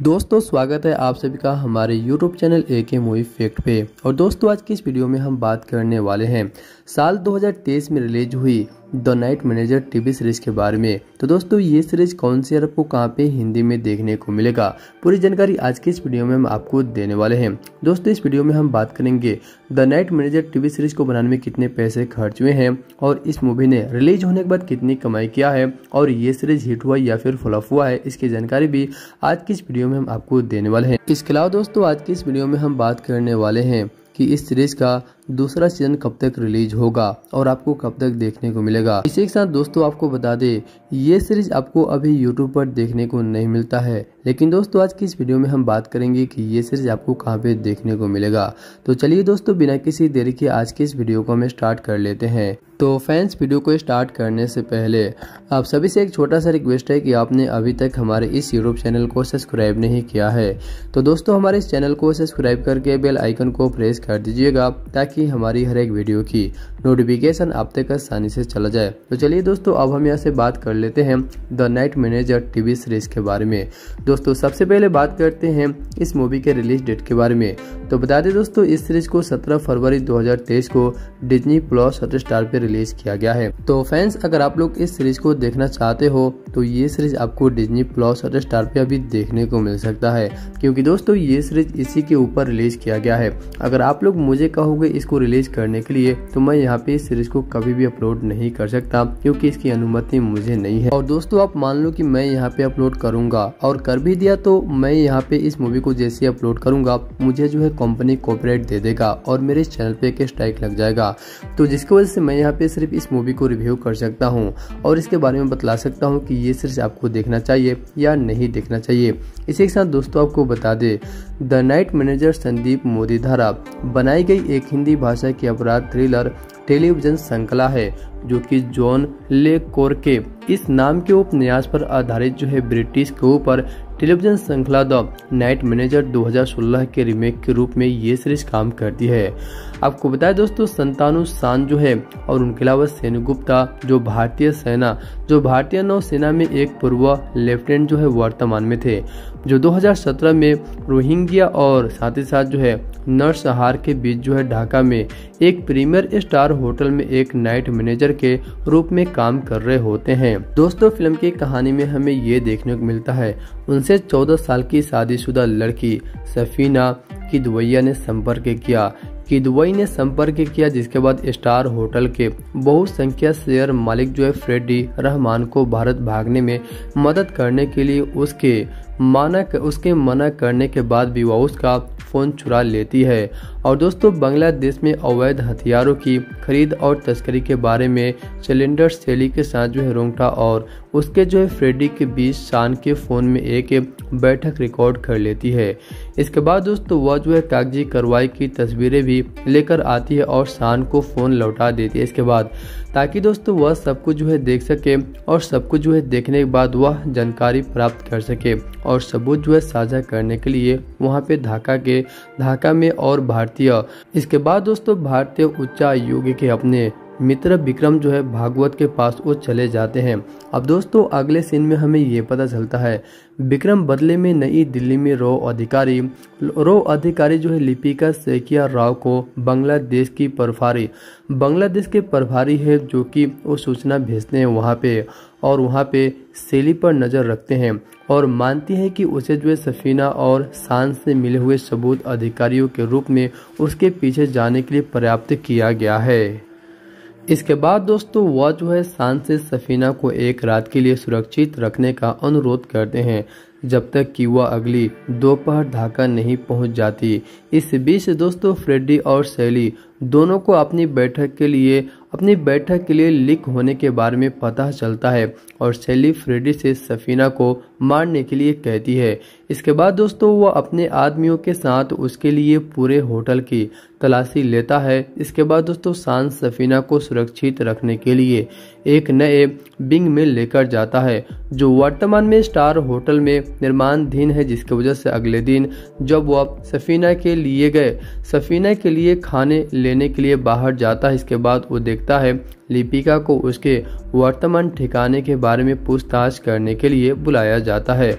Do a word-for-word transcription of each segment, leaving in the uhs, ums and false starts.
दोस्तों स्वागत है आप सभी का हमारे यूट्यूब चैनल ए के मूवी फैक्ट पे। और दोस्तों आज की इस वीडियो में हम बात करने वाले हैं साल दो हज़ार तेईस में रिलीज हुई the night manager TV series के बारे में। तो दोस्तों ये सीरीज कौन सी और आपको कहां पे हिंदी में देखने को मिलेगा, पूरी जानकारी आज की इस वीडियो में हम आपको देने वाले हैं। दोस्तों इस वीडियो में हम बात करेंगे the night manager TV series को बनाने में कितने पैसे खर्च हुए हैं और इस मूवी ने रिलीज होने के बाद कितनी कमाई किया है और ये सीरीज हिट हुआ या फिर फ्लॉप हुआ है, इसकी जानकारी भी आज की इस वीडियो में हम आपको देने वाले हैं। इसके अलावा दोस्तों आज की इस वीडियो में हम बात करने वाले हैं कि इस सीरीज का दूसरा सीजन कब तक रिलीज होगा और आपको कब तक देखने को मिलेगा। इसी के साथ दोस्तों आपको बता दें ये सीरीज आपको अभी यूट्यूब पर देखने को नहीं मिलता है, लेकिन दोस्तों आज की इस वीडियो में हम बात करेंगे कि ये सीरीज आपको कहां पे देखने को मिलेगा। तो चलिए दोस्तों बिना किसी देरी के आज की इस वीडियो को हम स्टार्ट कर लेते हैं। तो फैंस वीडियो को स्टार्ट करने से पहले आप सभी से एक छोटा सा रिक्वेस्ट है कि आपने अभी तक हमारे इस यूट्यूब चैनल को सब्सक्राइब नहीं किया है तो दोस्तों हमारे इस चैनल को सब्सक्राइब करके बेल आइकन को प्रेस कर दीजिएगा ताकि हमारी हर एक वीडियो की नोटिफिकेशन आप तक आसानी से चला जाए। तो चलिए दोस्तों अब हम यहाँ से बात कर लेते हैं the night manager TV series के बारे में। दोस्तों सबसे पहले बात करते हैं इस मूवी के रिलीज डेट के बारे में। तो बता दें दोस्तों इस सीरीज को सत्रह फरवरी दो हज़ार तेईस को डिज्नी प्लस हॉटस्टार पे रिलीज किया गया है। तो फैंस अगर आप लोग इस सीरीज को देखना चाहते हो तो ये सीरीज आपको डिज्नी प्लस हॉटस्टार पे अभी देखने को मिल सकता है, क्योंकि दोस्तों ये सीरीज इसी के ऊपर रिलीज किया गया है। अगर आप लोग मुझे कहोगे इसको रिलीज करने के लिए तो मैं यहाँ पे इस सीरीज को कभी भी अपलोड नहीं कर सकता, क्योंकि इसकी अनुमति मुझे नहीं है। और दोस्तों आप मान लो कि मैं यहाँ पे अपलोड करूंगा और कर भी दिया तो मैं यहाँ पे इस मूवी को जैसे अपलोड करूंगा मुझे जो है कंपनी कॉपीराइट दे देगा और मेरे इस चैनल पे एक स्ट्राइक लग जाएगा। तो जिसकी वजह से मैं यहाँ पे सिर्फ इस मूवी को रिव्यू कर सकता हूँ और इसके बारे में बतला सकता हूँ कि ये सीरीज आपको देखना चाहिए या नहीं देखना चाहिए। इसी के साथ दोस्तों आपको बता दे the night manager Sandeep Modi द्वारा बनाई गई एक हिंदी भाषा की अपराध थ्रिलर टेलीविजन श्रृंखला है जो कि जॉन ले कोर के इस नाम के उपन्यास पर आधारित जो है ब्रिटिश के ऊपर टेलीविजन श्रृंखला द नाइट मैनेजर दो हज़ार सोलह के रीमेक के रूप में ये सीरीज काम करती है। आपको बताया दोस्तों संतानु सान जो है और उनके अलावा सेनगुप्ता जो भारतीय सेना जो भारतीय नौसेना में एक पूर्व लेफ्टिनेंट जो है वर्तमान में थे, जो दो हज़ार सत्रह में रोहिंग्या और साथ ही साथ जो है नरसंहार के बीच जो है ढाका में एक प्रीमियर स्टार होटल में एक नाइट मैनेजर के रूप में काम कर रहे होते हैं। दोस्तों फिल्म की कहानी में हमें ये देखने को मिलता है उनसे चौदह साल की शादीशुदा लड़की सफीना किदवैया ने संपर्क किया किदवई ने संपर्क किया जिसके बाद स्टार होटल के बहुसंख्या शेयर मालिक जो है फ्रेडी रहमान को भारत भागने में मदद करने के लिए उसके माना उसके मना करने के भी भी वह उसका फोन चुरा लेती है। और दोस्तों बांग्लादेश में अवैध हथियारों की खरीद और तस्करी के बारे में सिलेंडर शैली के साथ जो है रोंगटा और उसके जो है फ्रेडी के बीच शान के फोन में एक बैठक रिकॉर्ड कर लेती है। इसके बाद दोस्तों वह जो है कागजी कार्रवाई की तस्वीरें भी लेकर आती है और शान को फोन लौटा देती है इसके बाद, ताकि दोस्तों वह सब कुछ जो है देख सके और सब कुछ जो है देखने के बाद वह जानकारी प्राप्त कर सके और सबूत जो है साझा करने के लिए वहां पे ढाका के ढाका में और भारतीय इसके बाद दोस्तों भारतीय उच्चायोग के अपने मित्र विक्रम जो है भागवत के पास वो चले जाते हैं। अब दोस्तों अगले सीन में हमें ये पता चलता है विक्रम बदले में नई दिल्ली में रो अधिकारी रो अधिकारी जो है लिपिका सेकिया राव को बांग्लादेश की प्रभारी बांग्लादेश के प्रभारी है जो कि वो सूचना भेजते हैं वहाँ पे और वहाँ पे शैली पर नजर रखते हैं और मानती है कि उसे जो है सफीना और शान से मिले हुए सबूत अधिकारियों के रूप में उसके पीछे जाने के लिए पर्याप्त किया गया है। इसके बाद दोस्तों वह जो है शान से सफीना को एक रात के लिए सुरक्षित रखने का अनुरोध करते हैं जब तक कि वह अगली दोपहर ढाका नहीं पहुंच जाती। इस बीच दोस्तों फ्रेडी और शैली दोनों को अपनी बैठक के लिए अपनी बैठक के लिए लीक होने के बारे में पता चलता है और शैली फ्रेडी से सफीना को मारने के लिए कहती है। इसके बाद दोस्तों वह अपने आदमियों के साथ उसके लिए पूरे होटल की तलाशी लेता है। इसके बाद दोस्तों शान सफीना को सुरक्षित रखने के लिए एक नए बिंग में लेकर जाता है जो वर्तमान में स्टार होटल में निर्माणाधीन है, जिसकी वजह से अगले दिन जब वह सफीना के लिए गए सफीना के लिए खाने लेने के लिए बाहर जाता है, इसके बाद वो देखता है लिपिका को उसके वर्तमान ठिकाने के बारे में पूछताछ करने के लिए बुलाया जाता है।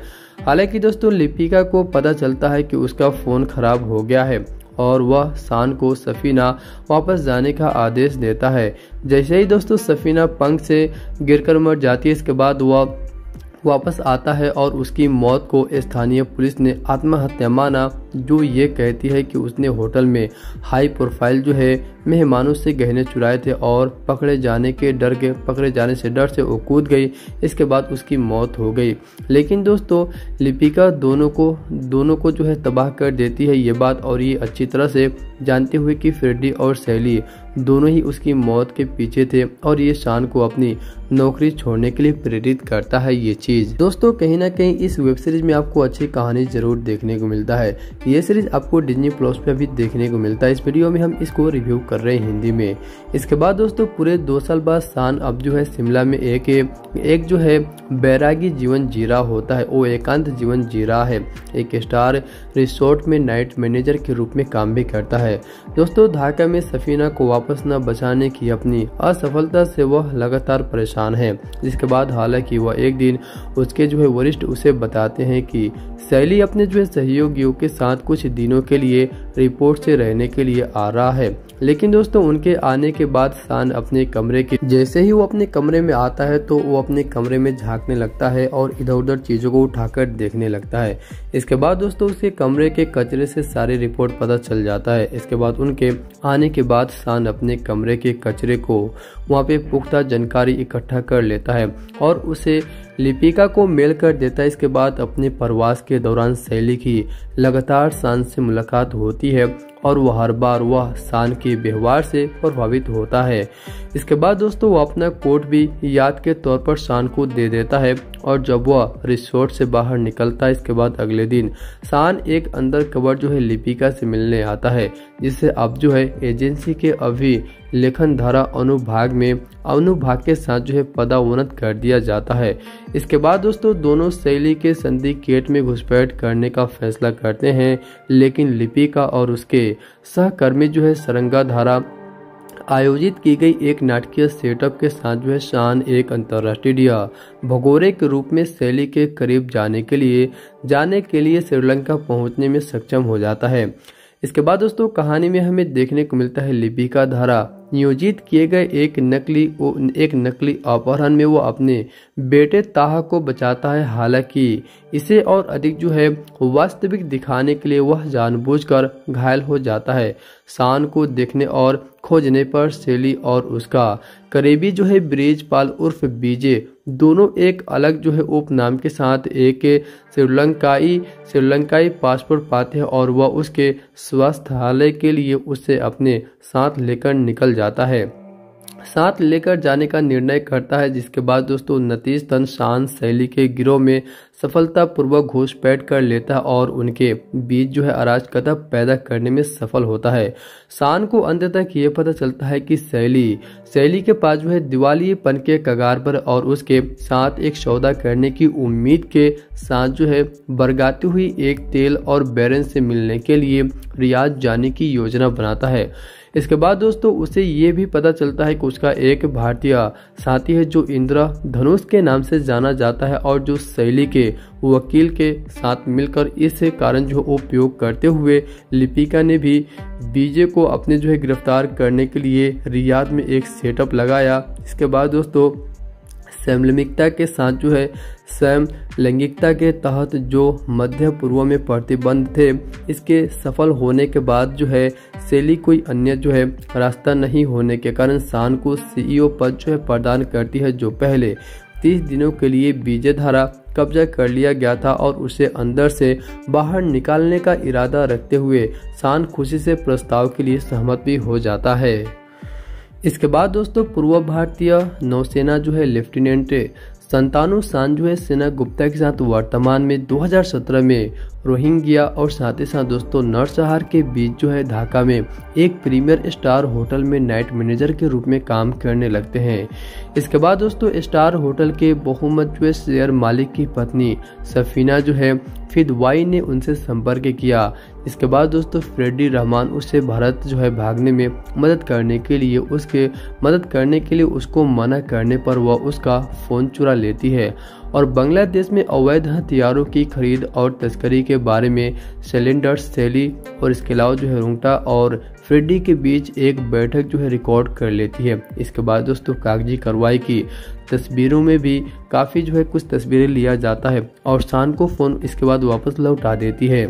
हालांकि दोस्तों लिपिका को पता चलता है कि उसका फ़ोन खराब हो गया है और वह शान को सफीना वापस जाने का आदेश देता है। जैसे ही दोस्तों सफीना पंख से गिरकर मर जाती है, इसके बाद वह वापस आता है और उसकी मौत को स्थानीय पुलिस ने आत्महत्या माना, जो ये कहती है कि उसने होटल में हाई प्रोफाइल जो है मेहमानों से गहने चुराए थे और पकड़े जाने के डर के पकड़े जाने से डर से वो कूद गई। इसके बाद उसकी मौत हो गई। लेकिन दोस्तों लिपिका दोनों को दोनों को जो है तबाह कर देती है ये बात, और ये अच्छी तरह से जानते हुए कि फ्रेडी और सैली दोनों ही उसकी मौत के पीछे थे और ये शान को अपनी नौकरी छोड़ने के लिए प्रेरित करता है ये चीज। दोस्तों कहीं ना कहीं इस वेब सीरीज में आपको अच्छी कहानी जरूर देखने को मिलता है। ये सीरीज आपको डिज्नी प्लस पे भी देखने को मिलता है। इस वीडियो में हम इसको रिव्यू कर रहे हैं हिंदी में। इसके बाद दोस्तों पूरे दो साल बाद शान अब जो है शिमला में एक एक जो है बैरागी जीवन जी रहा होता है। वो एकांत जीवन जी रहा है। एक स्टार रिसोर्ट में नाइट मैनेजर के रूप में काम भी करता है। दोस्तों ढाका में सफीना को वापस न बचाने की अपनी असफलता से वह लगातार परेशान है। जिसके बाद हालांकि वह एक दिन उसके जो है वरिष्ठ उसे बताते हैं कि सैली अपने जो है सहयोगियों के साथ कुछ दिनों के लिए रिपोर्ट से रहने के लिए आ रहा है। लेकिन दोस्तों उनके आने के बाद शान अपने कमरे के जैसे ही वो अपने कमरे में आता है तो वो अपने कमरे में झांकने लगता है और इधर उधर चीजों को उठाकर देखने लगता है। इसके बाद दोस्तों उसके कमरे के कचरे से सारी रिपोर्ट पता चल जाता है। इसके बाद उनके आने के बाद शान अपने कमरे के कचरे को वहाँ पे पुख्ता जानकारी इकट्ठा कर लेता है और उसे लिपिका को मेल कर देता है। इसके बाद अपने प्रवास के दौरान सैली की लगातार शान से मुलाकात होती है और वह हर बार वह शान के व्यवहार से प्रभावित होता है। इसके बाद दोस्तों वो अपना कोट भी याद के तौर पर शान को दे देता है और जब वह रिसोर्ट से बाहर निकलता है इसके बाद अगले दिन शान एक अंदर कवर जो है लिपिका से मिलने आता है, जिसे अब जो है एजेंसी के अभी लेखन धारा अनुभाग में अनुभाग के साथ जो है पदोन्नत कर दिया जाता है। इसके बाद दोस्तों दोनों सैली के सिंडिकेट में घुसपैठ करने का फैसला करते हैं, लेकिन लिपिका और उसके सहकर्मी जो है सरंगा धारा आयोजित की गई एक नाटकीय सेटअप के साथ जो है शान एक अंतर्राष्ट्रीय भगोरे के रूप में सैली के करीब जाने के लिए जाने के लिए श्रीलंका पहुंचने में सक्षम हो जाता है। इसके बाद दोस्तों कहानी में हमें देखने को मिलता है लिपिका द्वारा नियोजित किए गए एक नकली एक नकली अपहरण में वो अपने बेटे ताहा को बचाता है। हालांकि इसे और अधिक जो है वास्तविक दिखाने के लिए वह जानबूझकर घायल हो जाता है। शान को देखने और खोजने पर सैली और उसका करीबी जो है ब्रिजपाल उर्फ बीजे दोनों एक अलग जो है उपनाम के साथ एक श्रीलंकाई श्रीलंकाई पासपोर्ट पाते हैं और वह उसके स्वास्थ्यालय के लिए उसे अपने साथ लेकर निकल जाता है साथ लेकर जाने का निर्णय करता है। जिसके बाद दोस्तों नतीजतन शान सैली के गिरोह में सफलतापूर्वक घुसपैठ कर लेता है और उनके बीच जो है अराजकता पैदा करने में सफल होता है। शान को अंत तक ये पता चलता है कि सैली सैली के पास जो है दिवालियेपन के कगार पर और उसके साथ एक सौदा करने की उम्मीद के साथ जो है बरगाती हुई एक तेल और बैरन से मिलने के लिए रियाद जाने की योजना बनाता है। इसके बाद दोस्तों उसे ये भी पता चलता है कि उसका एक भारतीय साथी है जो इंद्रा धनुष के नाम से जाना जाता है और जो सैली के वकील के साथ मिलकर इस कारण जो उपयोग करते हुए लिपिका ने भी बीजे को अपने जो है गिरफ्तार करने के लिए रियाद में एक सेटअप लगाया। इसके बाद दोस्तों समलैंगिकता के साथ जो है सैम लैंगिकता के तहत जो मध्य पूर्व में प्रतिबंध थे, इसके सफल होने के बाद जो है सैली कोई अन्य जो है रास्ता नहीं होने के कारण शान को सीईओ पद जो है प्रदान करती है, जो पहले तीस दिनों के लिए बीजे द्वारा कब्जा कर लिया गया था और उसे अंदर से बाहर निकालने का इरादा रखते हुए शान खुशी से प्रस्ताव के लिए सहमत भी हो जाता है। इसके बाद दोस्तों पूर्व भारतीय नौसेना जो है लेफ्टिनेंट संतानु शान जो है सेना गुप्ता के साथ वर्तमान में दो हज़ार सत्रह में रोहिंग्या और साथ ही साथ दोस्तों नरसंहार के बीच जो है ढाका में एक प्रीमियर स्टार होटल में नाइट मैनेजर के रूप में काम करने लगते हैं। इसके बाद दोस्तों स्टार होटल के बहुमत जो शेयर मालिक की पत्नी सफीना जो है फिदवाई ने उनसे संपर्क किया, इसके बाद दोस्तों फ्रेडी रहमान उससे भारत जो है भागने में मदद करने के लिए उसके मदद करने के लिए उसको मना करने पर वह उसका फ़ोन चुरा लेती है और बांग्लादेश में अवैध हथियारों की खरीद और तस्करी के बारे में सैलिंडर्स सैली और इसके अलावा जो है रुंगटा और फ्रेडी के बीच एक बैठक जो है रिकॉर्ड कर लेती है। इसके बाद दोस्तों कागजी कार्रवाई की तस्वीरों में भी काफ़ी जो है कुछ तस्वीरें लिया जाता है और शान को फ़ोन इसके बाद वापस लौटा देती है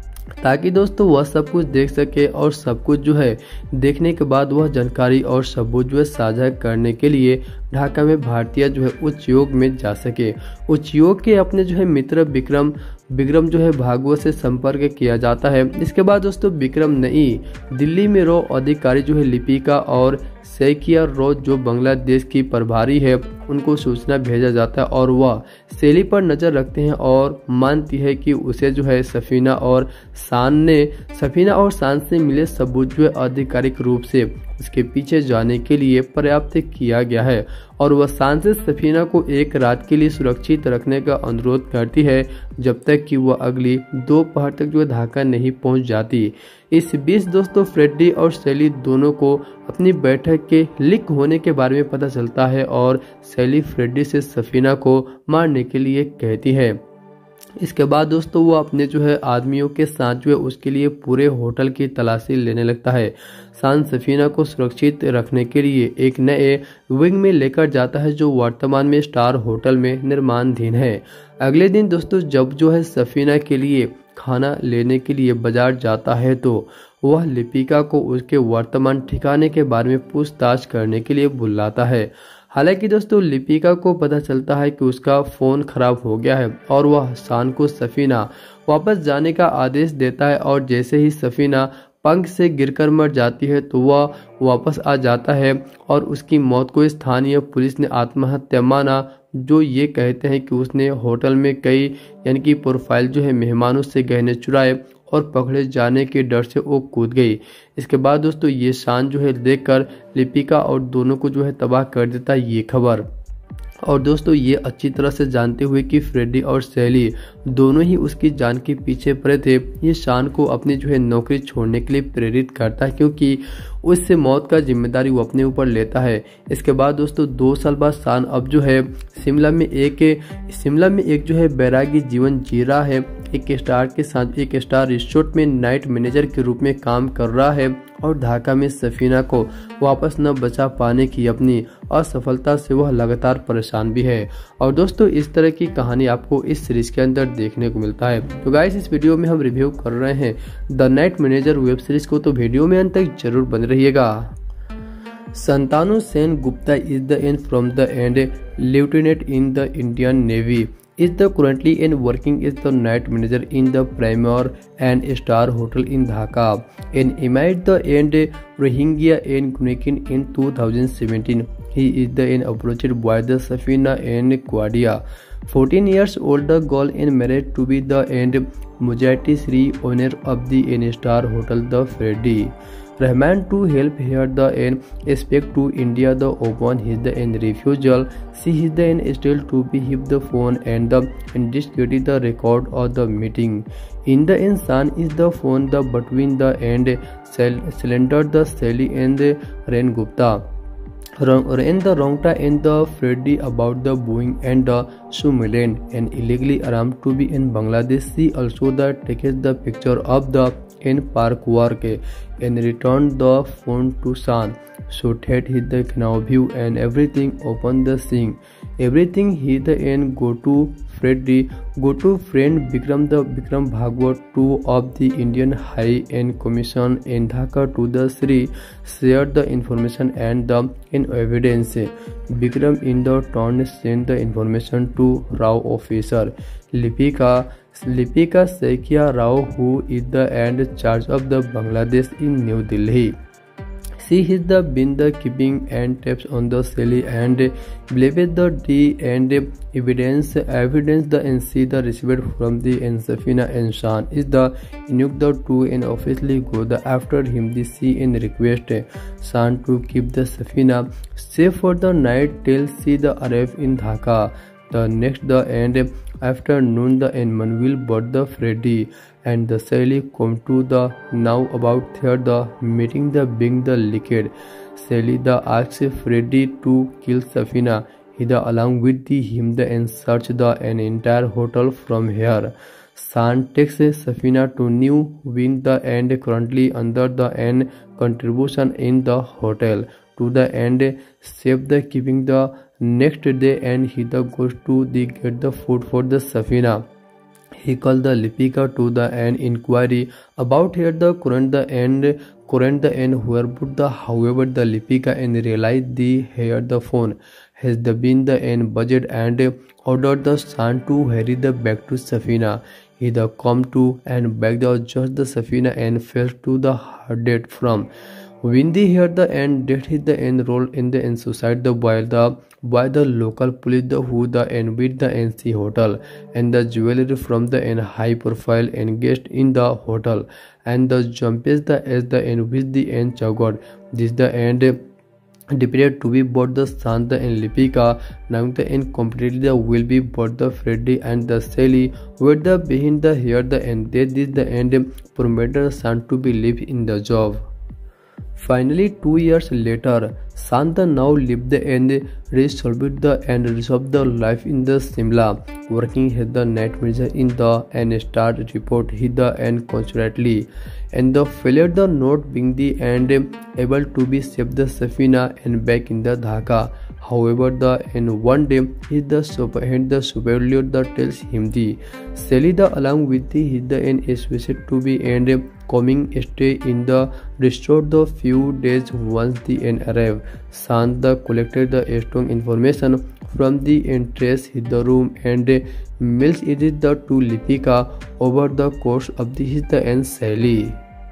ताकि दोस्तों वह सब कुछ देख सके और सब कुछ जो है देखने के बाद वह जानकारी और सबूत जो है साझा करने के लिए ढाका में भारतीय जो है उच्च योग में जा सके। उच्च योग के अपने जो है मित्र विक्रम विक्रम जो है भागवत से संपर्क किया जाता है। इसके बाद दोस्तों विक्रम नई दिल्ली में रो अधिकारी जो है लिपिका और सैकिया रोज जो बांग्लादेश की प्रभारी है उनको सूचना भेजा जाता है और वह शैली पर नजर रखते हैं और मानती है कि उसे जो है सफीना और शान ने सफीना और शान से मिले सबूत जो है आधिकारिक रूप से उसके पीछे जाने के लिए पर्याप्त किया गया है और वह शान से सफीना को एक रात के लिए सुरक्षित रखने का अनुरोध करती है जब तक कि वह अगली दोपहर तक जो ढाका नहीं पहुंच जाती। इस बीच दोस्तों फ्रेडी और शैली दोनों को अपनी बैठक के लीक होने के बारे में पता चलता है और शैली फ्रेडी से सफीना को मारने के लिए कहती है। इसके बाद दोस्तों वो अपने जो है आदमियों के साथ जो है उसके लिए पूरे होटल की तलाशी लेने लगता है। शान सफीना को सुरक्षित रखने के लिए एक नए विंग में लेकर जाता है जो वर्तमान में स्टार होटल में निर्माणाधीन है। अगले दिन दोस्तों जब जो है सफीना के लिए खाना लेने के लिए बाजार जाता है तो वह लिपिका को उसके वर्तमान ठिकाने के बारे में पूछताछ करने के लिए बुलाता है। हालांकि दोस्तों लिपिका को पता चलता है कि उसका फ़ोन खराब हो गया है और वह शान को सफीना वापस जाने का आदेश देता है और जैसे ही सफीना पंख से गिरकर मर जाती है तो वह वापस आ जाता है और उसकी मौत को स्थानीय पुलिस ने आत्महत्या माना, जो ये कहते हैं कि उसने होटल में कई यानी कि प्रोफाइल जो है मेहमानों से गहने चुराए और पकड़े जाने के डर से वो कूद गई। इसके बाद दोस्तों ये शान जो है देखकर लिपिका और दोनों को जो है तबाह कर देता है ये खबर। और दोस्तों ये अच्छी तरह से जानते हुए कि फ्रेडी और शैली दोनों ही उसकी जान के पीछे पड़े थे, ये शान को अपनी जो है नौकरी छोड़ने के लिए प्रेरित करता है क्योंकि उससे मौत का जिम्मेदारी वो अपने ऊपर लेता है। इसके बाद दोस्तों दो साल बाद शान अब जो है शिमला में एक शिमला में एक जो है बैरागी जीवन जी रहा है। एक स्टार के साथ एक स्टार रिसोर्ट में नाइट मैनेजर के रूप में काम कर रहा है और ढाका में सफीना को वापस न बचा पाने की अपनी असफलता से वह लगातार परेशान भी है। और दोस्तों इस तरह की कहानी आपको इस सीरीज के अंदर देखने को मिलता है। तो गाइस इस वीडियो में हम रिव्यू कर रहे हैं the night manager web series को, तो वीडियो में अंत तक जरूर बने रहिएगा। संतानु Sen Gupta is the and from the and lieutenant in the Indian Navy is the currently in working as the night manager in the Premier and Star Hotel in Dhaka and amid the end Rohingya and Gunekin in two thousand seventeen. He is the in approached by the Safina and Quadia. fourteen years old the girl and married to be the end Mujahid Sri owner of the N Star Hotel the Freddy Rahman to help here the end expect to India the open his the end refusal. She is the end still to be hip the phone and the and discredit the record of the meeting. In the end son is the phone the between the end cylinder the Sally and the Ren Gupta. And the Rongta and the Freddy about the Boeing and the Sumilen and illegally armed to be in Bangladesh. She also the takes the picture of the in park work and returned the phone to San. So that he the now view and everything open the scene. Everything he the end go to Freddy go to friend Bikram the Bikram Bhagwat two of the Indian High End Commission in Dhaka to the Sri shared the information and the in evidence. Bikram in the turn sent the information to Rao officer Lipika Lipika Saikia Rao, who is the and charge of the Bangladesh in New Delhi. She has the been the keeping and taps on the Sally and believed the D and evidence evidence the N C the received from the Ensafina and Shan is the Inuk the two and officially go the after him the C and request Shan to keep the Safina safe for the night till she the arrive in Dhaka. The next the end afternoon the Emmanuel bought the Freddy and the Sally come to the now about there the meeting the being the liquid. Sally the asks Freddy to kill Safina. He the along with the him the and search the an entire hotel from here. San takes Safina to New Win the end currently under the end contribution in the hotel to the end save the keeping the next day and he the goes to the get the food for the Safina. He called the Lipika to the end inquiry about here the current the end current the end where put the however the Lipika and realized the here the phone has the been the end budget and ordered the son to hurry the back to Safina. He the come to and back the just the Safina and fell to the hearted from. Windy here the end did hit the end roll in the end suicide the while the by the local police the who the end with the N C hotel and the jewelry from the end high profile engaged in the hotel and the jumps the as the end with the end chagod. This the end depended to be both the Santa and Lipika. Now the end completely the will be both the Freddy and the Sally with the behind the here the end they did the end permitted Santa to be live in the job. Finally, two years later, Santa now lived the end resolved the and resolved the life in the Simla, working as the night manager in the and start report he the and constantly, and the failure the not being the end able to be saved the Safina and back in the Dhaka. However, the and one day he the super and the superior the tells him the Sally the along with the he the and is wished to be and coming stay in the restored the few days once the end arrived. Santa collected the strong information from the entrance in the room and mails it the to Lipika over the course of the his the end Sally.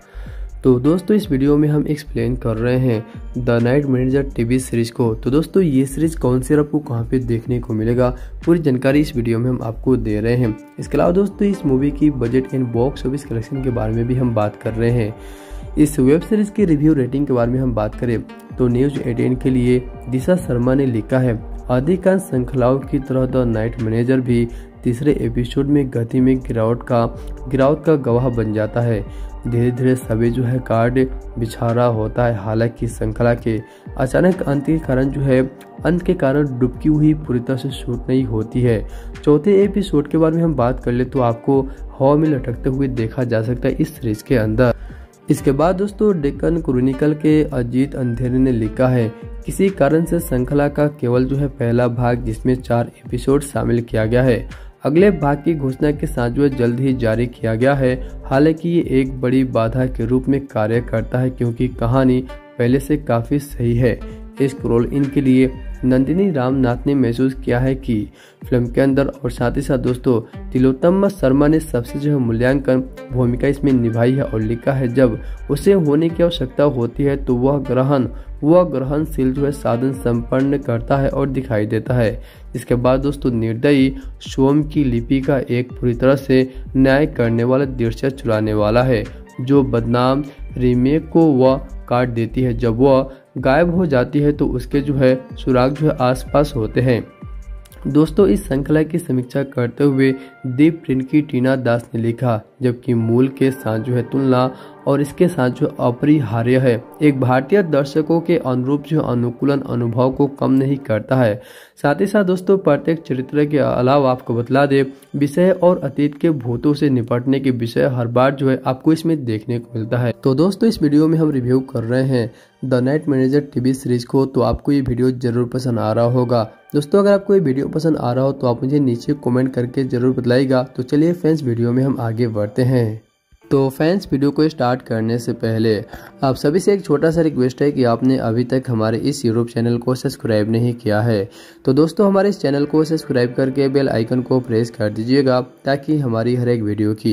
तो दोस्तों इस video में हम explain कर रहे हैं the night manager TV series को। तो दोस्तों ये सीरीज कौन सी आपको कहां पे देखने को मिलेगा पूरी जानकारी इस वीडियो में हम आपको दे रहे हैं। इसके अलावा दोस्तों इस मूवी की budget and box office collection के बारे में भी हम बात कर रहे हैं। इस वेब सीरीज की रिव्यू रेटिंग के बारे में हम बात करें तो न्यूज एटीन के लिए दिशा शर्मा ने लिखा है अधिकांश श्रृंखलाओं की तरह द नाइट मैनेजर भी तीसरे एपिसोड में गति में गिरावट का गिरावट का गवाह बन जाता है। धीरे धीरे सभी जो है कार्ड बिछारा होता है। हालांकि श्रृंखला के अचानक अंत के कारण जो है अंत के कारण डुबकी हुई पूरी तरह से शूट नहीं होती है। चौथे एपिसोड के बारे में हम बात कर ले तो आपको हवा में लटकते हुए देखा जा सकता है इस सीरीज के अंदर। इसके बाद दोस्तों डेक्कन क्रॉनिकल के अजीत अंधेरे ने लिखा है किसी कारण से श्रृंखला का केवल जो है पहला भाग जिसमें चार एपिसोड शामिल किया गया है अगले भाग की घोषणा के साथ जो जल्द ही जारी किया गया है। हालांकि ये एक बड़ी बाधा के रूप में कार्य करता है क्योंकि कहानी पहले से काफी सही है। इस रोल इन के लिए नंदिनी रामनाथ ने महसूस किया है कि फिल्म के अंदर और साथ ही साथ दोस्तों तिलोत्तमा शर्मा ने सबसे जो है मूल्यांकन भूमिका इसमें निभाई है और लिखा है जब उसे होने की आवश्यकता होती है तो वह ग्रहण वह ग्रहणशील जो है साधन संपन्न करता है और दिखाई देता है। इसके बाद दोस्तों निर्दयी सोम की लिपि का एक पूरी तरह से न्याय करने वाला दृश्य चुराने वाला है जो बदनाम रीमेक को वह काट देती है। जब वह गायब हो जाती है तो उसके जो है सुराग जो है आसपास होते हैं। दोस्तों इस श्रृंखला की समीक्षा करते हुए दीप प्रिंट की टीना दास ने लिखा जबकि मूल के साथ जो है तुलना और इसके साथ जो अपरिहार्य है एक भारतीय दर्शकों के अनुरूप जो अनुकूलन अनुभव को कम नहीं करता है। साथ ही साथ दोस्तों प्रत्येक चरित्र के अलावा आपको बतला दे विषय और अतीत के भूतों से निपटने के विषय हर बार जो है आपको इसमें देखने को मिलता है। तो दोस्तों इस वीडियो में हम रिव्यू कर रहे हैं the night manager TV series को। तो आपको ये वीडियो जरूर पसंद आ रहा होगा। दोस्तों अगर आपको ये वीडियो पसंद आ रहा हो तो आप मुझे नीचे कमेंट करके जरूर बताइएगा। तो चलिए फ्रेंड्स वीडियो में हम आगे बढ़ते हैं। तो फ्रेंड्स वीडियो को स्टार्ट करने से पहले आप सभी से एक छोटा सा रिक्वेस्ट है कि आपने अभी तक हमारे इस यूट्यूब चैनल को सब्सक्राइब नहीं किया है तो दोस्तों हमारे इस चैनल को सब्सक्राइब करके बेल आइकन को प्रेस कर दीजिएगा ताकि हमारी हर एक वीडियो की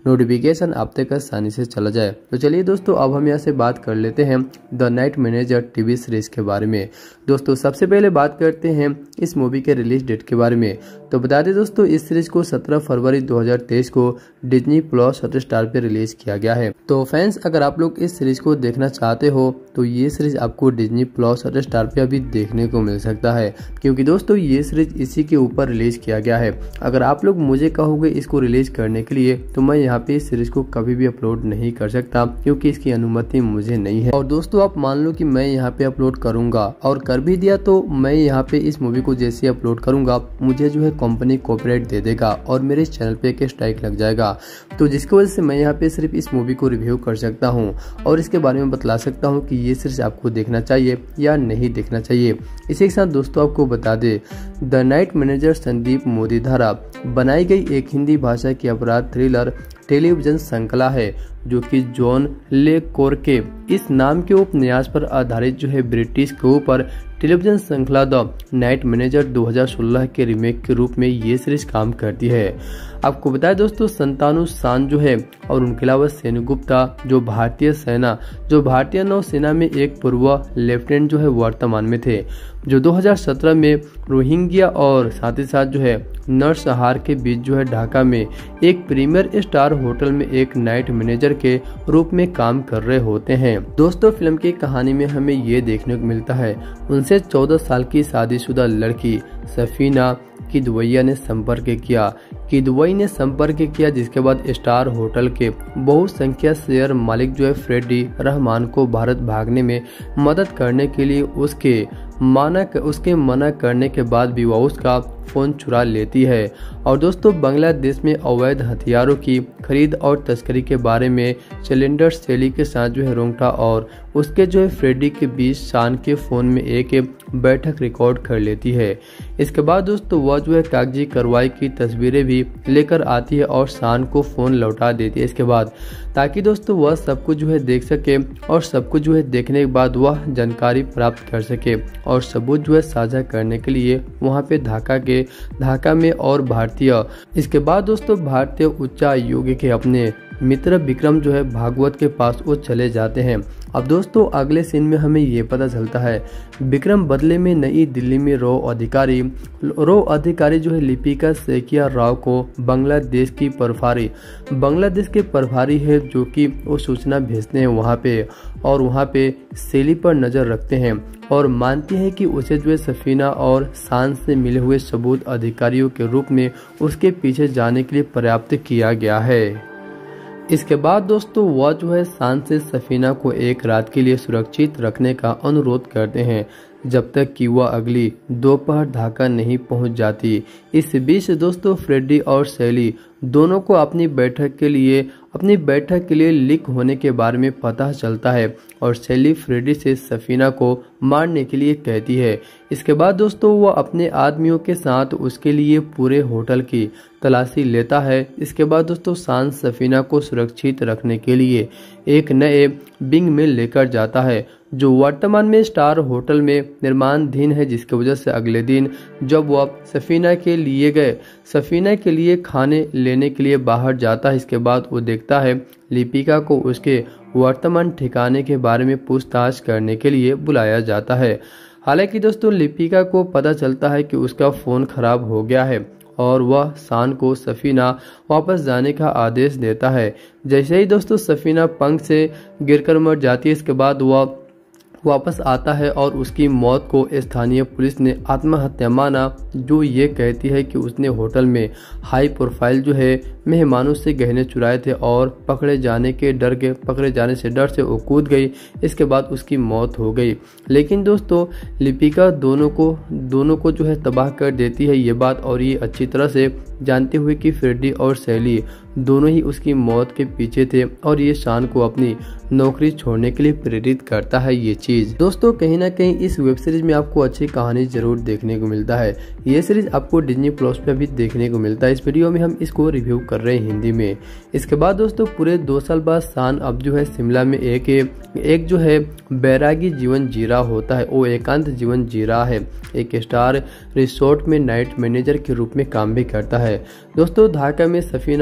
नोटिफिकेशन आप तक आसानी से चला जाए। तो चलिए दोस्तों, अब हम यहाँ से बात कर लेते हैं the night manager TV series के बारे में। दोस्तों सबसे पहले बात करते हैं इस मूवी के रिलीज डेट के बारे में। तो बता दें दोस्तों, इस सीरीज को सत्रह फरवरी दो हज़ार तेईस को डिज्नी प्लस हॉटस्टार पे रिलीज किया गया है। तो फैंस, अगर आप लोग इस सीरीज को देखना चाहते हो तो ये सीरीज आपको डिज्नी प्लस हॉटस्टार पे अभी देखने को मिल सकता है, क्योंकि दोस्तों ये सीरीज इसी के ऊपर रिलीज किया गया है। अगर आप लोग मुझे कहोगे इसको रिलीज करने के लिए, तो मैं यहाँ पे इस सीरीज को कभी भी अपलोड नहीं कर सकता, क्योंकि इसकी अनुमति मुझे नहीं है। और दोस्तों आप मान लो कि मैं यहाँ पे अपलोड करूंगा और कर भी दिया, तो मैं यहाँ पे इस मूवी को जैसे अपलोड करूंगा मुझे जो है कंपनी कॉपीराइट दे देगा और मेरे इस चैनल पे एक स्ट्राइक लग जाएगा। तो जिसकी वजह से मैं यहाँ पे सिर्फ इस मूवी को रिव्यू कर सकता हूँ और इसके बारे में बतला सकता हूँ कि ये सीरीज आपको देखना चाहिए या नहीं देखना चाहिए। इसी के साथ दोस्तों आपको बता दे, the night manager Sandeep Modi द्वारा बनाई गई एक हिंदी भाषा की अपराध थ्रिलर टेलीविजन श्रृंखला है, जो कि जॉन ले कोर के इस नाम के उपन्यास पर आधारित जो है ब्रिटिश के ऊपर टेलीविजन श्रृंखला द नाइट मैनेजर दो हज़ार सोलह के रीमेक के रूप में ये सीरीज काम करती है। आपको बताएं दोस्तों, संतानु सान जो है और उनके अलावा सेनगुप्ता जो भारतीय सेना जो भारतीय नौसेना में एक पूर्व लेफ्टिनेंट जो है वर्तमान में थे, जो दो हज़ार सत्रह में रोहिंग्या और साथ ही साथ जो है नरसंहार के बीच जो है ढाका में एक प्रीमियर स्टार होटल में एक नाइट मैनेजर के रूप में काम कर रहे होते हैं। दोस्तों फिल्म की कहानी में हमें ये देखने को मिलता है, उनसे चौदह साल की शादीशुदा लड़की सफीना किदवैया ने संपर्क किया किदवई ने संपर्क किया जिसके बाद स्टार होटल के बहुसंख्यक शेयर मालिक जो है फ्रेडी रहमान को भारत भागने में मदद करने के लिए उसके माना उसके मना करने के बाद भी वह उसका फोन चुरा लेती है और दोस्तों बांग्लादेश में अवैध हथियारों की खरीद और तस्करी के बारे में चैलेंजर शैली के साथ जो है रोंगटा और उसके जो है फ्रेडी के बीच शान के फोन में एक बैठक रिकॉर्ड कर लेती है। इसके बाद दोस्तों वह जो है कागजी कार्रवाई की तस्वीरें भी लेकर आती है और शान को फोन लौटा देती है इसके बाद, ताकि दोस्तों वह सब कुछ जो है देख सके और सब कुछ जो है देखने के बाद वह जानकारी प्राप्त कर सके और सबूत जो है साझा करने के लिए वहां पे ढाका के ढाका में और भारतीय इसके बाद दोस्तों भारतीय उच्चायोग के अपने मित्र विक्रम जो है भागवत के पास वो चले जाते हैं। अब दोस्तों अगले सीन में हमें ये पता चलता है विक्रम बदले में नई दिल्ली में रो अधिकारी रो अधिकारी जो है लिपिका सेकिया राव को बांग्लादेश की प्रभारी बांग्लादेश के प्रभारी है जो कि वो सूचना भेजते हैं वहाँ पे और वहाँ पे शैली पर नजर रखते हैं और मानती है कि उसे जो है सफीना और शान से मिले हुए सबूत अधिकारियों के रूप में उसके पीछे जाने के लिए पर्याप्त किया गया है। इसके बाद दोस्तों वह जो है शान से सफीना को एक रात के लिए सुरक्षित रखने का अनुरोध करते हैं जब तक कि वह अगली दोपहर ढाका नहीं पहुंच जाती। इस बीच दोस्तों फ्रेडी और शैली दोनों को अपनी बैठक के लिए अपनी बैठक के लिए लीक होने के बारे में पता चलता है और शैली फ्रेडी से सफीना को मारने के लिए कहती है। इसके बाद दोस्तों वह अपने आदमियों के साथ उसके लिए पूरे होटल की तलाशी लेता है। इसके बाद दोस्तों शान सफीना को सुरक्षित रखने के लिए एक नए विंग में लेकर जाता है जो वर्तमान में स्टार होटल में निर्माणाधीन है, जिसकी वजह से अगले दिन जब वह सफीना के लिए गए सफीना के लिए खाने लेने के लिए बाहर जाता है, इसके बाद वो देखता है लिपिका को उसके वर्तमान ठिकाने के बारे में पूछताछ करने के लिए बुलाया जाता है। हालांकि दोस्तों लिपिका को पता चलता है कि उसका फोन खराब हो गया है और वह शान को सफीना वापस जाने का आदेश देता है। जैसे ही दोस्तों सफीना पंख से गिरकर मर जाती है, इसके बाद वह वापस आता है और उसकी मौत को स्थानीय पुलिस ने आत्महत्या माना, जो ये कहती है कि उसने होटल में हाई प्रोफाइल जो है मेहमानों से गहने चुराए थे और पकड़े जाने के डर के पकड़े जाने से डर से वो कूद गई। इसके बाद उसकी मौत हो गई। लेकिन दोस्तों लिपिका दोनों को दोनों को जो है तबाह कर देती है ये बात, और ये अच्छी तरह से जानते हुए कि फ्रेडी और शैली दोनों ही उसकी मौत के पीछे थे और ये शान को अपनी नौकरी छोड़ने के लिए प्रेरित करता है ये चीज। दोस्तों कहीं ना कहीं इस वेब सीरीज में आपको अच्छी कहानी जरूर देखने को मिलता है। ये सीरीज आपको डिज्नी प्लस पे भी देखने को मिलता है। इस वीडियो में हम इसको रिव्यू कर रहे हैं हिंदी में। इसके बाद दोस्तों पूरे दो साल बाद शान अब जो है शिमला में एक एक जो है बैरागी जीवन जी रहा होता है। वो एकांत जीवन जी रहा है। एक स्टार रिसोर्ट में नाइट मैनेजर के रूप में काम भी करता है। दोस्तों ढाका में सफीना को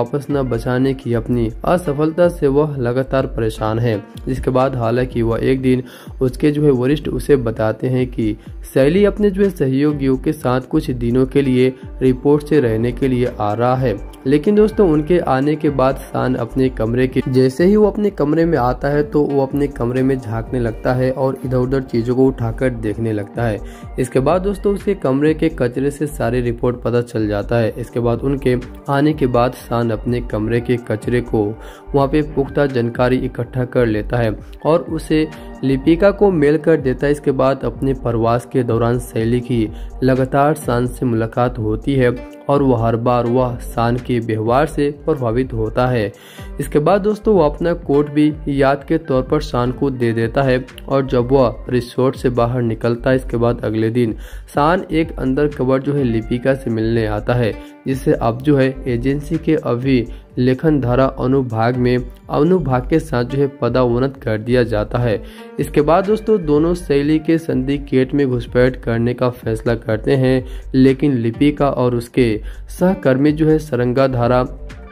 वापस न बचाने की अपनी असफलता से वह लगातार परेशान है। जिसके बाद हालांकि वह एक दिन उसके जो है वरिष्ठ उसे बताते हैं कि शैली अपने जो है सहयोगियों के साथ कुछ दिनों के लिए रिपोर्ट से रहने के लिए आ रहा है। लेकिन दोस्तों उनके आने के बाद शान अपने कमरे के जैसे ही वो अपने कमरे में आता है तो वो अपने कमरे में झांकने लगता है और इधर उधर चीजों को उठाकर देखने लगता है। इसके बाद दोस्तों उसके कमरे के कचरे से सारी रिपोर्ट पता चल जाता है। इसके बाद उनके आने के बाद शान अपने कमरे के कचरे को वहाँ पे पुख्ता जानकारी इकट्ठा कर लेता है और उसे लिपिका को मेल कर देता है। इसके बाद अपने प्रवास के दौरान शैली की लगातार शान से मुलाकात होती है और वह हर बार वह शान के व्यवहार से प्रभावित होता है। इसके बाद दोस्तों वो अपना कोट भी याद के तौर पर शान को दे देता है और जब वह रिसोर्ट से बाहर निकलता है इसके बाद अगले दिन शान एक अंदर कवर जो है लिपिका से मिलने आता है, जिसे अब जो है एजेंसी के अभी लेखन धारा अनुभाग में अनुभाग के साथ जो है पदावनत कर दिया जाता है। इसके बाद दोस्तों दोनों शैली के सिंडिकेट में घुसपैठ करने का फैसला करते हैं, लेकिन लिपिका और उसके सहकर्मी जो है सरंगा धारा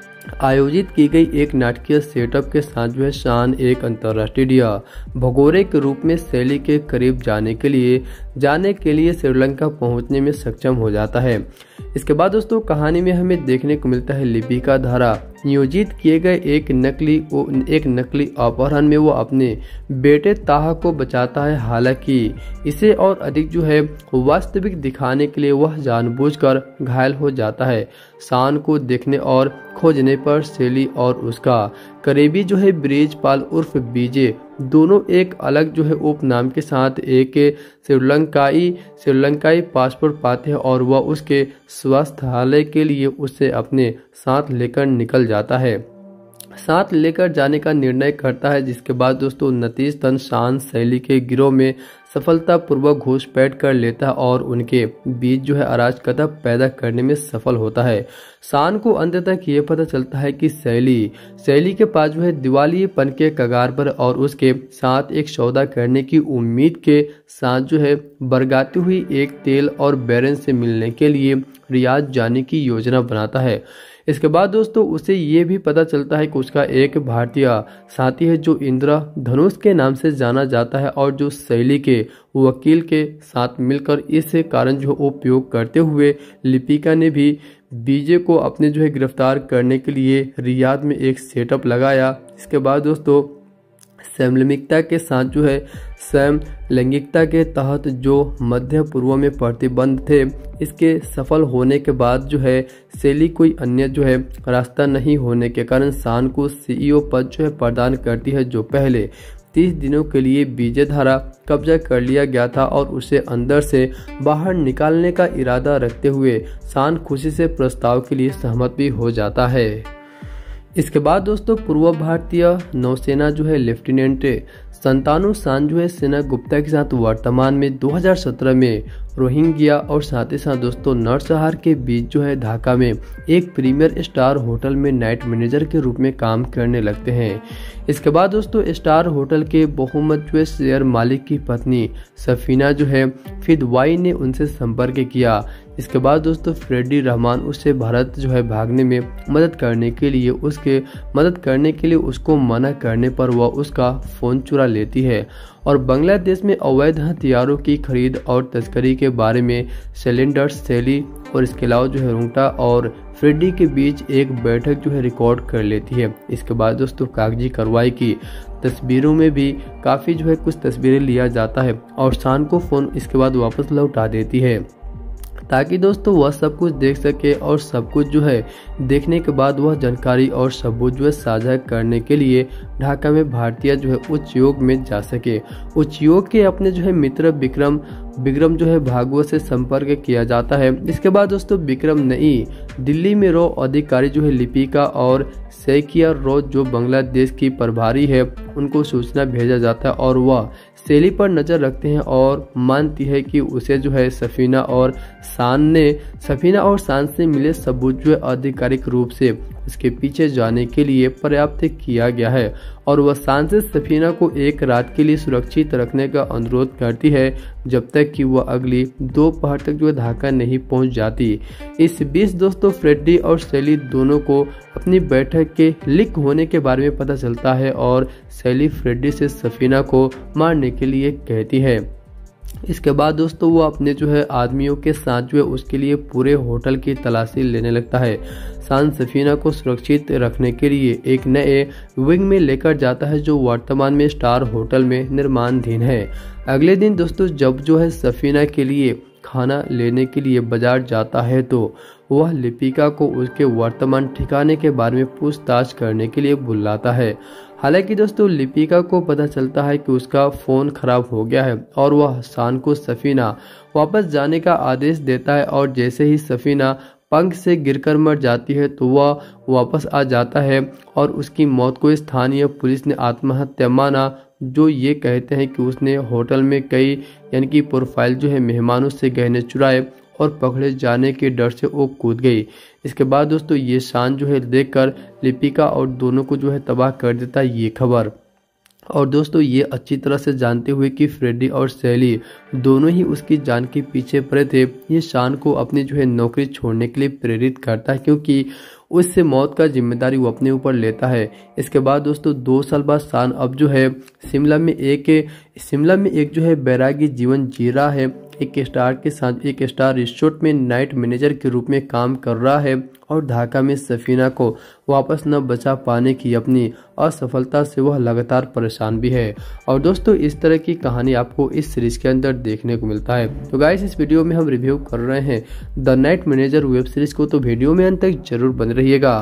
आयोजित की गई एक नाटकीय सेटअप के साथ जो है शान एक अंतर्राष्ट्रीय भगोरे के रूप में शैली के करीब जाने के लिए जाने के लिए श्रीलंका पहुंचने में सक्षम हो जाता है। इसके बाद दोस्तों कहानी में हमें देखने को मिलता है लिपिका द्वारा नियोजित किए गए एक नकली एक नकली अपहरण में वो अपने बेटे ताहा को बचाता है। हालांकि इसे और अधिक जो है वास्तविक दिखाने के लिए वह जानबूझकर घायल हो जाता है। शान को देखने और खोजने पर शैली और उसका करीबी जो है ब्रिजपाल उर्फ बीजे दोनों एक अलग जो है उपनाम के साथ एक श्रीलंकाई श्रीलंकाई पासपोर्ट पाते हैं और वह उसके स्वास्थ्यालय के लिए उसे अपने साथ लेकर निकल जाता है साथ लेकर जाने का निर्णय करता है। जिसके बाद दोस्तों उनतीस टन शान शैली के गिरोह में सफलतापूर्वक घुसपैठ कर लेता है और उनके बीच जो है अराजकता पैदा करने में सफल होता है। शान को अंत तक ये पता चलता है कि शैली शैली के पास जो है दिवालियेपन के कगार पर और उसके साथ एक सौदा करने की उम्मीद के साथ जो है बरगाती हुई एक तेल और बैरन से मिलने के लिए रियाद जाने की योजना बनाता है। इसके बाद दोस्तों उसे ये भी पता चलता है कि उसका एक भारतीय साथी है जो इंद्र धनुष के नाम से जाना जाता है और जो शैली के वकील के साथ मिलकर इस कारण जो उपयोग करते हुए लिपिका ने भी बीजे को अपने जो है गिरफ्तार करने के लिए रियाद में एक सेटअप लगाया। इसके बाद दोस्तों समलैंगिकता के साथ जो है समलैंगिकता के तहत जो मध्य पूर्व में प्रतिबंध थे इसके सफल होने के बाद जो है शैली कोई अन्य जो है रास्ता नहीं होने के कारण शान को सीईओ पद जो है प्रदान करती है, जो पहले तीस दिनों के लिए बीजे द्वारा कब्जा कर लिया गया था और उसे अंदर से बाहर निकालने का इरादा रखते हुए शान खुशी से प्रस्ताव के लिए सहमत भी हो जाता है। इसके बाद दोस्तों पूर्व भारतीय नौसेना जो है लेफ्टिनेंट संतानु शान जो है सेना गुप्ता के साथ वर्तमान में दो हज़ार सत्रह में रोहिंग्या और साथ ही साथ दोस्तों नरसंहार के बीच जो है ढाका में एक प्रीमियर स्टार होटल में नाइट मैनेजर के रूप में काम करने लगते हैं। इसके बाद दोस्तों स्टार होटल के बहुमत जो है शेयर मालिक की पत्नी सफीना जो है फिदवाई ने उनसे संपर्क किया। इसके बाद दोस्तों फ्रेडी रहमान उससे भारत जो है भागने में मदद करने के लिए उसके मदद करने के लिए उसको मना करने पर वह उसका फोन चुरा लेती है और बांग्लादेश में अवैध हथियारों की खरीद और तस्करी के बारे में सिलेंडर शैली और इसके अलावा जो है रुंगटा और फ्रेडी के बीच एक बैठक जो है रिकॉर्ड कर लेती है। इसके बाद दोस्तों कागजी कार्रवाई की तस्वीरों में भी काफ़ी जो है कुछ तस्वीरें लिया जाता है और शान को फ़ोन इसके बाद वापस लौटा देती है ताकि दोस्तों वह सब कुछ देख सके और सब कुछ जो है देखने के बाद वह जानकारी और सबूत जो है साझा करने के लिए ढाका में भारतीय जो है उच्च योग में जा सके। उच्च योग के अपने जो है मित्र विक्रम विक्रम जो है भागवत से संपर्क किया जाता है। इसके बाद दोस्तों विक्रम नई दिल्ली में रो अधिकारी जो है लिपिका और सैकिया रोज जो बांग्लादेश की प्रभारी है उनको सूचना भेजा जाता है और वह शैली पर नजर रखते हैं और मानती है कि उसे जो है सफीना और शान ने सफीना और शान से मिले सबूत जो है आधिकारिक रूप से उसके पीछे जाने के लिए पर्याप्त किया गया है और वह शान से सफीना को एक रात के लिए सुरक्षित रखने का अनुरोध करती है जब तक कि वह अगली दोपहर तक जो ढाका नहीं पहुंच जाती। इस बीच दोस्तों फ्रेडी और सैली दोनों को अपनी बैठक के लीक होने के बारे में पता चलता है और सैली फ्रेडी से सफीना को मारने के लिए कहती है। इसके बाद दोस्तों वो अपने जो है आदमियों के साथ जो है उसके लिए पूरे होटल की तलाशी लेने लगता है। शान सफीना को सुरक्षित रखने के लिए एक नए विंग में लेकर जाता है जो वर्तमान में स्टार होटल में निर्माणाधीन है। अगले दिन दोस्तों जब जो है सफीना के लिए खाना लेने के लिए बाजार जाता है तो वह लिपिका को उसके वर्तमान ठिकाने के बारे में पूछताछ करने के लिए बुलाता है। हालांकि दोस्तों लिपिका को पता चलता है कि उसका फ़ोन खराब हो गया है और वह शान को सफीना वापस जाने का आदेश देता है और जैसे ही सफीना पंख से गिरकर मर जाती है तो वह वापस आ जाता है और उसकी मौत को स्थानीय पुलिस ने आत्महत्या माना, जो ये कहते हैं कि उसने होटल में कई यानी कि प्रोफाइल जो है मेहमानों से गहने चुराए और पकड़े जाने के डर से वो कूद गई। इसके बाद दोस्तों ये शान जो है देखकर लिपिका और दोनों को जो है तबाह कर देता है ये खबर। और दोस्तों ये अच्छी तरह से जानते हुए कि फ्रेडी और सैली दोनों ही उसकी जान के पीछे पड़े थे, ये शान को अपनी जो है नौकरी छोड़ने के लिए प्रेरित करता है क्योंकि उससे मौत का जिम्मेदारी वो अपने ऊपर लेता है। इसके बाद दोस्तों दो साल बाद शान अब जो है शिमला में एक शिमला में एक जो है बैरागी जीवन जी रहा है। एक स्टार के साथ एक स्टार रिसोर्ट में नाइट मैनेजर के रूप में काम कर रहा है और ढाका में सफीना को वापस न बचा पाने की अपनी असफलता से वह लगातार परेशान भी है। और दोस्तों इस तरह की कहानी आपको इस सीरीज के अंदर देखने को मिलता है। तो गाइस इस वीडियो में हम रिव्यू कर रहे हैं the night manager web series को, तो वीडियो में अंत तक जरूर बने रहिएगा।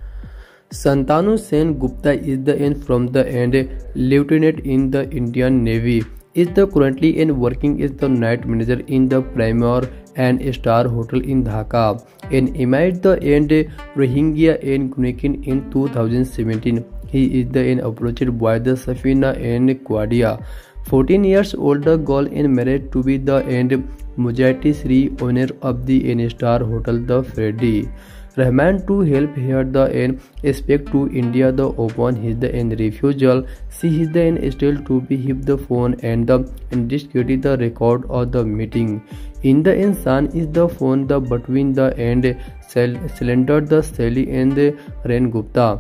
संतानु Sen Gupta is the and from the and lieutenant in the Indian Navy is the currently and working as the night manager in the Premier and Star Hotel in Dhaka and amid the end Rohingya and Gunekin in two thousand seventeen. He is the and approached by the Safina and Quadia. fourteen years old the girl and married to be the and Mujahid Sri owner of the N Star Hotel the Freddy Rahman to help here the end expect to India the open his the end refusal. She is the end still to be hip the phone and the and discredit the record of the meeting. In the end, San is the phone the between the end cylinder the Sally and the Ren Gupta.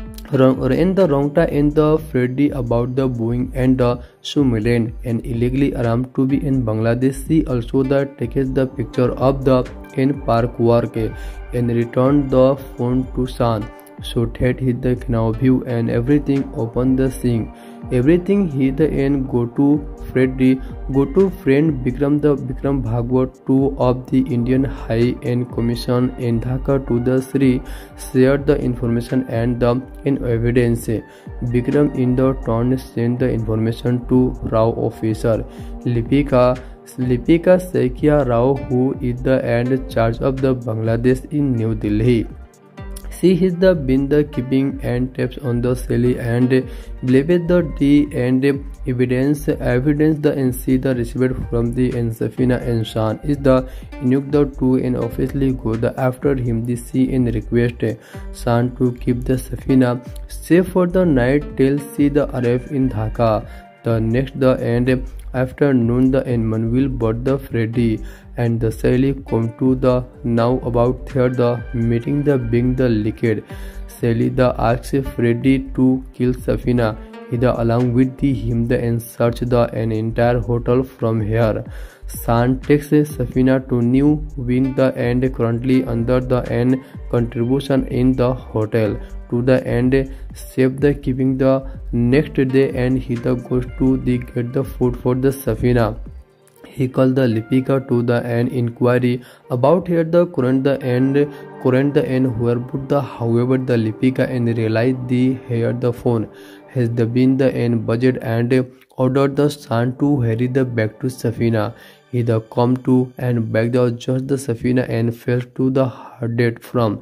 Ren the Rongta and the Freddy about the Boeing and the Sumilen and illegally armed to be in Bangladesh. She also the takes the picture of the in park work and returned the phone to San. So that he the now view and everything open the scene. Everything he the end go to Freddy go to friend Bikram the Bikram Bhagwat two of the Indian High End Commission in Dhaka to the Sri shared the information and the in evidence. Bikram in the turn sent the information to Rao officer Lipika Lipika Sekia Rao, who is the and charge of the Bangladesh in New Delhi. She has the been the keeping and tapes on the Sally and believed the D and evidence evidence the N C the received from the N Safina and Shan is the inuk the two and officially go the after him the C and request Shan to keep the Safina safe for the night till she the arrive in Dhaka. The next the end afternoon the Enman will bought the Freddy and the Sally come to the now about third the meeting the being the liquid. Sally the asks Freddy to kill Safina. He the along with the him the and search the an entire hotel from here. San takes Safina to New Wing the end currently under the end contribution in the hotel to the end save the keeping the next day and he the goes to the get the food for the Safina. He called the Lipika to the end inquiry about here the current the end current the end where put the however the Lipika and realized the here the phone has the been the end budget and ordered the son to hurry the back to Safina. He the come to and back the just the Safina and fell to the hard dead from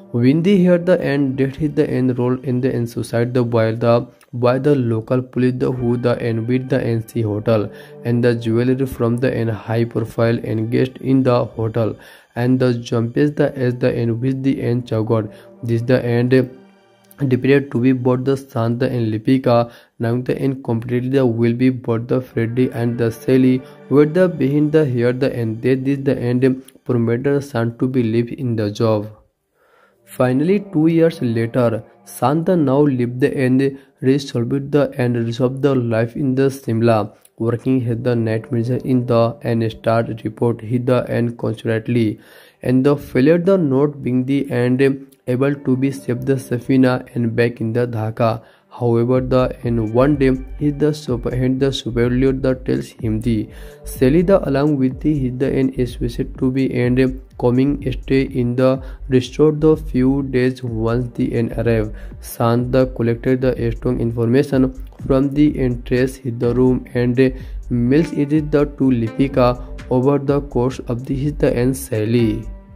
When they hear the end, that is the end role in the end suicide the by the by the local police the who the end with the N C hotel and the jewelry from the end high profile engaged in the hotel and the jumps the as the end with the end chagod. This the end declared to be both the Santa and Lipika. Now the end completely will be both the Freddy and the Sally with the behind the here the end. That is the end permitted Santa to be live in the job. Finally, two years later, Santa now lived the end resolved the and resolved the life in the Simla, working as the night manager in the and start report he the end constantly, and the failure the not being the end able to be saved the Safina and back in the Dhaka. However, the and one day he the super and the superior the tells him the Sally the along with the his the and is wished to be and coming stay in the restored the few days once the end arrived. Sant the collected the strong information from the entrance hit the room and mails it the to Lipika over the course of the his the and Sally.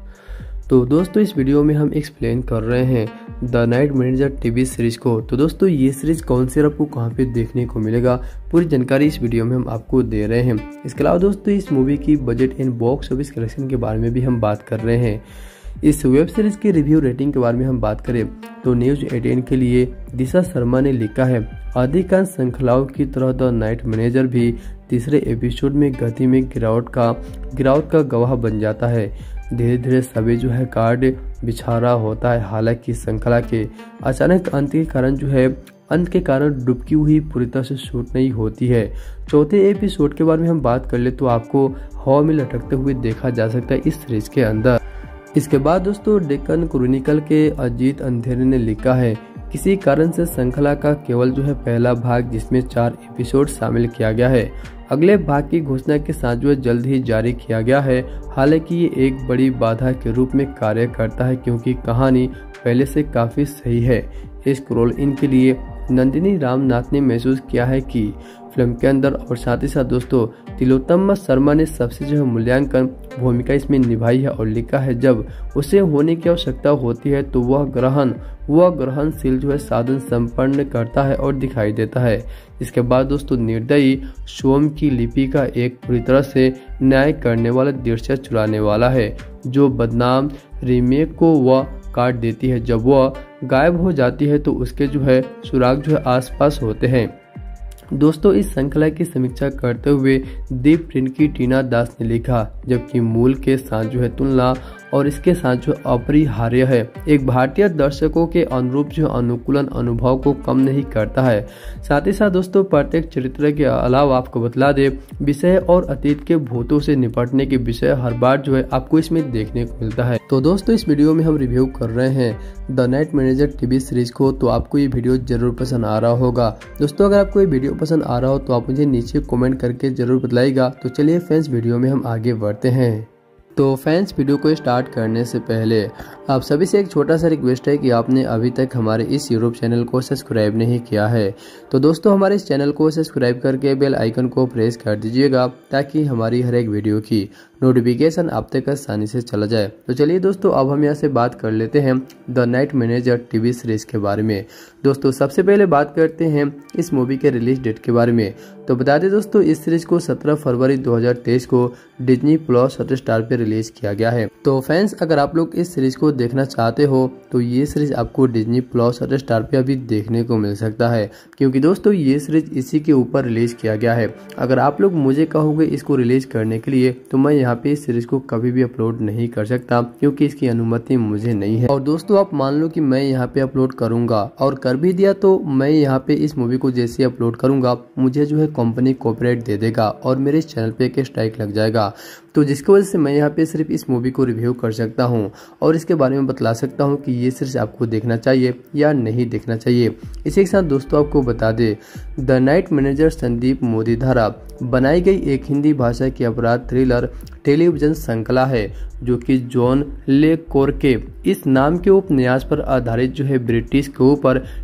तो दोस्तों इस video में हम explain कर रहे हैं the night manager TV series को। तो दोस्तों ये सीरीज कौन सी आपको कहां पे देखने को मिलेगा, पूरी जानकारी इस वीडियो में हम आपको दे रहे हैं। इसके अलावा दोस्तों इस मूवी की budget and box office collection के बारे में भी हम बात कर रहे हैं। इस वेब सीरीज की रिव्यू रेटिंग के बारे में हम बात करें तो न्यूज एटीन के लिए दिशा शर्मा ने लिखा है, अधिकांश श्रृंखलाओं की तरह द नाइट मैनेजर भी तीसरे एपिसोड में गति में गिरावट का गिरावट का गवाह बन जाता है। धीरे धीरे सभी जो है कार्ड बिछा रहा होता है। हालांकि श्रृंखला के अचानक अंत के कारण जो है अंत के कारण डुबकी हुई पूरी तरह से शूट नहीं होती है। चौथे एपिसोड के बारे में हम बात कर ले तो आपको हवा में लटकते हुए देखा जा सकता है इस सीरीज के अंदर। इसके बाद दोस्तों डेक्कन क्रॉनिकल के अजीत अंधेरे ने लिखा है, किसी कारण से श्रृंखला का केवल जो है पहला भाग जिसमें चार एपिसोड शामिल किया गया है, अगले भाग की घोषणा के साथ जो जल्द ही जारी किया गया है। हालांकि ये एक बड़ी बाधा के रूप में कार्य करता है क्योंकि कहानी पहले से काफी सही है। इस रोल इन के लिए नंदिनी रामनाथ ने महसूस किया है कि फिल्म के अंदर और साथ ही साथ दोस्तों तिलोत्तमा शर्मा ने सबसे जो है मूल्यांकन भूमिका इसमें निभाई है और लिखा है, जब उसे होने की आवश्यकता होती है तो वह ग्रहण वह ग्रहणशील जो है साधन संपन्न करता है और दिखाई देता है। इसके बाद दोस्तों निर्दयी सोम की लिपि का एक पूरी तरह से न्याय करने वाला दृश्य चुराने वाला है, जो बदनाम रीमेक को वह काट देती है। जब वह गायब हो जाती है तो उसके जो है सुराग जो है आसपास होते हैं। दोस्तों इस श्रृंखला की समीक्षा करते हुए दीप प्रिंट की टीना दास ने लिखा, जबकि मूल के साथ जो है तुलना और इसके साथ जो अपरिहार्य है, एक भारतीय दर्शकों के अनुरूप जो अनुकूलन अनुभव को कम नहीं करता है। साथ ही साथ दोस्तों प्रत्येक चरित्र के अलावा आपको बतला दे विषय और अतीत के भूतों से निपटने के विषय हर बार जो है आपको इसमें देखने को मिलता है। तो दोस्तों इस वीडियो में हम रिव्यू कर रहे हैं the night manager TV series को। तो आपको ये वीडियो जरूर पसंद आ रहा होगा। दोस्तों अगर आपको ये वीडियो पसंद आ रहा हो तो आप मुझे नीचे कमेंट करके जरूर बताइएगा। तो चलिए फ्रेंड्स वीडियो में हम आगे बढ़ते हैं। तो फ्रेंड्स वीडियो को स्टार्ट करने से पहले आप सभी से एक छोटा सा रिक्वेस्ट है कि आपने अभी तक हमारे इस यूट्यूब चैनल को सब्सक्राइब नहीं किया है तो दोस्तों हमारे इस चैनल को सब्सक्राइब करके बेल आइकन को प्रेस कर दीजिएगा ताकि हमारी हर एक वीडियो की नोटिफिकेशन आप तक आसानी से चला जाए। तो चलिए दोस्तों अब हम यहाँ से बात कर लेते हैं the night manager TV series के बारे में। दोस्तों सबसे पहले बात करते हैं इस मूवी के रिलीज डेट के बारे में। तो बता दें दोस्तों इस सीरीज को सत्रह फरवरी दो हज़ार तेईस को डिज्नी प्लस हॉटस्टार पे रिलीज किया गया है। तो फैंस अगर आप लोग इस सीरीज को देखना चाहते हो तो ये सीरीज आपको डिज्नी प्लस हॉटस्टार पे अभी देखने को मिल सकता है, क्योंकि दोस्तों ये सीरीज इसी के ऊपर रिलीज किया गया है। अगर आप लोग मुझे कहोगे इसको रिलीज करने के लिए तो मैं यहाँ पे इस सीरीज को कभी भी अपलोड नहीं कर सकता क्योंकि इसकी अनुमति मुझे नहीं है। और दोस्तों आप मान लो कि मैं यहाँ पे अपलोड करूंगा और कर भी दिया तो मैं यहाँ पे इस मूवी को जैसे अपलोड करूंगा मुझे जो है कंपनी कॉपीराइट दे देगा और मेरे इस चैनल पे एक स्ट्राइक लग जाएगा। तो जिसकी वजह से मैं यहाँ पे सिर्फ इस मूवी को रिव्यू कर सकता हूँ और इसके बारे में बतला सकता हूँ कि ये सीरीज आपको देखना चाहिए या नहीं देखना चाहिए। इसी के साथ दोस्तों आपको बता दे the night manager Sandeep Modi द्वारा बनाई गई एक हिंदी भाषा की अपराध थ्रिलर टेलीविजन श्रृंखला है जो कि जॉन ले कोर के इस नाम के उपन्यास पर आधारित जो है ब्रिटिश के ऊपर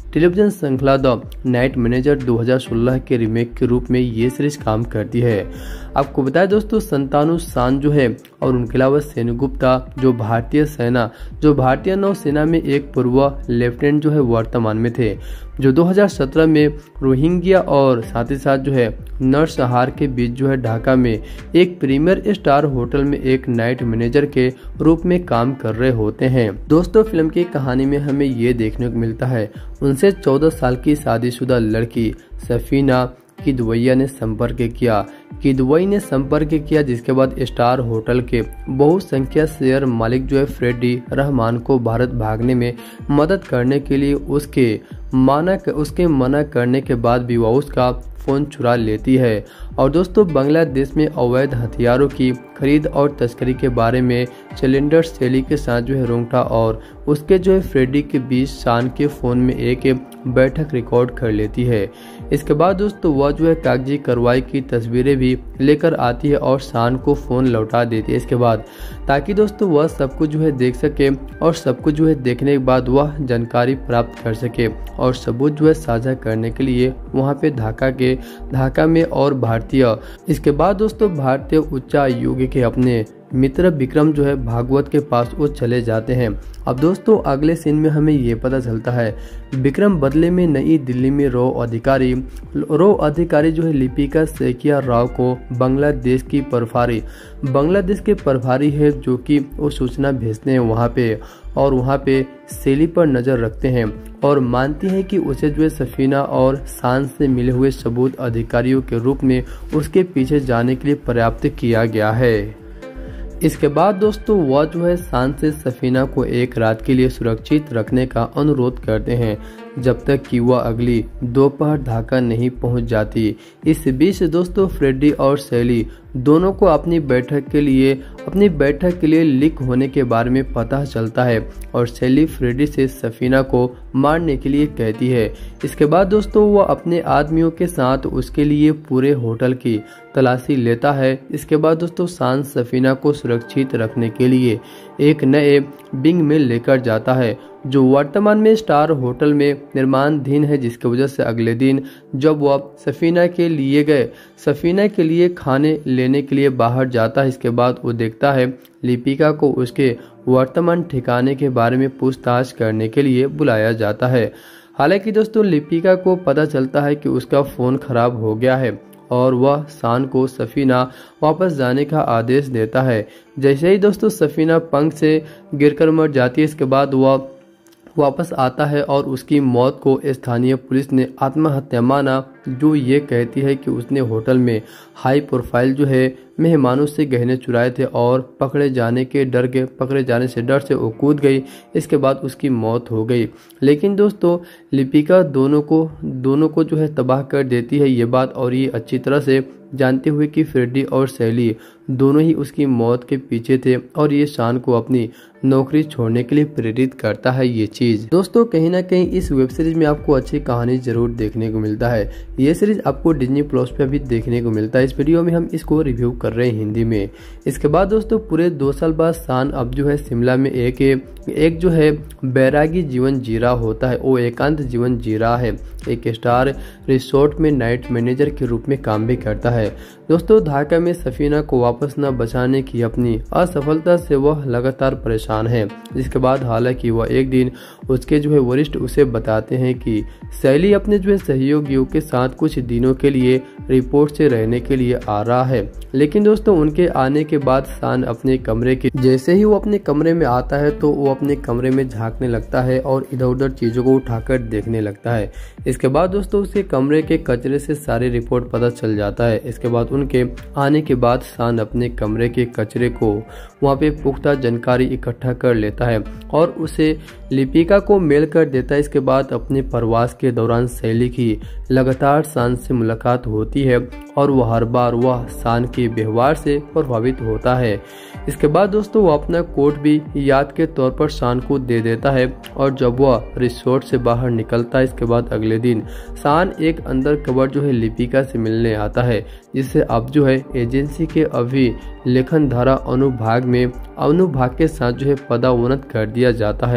टेलीविजन श्रृंखला द नाइट मैनेजर दो हज़ार सोलह के रीमेक के रूप में ये सीरीज काम करती है। आपको बताया दोस्तों, संतानु सान जो है और उनके अलावा सेनगुप्ता जो भारतीय सेना जो भारतीय नौसेना में एक पूर्व लेफ्टिनेंट जो है वर्तमान में थे, जो दो हज़ार सत्रह में रोहिंग्या और साथ ही साथ जो है नरसंहार के बीच जो है ढाका में एक प्रीमियर स्टार होटल में एक नाइट मैनेजर के रूप में काम कर रहे होते हैं। दोस्तों, फिल्म की कहानी में हमें ये देखने को मिलता है, उनसे चौदह साल की शादीशुदा लड़की सफीना किदवैया ने संपर्क किया किदवई ने संपर्क किया जिसके बाद स्टार होटल के बहुसंख्यक शेयर मालिक जो है फ्रेडी रहमान को भारत भागने में मदद करने के लिए उसके माना उसके मना करने के बाद भी वह उसका फोन चुरा लेती है। और दोस्तों, बांग्लादेश में अवैध हथियारों की खरीद और तस्करी के बारे में चैलेंजर शैली के साथ जो है रोंगटा और उसके जो है फ्रेडी के बीच शान के फोन में एक बैठक रिकॉर्ड कर लेती है। इसके बाद दोस्तों वह जो है कागजी कार्रवाई की तस्वीरें भी लेकर आती है और शान को फोन लौटा देती है इसके बाद, ताकि दोस्तों वह सब कुछ जो है देख सके और सब कुछ जो है देखने के बाद वह जानकारी प्राप्त कर सके और सबूत जो है साझा करने के लिए वहां पे ढाका के ढाका में और भारतीय इसके बाद दोस्तों भारतीय उच्चायोग के अपने मित्र विक्रम जो है भागवत के पास वो चले जाते हैं। अब दोस्तों अगले सीन में हमें ये पता चलता है विक्रम बदले में नई दिल्ली में रो अधिकारी रो अधिकारी जो है लिपिका सेकिया राव को बांग्लादेश की प्रभारी बांग्लादेश के प्रभारी है जो कि वो सूचना भेजते हैं वहाँ पे और वहाँ पे शैली पर नजर रखते हैं और मानती है कि उसे जो है सफीना और शान से मिले हुए सबूत अधिकारियों के रूप में उसके पीछे जाने के लिए पर्याप्त किया गया है। इसके बाद दोस्तों वह जो है शान से सफीना को एक रात के लिए सुरक्षित रखने का अनुरोध करते हैं जब तक कि वह अगली दोपहर ढाका नहीं पहुंच जाती। इस बीच दोस्तों फ्रेडी और शैली दोनों को अपनी बैठक के लिए अपनी बैठक के लिए लीक होने के बारे में पता चलता है और शैली फ्रेडी से सफीना को मारने के लिए कहती है। इसके बाद दोस्तों वह अपने आदमियों के साथ उसके लिए पूरे होटल की तलाशी लेता है। इसके बाद दोस्तों शान सफीना को सुरक्षित रखने के लिए एक नए विंग में लेकर जाता है जो वर्तमान में स्टार होटल में निर्माणाधीन है, जिसकी वजह से अगले दिन जब वह सफीना के लिए गए सफीना के लिए खाने लेने के लिए बाहर जाता है, इसके बाद वो देखता है लिपिका को उसके वर्तमान ठिकाने के बारे में पूछताछ करने के लिए बुलाया जाता है। हालांकि दोस्तों लिपिका को पता चलता है कि उसका फोन खराब हो गया है और वह शान को सफीना वापस जाने का आदेश देता है। जैसे ही दोस्तों सफीना पंख से गिरकर मर जाती है, इसके बाद वह वापस आता है और उसकी मौत को स्थानीय पुलिस ने आत्महत्या माना, जो ये कहती है कि उसने होटल में हाई प्रोफाइल जो है मेहमानों से गहने चुराए थे और पकड़े जाने के डर के पकड़े जाने से डर से वो कूद गई। इसके बाद उसकी मौत हो गई। लेकिन दोस्तों लिपिका दोनों को दोनों को जो है तबाह कर देती है ये बात, और ये अच्छी तरह से जानते हुए कि फ्रेडी और शैली दोनों ही उसकी मौत के पीछे थे और ये शान को अपनी नौकरी छोड़ने के लिए प्रेरित करता है ये चीज। दोस्तों कहीं ना कहीं इस वेब सीरीज में आपको अच्छी कहानी जरूर देखने को मिलता है। ये सीरीज आपको डिज्नी प्लस पे भी देखने को मिलता है। इस वीडियो में हम इसको रिव्यू कर रहे हैं हिंदी में। इसके बाद दोस्तों पूरे दो साल बाद शान अब जो है शिमला में एक एक जो है बैरागी जीवन जी रहा होता है, वो एकांत जीवन जी रहा है। एक स्टार रिसोर्ट में नाइट मैनेजर के रूप में काम भी करता है। दोस्तों ढाका में सफीना को वापस न बचाने की अपनी असफलता से वह लगातार परेशान है। इसके बाद हालांकि वह एक दिन उसके जो है वरिष्ठ उसे बताते हैं कि शैली अपने जो है सहयोगियों के साथ कुछ दिनों के लिए रिपोर्ट से रहने के लिए आ रहा है। लेकिन दोस्तों उनके आने के बाद शान अपने कमरे के जैसे ही वो अपने कमरे में आता है तो वो अपने कमरे में झांकने लगता है और इधर उधर चीजों को उठाकर देखने लगता है। इसके बाद दोस्तों उसके कमरे के कचरे से सारी रिपोर्ट पता चल जाता है। इसके बाद उनके आने के बाद शान अपने कमरे के कचरे को वहाँ पे पुख्ता जानकारी इकट्ठा कर लेता है और उसे लिपिका को मेल कर देता है। इसके बाद अपने प्रवास के दौरान शैली की लगातार शान से मुलाकात होती है और वह हर बार वह शान के व्यवहार से प्रभावित होता है। इसके बाद दोस्तों वो अपना कोट भी याद के तौर पर शान को दे देता है और जब वह रिसोर्ट से बाहर निकलता है इसके बाद अगले दिन शान एक अंदर कवर जो है लिपिका से मिलने आता है, जिसे अब जो है एजेंसी के अभी लेखन धारा अनुभाग में अनुभाग के साथ जो है पदोन्नत कर दिया जाता है।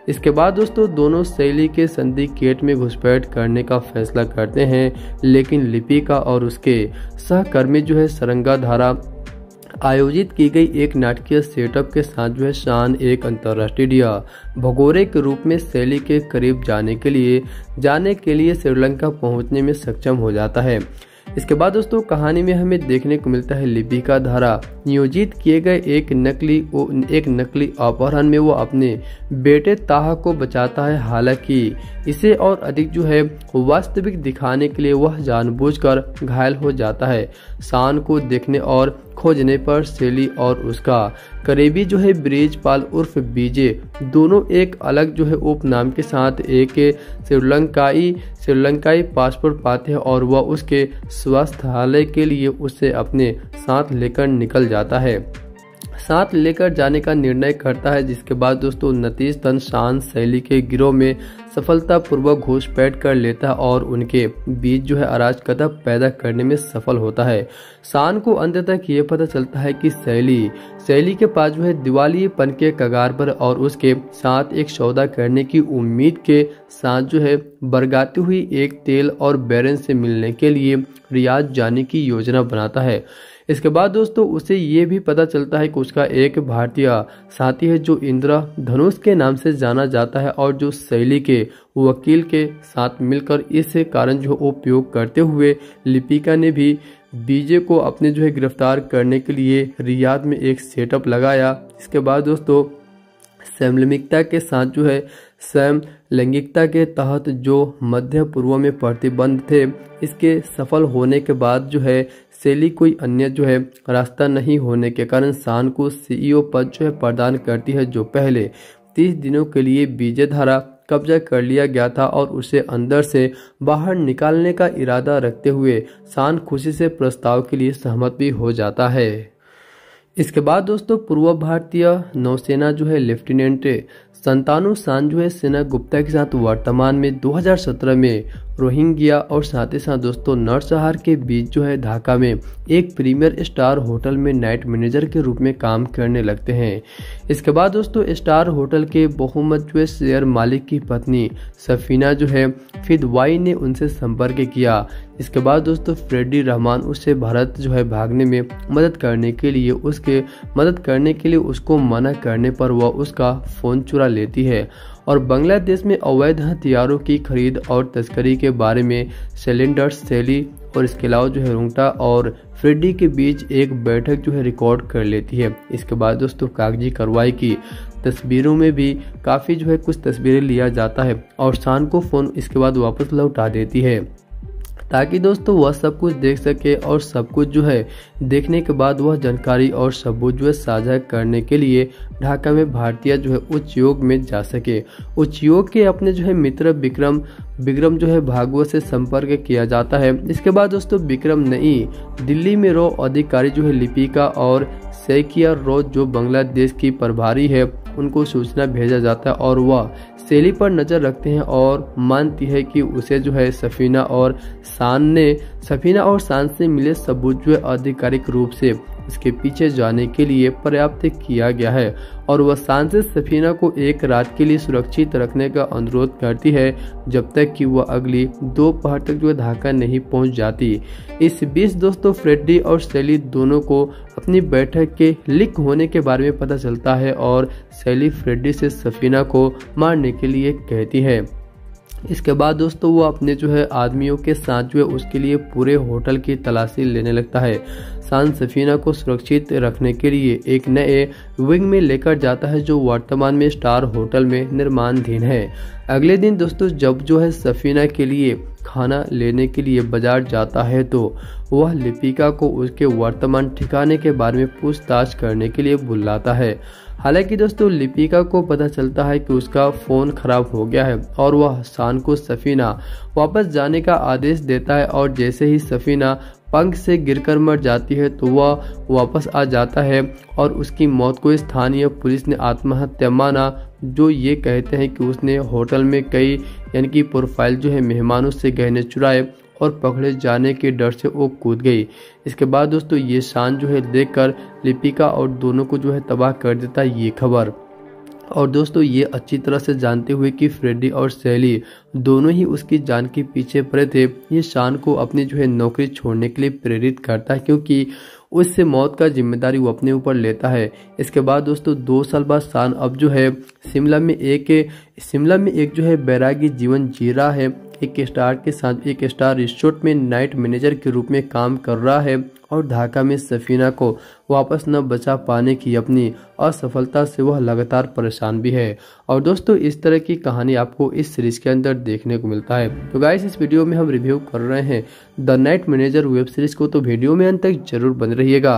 इसके बाद दोस्तों दोनों शैली के सिंडिकेट में घुसपैठ करने का फैसला करते हैं, लेकिन लिपिका और उसके सहकर्मी जो है सरंगाधारा आयोजित की गई एक नाटकीय सेटअप के साथ जो है शान एक अंतर्राष्ट्रीय भगोरे के रूप में शैली के करीब जाने के लिए जाने के लिए श्रीलंका पहुंचने में सक्षम हो जाता है। इसके बाद दोस्तों कहानी में हमें देखने को मिलता है लिपिका द्वारा नियोजित किए गए एक नकली एक नकली अपहरण में वो अपने बेटे ताहा को बचाता है। हालांकि इसे और अधिक जो है वास्तविक दिखाने के लिए वह जानबूझकर घायल हो जाता है। शान को देखने और खोजने पर शैली और उसका करीबी जो है ब्रिजपाल उर्फ बीजे दोनों एक अलग जो है उपनाम के साथ एक श्रीलंकाई श्रीलंकाई पासपोर्ट पाते हैं और वह उसके स्वास्थ्यालय के लिए उसे अपने साथ लेकर निकल जाता है साथ लेकर जाने का निर्णय करता है। जिसके बाद दोस्तों नतीजतन शान शैली के गिरोह में सफलतापूर्वक घुसपैठ कर लेता है और उनके बीच जो है अराजकता पैदा करने में सफल होता है। शान को अंत तक ये पता चलता है कि शैली शैली के पास जो है दिवालियेपन के कगार पर और उसके साथ एक सौदा करने की उम्मीद के साथ जो है बरगाती हुई एक तेल और बैरन से मिलने के लिए रियाद जाने की योजना बनाता है। इसके बाद दोस्तों उसे ये भी पता चलता है कि उसका एक भारतीय साथी है जो इंद्र धनुष के नाम से जाना जाता है और जो शैली के वकील के साथ मिलकर इस कारण जो उपयोग करते हुए लिपिका ने भी बीजे को अपने जो है गिरफ्तार करने के लिए रियाद में एक सेटअप लगाया। इसके बाद दोस्तों समलैंगिकता के साथ जो है सैम लैंगिकता के तहत जो मध्य पूर्व में प्रतिबंध थे इसके सफल होने के बाद जो है शैली कोई अन्य जो है रास्ता नहीं होने के कारण शान को सीईओ पद जो है प्रदान करती है, जो पहले तीस दिनों के लिए बीजे द्वारा कब्जा कर लिया गया था और उसे अंदर से बाहर निकालने का इरादा रखते हुए शान खुशी से प्रस्ताव के लिए सहमत भी हो जाता है। इसके बाद दोस्तों पूर्व भारतीय नौसेना जो है लेफ्टिनेंट संतानु शान जो है सेना गुप्ता के साथ वर्तमान में दो हज़ार सत्रह में रोहिंग्या और साथ ही साथ दोस्तों नरसंहार के बीच जो है ढाका में एक प्रीमियर स्टार होटल में नाइट मैनेजर के रूप में काम करने लगते हैं। इसके बाद दोस्तों स्टार होटल के बहुमत जो है शेयर मालिक की पत्नी सफीना जो है फिदवाई ने उनसे संपर्क किया। इसके बाद दोस्तों फ्रेडी रहमान उससे भारत जो है भागने में मदद करने के लिए उसके मदद करने के लिए उसको मना करने पर वह उसका फोन चुरा लेती है और बांग्लादेश में अवैध हथियारों की खरीद और तस्करी के बारे में सिलेंडर्स शैली और इसके अलावा जो है रुंगटा और फ्रेडी के बीच एक बैठक जो है रिकॉर्ड कर लेती है। इसके बाद दोस्तों कागजी कार्रवाई की तस्वीरों में भी काफ़ी जो है कुछ तस्वीरें लिया जाता है और शान को फ़ोन इसके बाद वापस लौटा देती है ताकि दोस्तों वह सब कुछ देख सके और सब कुछ जो है देखने के बाद वह जानकारी और सबूत जो है साझा करने के लिए ढाका में भारतीय जो है उच्च योग में जा सके। उच्च योग के अपने जो है मित्र विक्रम विक्रम जो है भागवत से संपर्क किया जाता है। इसके बाद दोस्तों विक्रम नई दिल्ली में रो अधिकारी जो है लिपिका और सैकिया रोज जो बांग्लादेश की प्रभारी है उनको सूचना भेजा जाता है और वह शैली पर नजर रखते हैं और मानती है कि उसे जो है सफीना और शान ने सफीना और शान से मिले सबूत जो है आधिकारिक रूप से इसके पीछे जाने के लिए पर्याप्त किया गया है और वह शान से सफीना को एक रात के लिए सुरक्षित रखने का अनुरोध करती है जब तक कि वह अगली दोपहर तक जो ढाका नहीं पहुंच जाती। इस बीच दोस्तों फ्रेडी और शैली दोनों को अपनी बैठक के लीक होने के बारे में पता चलता है और शैली फ्रेडी से सफीना को मारने के लिए कहती है। इसके बाद दोस्तों वो अपने जो है आदमियों के साथ जो है उसके लिए पूरे होटल की तलाशी लेने लगता है। शान सफीना को सुरक्षित रखने के लिए एक नए विंग में लेकर जाता है जो वर्तमान में स्टार होटल में निर्माणाधीन है। अगले दिन दोस्तों जब जो है सफीना के लिए खाना लेने के लिए बाजार जाता है तो वह लिपिका को उसके वर्तमान ठिकाने के बारे में पूछताछ करने के लिए बुलाता है। हालांकि दोस्तों लिपिका को पता चलता है कि उसका फ़ोन खराब हो गया है और वह शान को सफीना वापस जाने का आदेश देता है और जैसे ही सफीना पंख से गिरकर मर जाती है तो वह वापस आ जाता है और उसकी मौत को स्थानीय पुलिस ने आत्महत्या माना, जो ये कहते हैं कि उसने होटल में कई यानी कि प्रोफाइल जो है मेहमानों से गहने चुराए और पकड़े जाने के डर से वो कूद गई। इसके बाद दोस्तों ये शान जो है देखकर लिपिका और दोनों को जो है तबाह कर देता है ये खबर। और दोस्तों ये अच्छी तरह से जानते हुए कि फ्रेडी और सैली दोनों ही उसकी जान के पीछे पड़े थे, ये शान को अपनी जो है नौकरी छोड़ने के लिए प्रेरित करता है, क्योंकि उससे मौत का जिम्मेदारी वो अपने ऊपर लेता है। इसके बाद दोस्तों दो साल बाद शान अब जो है शिमला में एक शिमला में एक जो है बैरागी जीवन जी रहा है। एक स्टार के साथ एक स्टार रिसोर्ट में नाइट मैनेजर के रूप में काम कर रहा है और ढाका में सफीना को वापस न बचा पाने की अपनी असफलता से वह लगातार परेशान भी है। और दोस्तों इस तरह की कहानी आपको इस सीरीज के अंदर देखने को मिलता है। तो गाइस इस वीडियो में हम रिव्यू कर रहे हैं the night manager web series को, तो वीडियो में अंत तक जरूर बने रहिएगा।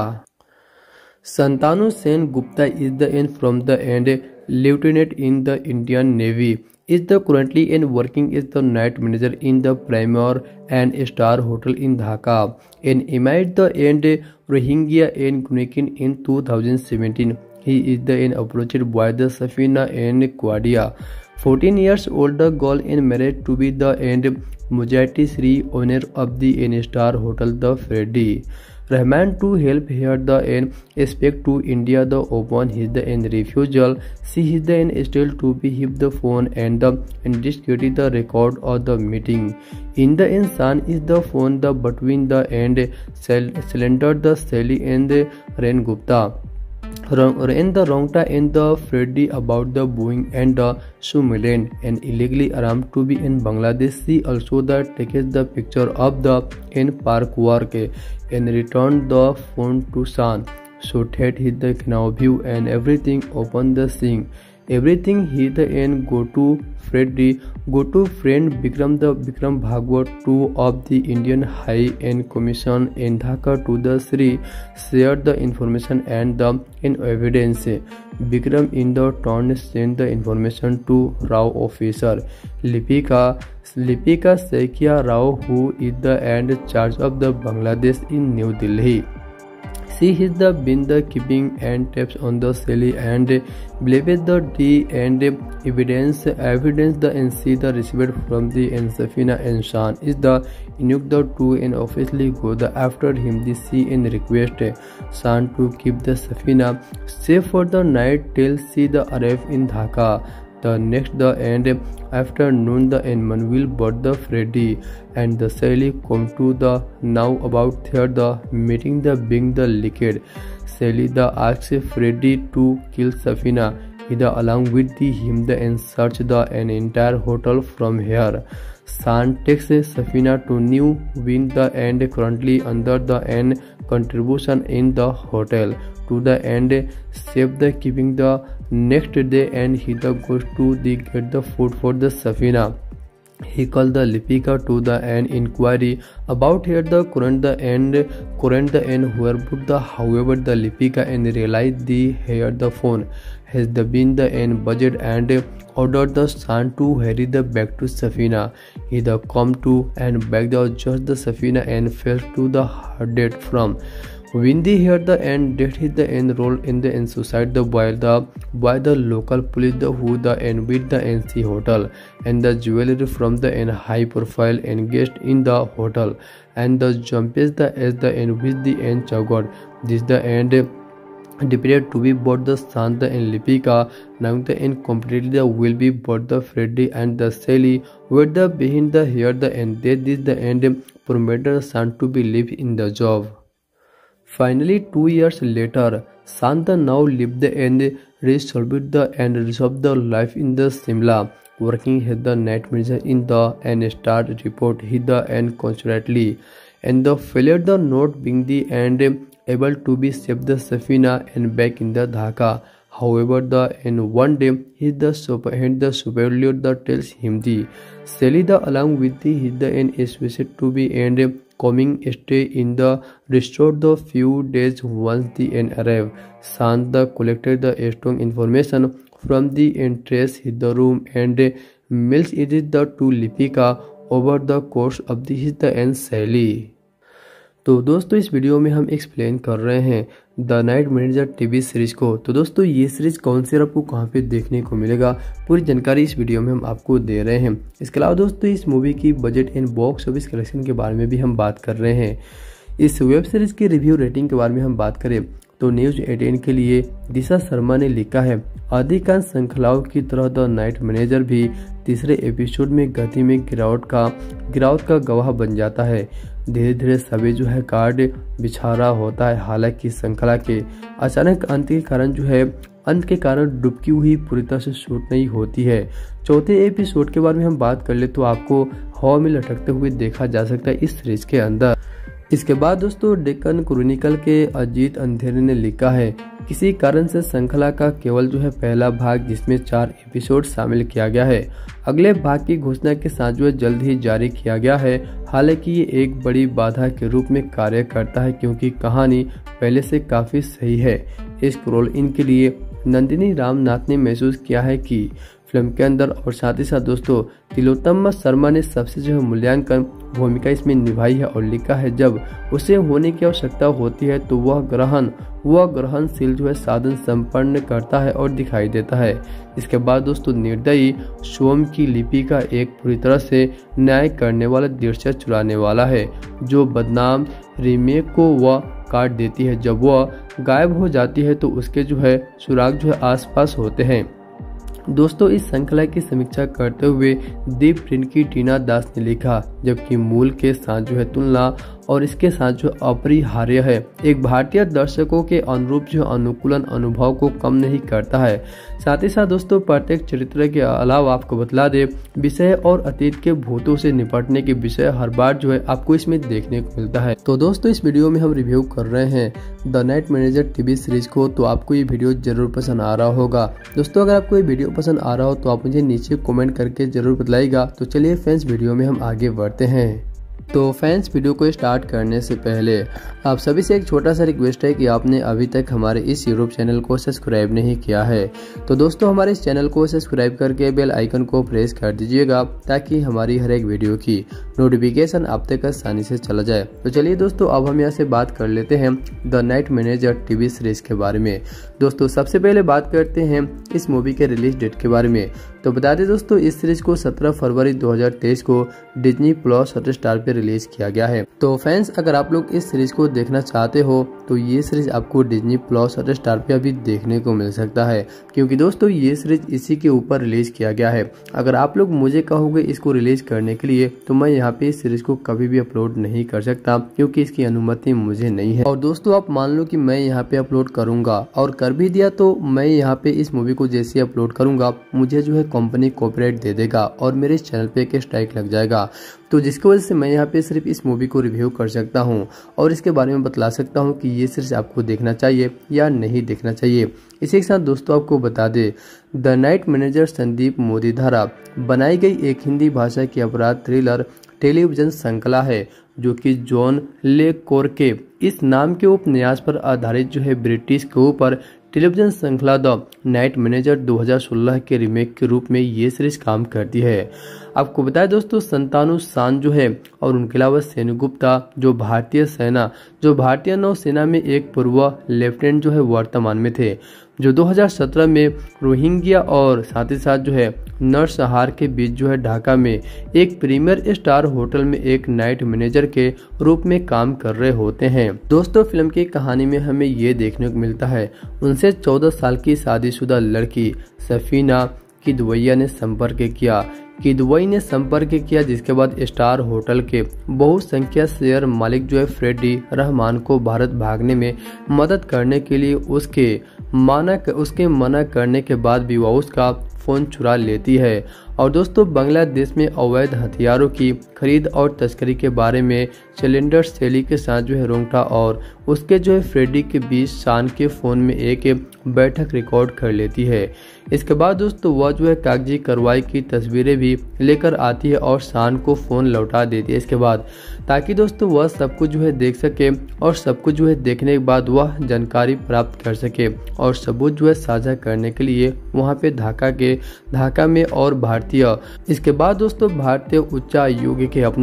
संतानु Sen Gupta is the and from the and lieutenant in the Indian Navy is the currently and working as the night manager in the Premier and Star Hotel in Dhaka and amid the end Rohingya and Gunekin in two thousand seventeen. He is the and approached by the Safina and Quadia, fourteen years old girl and married to be the and Mujahid Sri, owner of the N Star Hotel the Freddy Rahman to help here the end expect to India the open his the end refusal. See his the end still to be hip the phone and the and discuted the record of the meeting. In the end son is the phone the between the end cylinder the Sally and the Ren Gupta. In the wrong time in the Freddy about the Boeing and the Sumilan and illegally armed to be in Bangladesh. She also the takes the picture of the in park work and returned the phone to San. So that he the now view and everything open the scene. Everything he the end go to Freddy go to friend Bikram the Bikram Bhagwat two of the Indian High End Commission in Dhaka to the Sri shared the information and the in evidence. Bikram in the turn sent the information to Rao officer Lipika Lipika Sekia Rao, who is the and charge of the Bangladesh in New Delhi. She has the been the keeping and tapes on the Sally and believed the D and evidence evidence the N C the received from the N Safina and Shan is the Inuk the two and officially go the after him the C and request Shan to keep the Safina safe for the night till she the arrive in Dhaka. The next the end afternoon the and Manuel bought the Freddy and the Sally come to the now about third the meeting the being the liquid. Sally the asks Freddy to kill Safina. He the along with the him the and search the an entire hotel from here. San takes Safina to New Win the end currently under the end contribution in the hotel to the end save the keeping the next day and he the goes to the get the food for the Safina. He called the Lipika to the end inquiry about here the current the end current the end where put the however the Lipika and realized the here the phone has the been the end budget and ordered the son to hurry the back to Safina. He the come to and back the just the Safina and fell to the hard dead from Windy here the end did hit the end role in the end suicide the by the by the local police the who the end with the N C hotel and the jewelry from the end high profile engaged in the hotel and the jumps the as the end with the end chagod. This the end depended to be bought the San the and Lipika. Now the end completely the will be bought the Freddy and the Sally with the behind the here the end they this the end permitted the San to be live in the job. Finally, two years later, Santa now lived the end resolved the and resolved the life in the Simla, working as the night manager in the and start report he the and constantly, and the failure the not being the and able to be saved the Safina and back in the Dhaka. However, the and one day he the super had the superior the tells him the Sally the along with the his the and is wished to be and coming stay in the resort the few days once the end arrive. San the collected the strong information from the entrance hit the room and mails it the to Lipika over the course of the his the end Sally. तो दोस्तों इस video में हम explain कर रहे हैं the night manager TV series को। तो दोस्तों ये सीरीज कौन सी और आपको कहां पे देखने को मिलेगा, पूरी जानकारी इस वीडियो में हम आपको दे रहे हैं। इसके अलावा दोस्तों इस मूवी की budget and box office collection के बारे में भी हम बात कर रहे हैं। इस वेब सीरीज की रिव्यू रेटिंग के बारे में हम बात करें तो न्यूज एटीन के लिए दिशा शर्मा ने लिखा है, अधिकांश श्रृंखलाओं की तरह द नाइट मैनेजर भी तीसरे एपिसोड में गति में गिरावट का गिरावट का गवाह बन जाता है। धीरे धीरे सभी जो है कार्ड बिछा रहा होता है। हालांकि श्रृंखला के अचानक अंत के कारण जो है अंत के कारण डुबकी हुई पूरी तरह से शूट नहीं होती है। चौथे एपिसोड के बारे में हम बात कर ले तो आपको हवा में लटकते हुए देखा जा सकता है इस सीरीज के अंदर। इसके बाद दोस्तों डेक्कन क्रॉनिकल के अजीत अंधेरे ने लिखा है, किसी कारण से श्रृंखला का केवल जो है पहला भाग जिसमें चार एपिसोड शामिल किया गया है, अगले भाग की घोषणा के साथ जो है जल्द ही जारी किया गया है। हालांकि ये एक बड़ी बाधा के रूप में कार्य करता है क्योंकि कहानी पहले से काफी सही है। इस रोल इन के लिए नंदिनी रामनाथ ने महसूस किया है कि फिल्म के अंदर और साथ ही साथ दोस्तों तिलोत्तमा शर्मा ने सबसे जो है मूल्यांकन भूमिका इसमें निभाई है और लिखा है, जब उसे होने की आवश्यकता होती है तो वह ग्रहण वह ग्रहणशील जो है साधन संपन्न करता है और दिखाई देता है। इसके बाद दोस्तों निर्दयी सोम की लिपि का एक पूरी तरह से न्याय करने वाला दृश्य चुराने वाला है, जो बदनाम रीमेक को वह काट देती है। जब वह गायब हो जाती है तो उसके जो है सुराग जो है आसपास होते हैं। दोस्तों इस श्रृंखला की समीक्षा करते हुए दीप प्रिंट की टीना दास ने लिखा, जबकि मूल के साथ जो है तुलना और इसके साथ जो अपरिहार्य है, एक भारतीय दर्शकों के अनुरूप जो अनुकूलन अनुभव को कम नहीं करता है। साथ ही साथ दोस्तों प्रत्येक चरित्र के अलावा आपको बतला दे विषय और अतीत के भूतों से निपटने के विषय हर बार जो है आपको इसमें देखने को मिलता है। तो दोस्तों इस वीडियो में हम रिव्यू कर रहे हैं the night manager TV series को, तो आपको ये वीडियो जरूर पसंद आ रहा होगा। दोस्तों अगर आपको ये वीडियो पसंद आ रहा हो तो आप मुझे नीचे कमेंट करके जरूर बतलाइएगा। तो चलिए फ्रेंड्स वीडियो में हम आगे बढ़ते हैं। तो फ्रेंड्स वीडियो को स्टार्ट करने से पहले आप सभी से एक छोटा सा रिक्वेस्ट है कि आपने अभी तक हमारे इस यूट्यूब चैनल को सब्सक्राइब नहीं किया है तो दोस्तों हमारे इस चैनल को सब्सक्राइब करके बेल आइकन को प्रेस कर दीजिएगा ताकि हमारी हर एक वीडियो की नोटिफिकेशन आप तक आसानी से चला जाए। तो चलिए दोस्तों अब हम यहाँ से बात कर लेते हैं the night manager TV series के बारे में। दोस्तों सबसे पहले बात करते हैं इस मूवी के रिलीज डेट के बारे में। तो बता दें दोस्तों इस सीरीज को सत्रह फरवरी दो हज़ार तेईस को डिज्नी प्लस हॉटस्टार पे रिलीज किया गया है। तो फैंस अगर आप लोग इस सीरीज को देखना चाहते हो तो ये सीरीज आपको डिज्नी प्लस हॉटस्टार पे अभी देखने को मिल सकता है, क्योंकि दोस्तों ये सीरीज इसी के ऊपर रिलीज किया गया है। अगर आप लोग मुझे कहोगे इसको रिलीज करने के लिए तो मैं यहाँ पे इस सीरीज को कभी भी अपलोड नहीं कर सकता क्योंकि इसकी अनुमति मुझे नहीं है। और दोस्तों आप मान लो कि मैं यहाँ पे अपलोड करूंगा और कर भी दिया तो मैं यहाँ पे इस मूवी को जैसे अपलोड करूंगा मुझे जो है कंपनी कॉपीराइट दे देगा और मेरे इस चैनल पे एक स्ट्राइक लग जाएगा। तो जिसकी वजह से मैं यहाँ पे सिर्फ इस मूवी को रिव्यू कर सकता हूँ और इसके बारे में बतला सकता हूँ कि ये सीरीज आपको देखना चाहिए या नहीं देखना चाहिए। इसी के साथ दोस्तों आपको बता दे the night manager Sandeep Modi द्वारा बनाई गई एक हिंदी भाषा की अपराध थ्रिलर टेलीविजन श्रृंखला है जो कि जॉन ले कोर के इस नाम के उपन्यास पर आधारित जो है ब्रिटिश के ऊपर टेलीविजन श्रृंखला द नाइट मैनेजर दो हज़ार सोलह के रीमेक के रूप में ये सीरीज काम करती है। आपको बताया दोस्तों संतानु सान जो है और उनके अलावा सेनगुप्ता जो भारतीय सेना जो भारतीय नौसेना में एक पूर्व लेफ्टिनेंट जो है वर्तमान में थे, जो दो हज़ार सत्रह में रोहिंग्या और साथ ही साथ जो है नरसंहार के बीच जो है ढाका में एक प्रीमियर स्टार होटल में एक नाइट मैनेजर के रूप में काम कर रहे होते हैं। दोस्तों फिल्म की कहानी में हमें ये देखने को मिलता है उनसे चौदह साल की शादीशुदा लड़की सफीना किदवैया ने संपर्क किया किदवई ने संपर्क किया जिसके बाद स्टार होटल के बहुसंख्या शेयर मालिक जो है फ्रेडी रहमान को भारत भागने में मदद करने के लिए उसके माना उसके मना करने के बाद भी वह उसका फोन चुरा लेती है। और दोस्तों बांग्लादेश में अवैध हथियारों की खरीद और तस्करी के बारे में सिलेंडर शैली के साथ जो है रोंगटा और उसके जो है फ्रेडी के बीच शान के फोन में एक बैठक रिकॉर्ड कर लेती है। इसके बाद दोस्तों वह जो है कागजी कार्रवाई की तस्वीरें भी लेकर आती है और शान को फोन लौटा देती है इसके बाद, ताकि दोस्तों वह सब कुछ जो है देख सके और सब कुछ जो है देखने के बाद वह जानकारी प्राप्त कर सके और सबूत जो है साझा करने के लिए वहां पे ढाका के ढाका में और भारतीय इसके बाद दोस्तों भारतीय उच्चायोग के अपने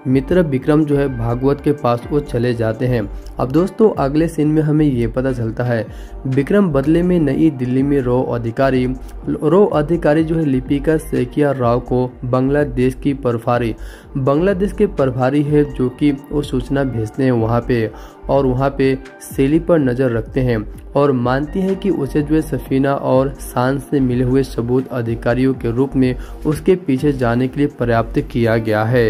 मित्र विक्रम जो है भागवत के पास वो चले जाते हैं। अब दोस्तों अगले सीन में हमें ये पता चलता है विक्रम बदले में नई दिल्ली में रो अधिकारी रो अधिकारी जो है लिपिका सेकिया राव को बांग्लादेश की प्रभारी बांग्लादेश के प्रभारी है जो कि वो सूचना भेजते हैं वहाँ पे, और वहाँ पे शैली पर नज़र रखते हैं और मानती हैं कि उसे जो है सफीना और शान से मिले हुए सबूत अधिकारियों के रूप में उसके पीछे जाने के लिए पर्याप्त किया गया है।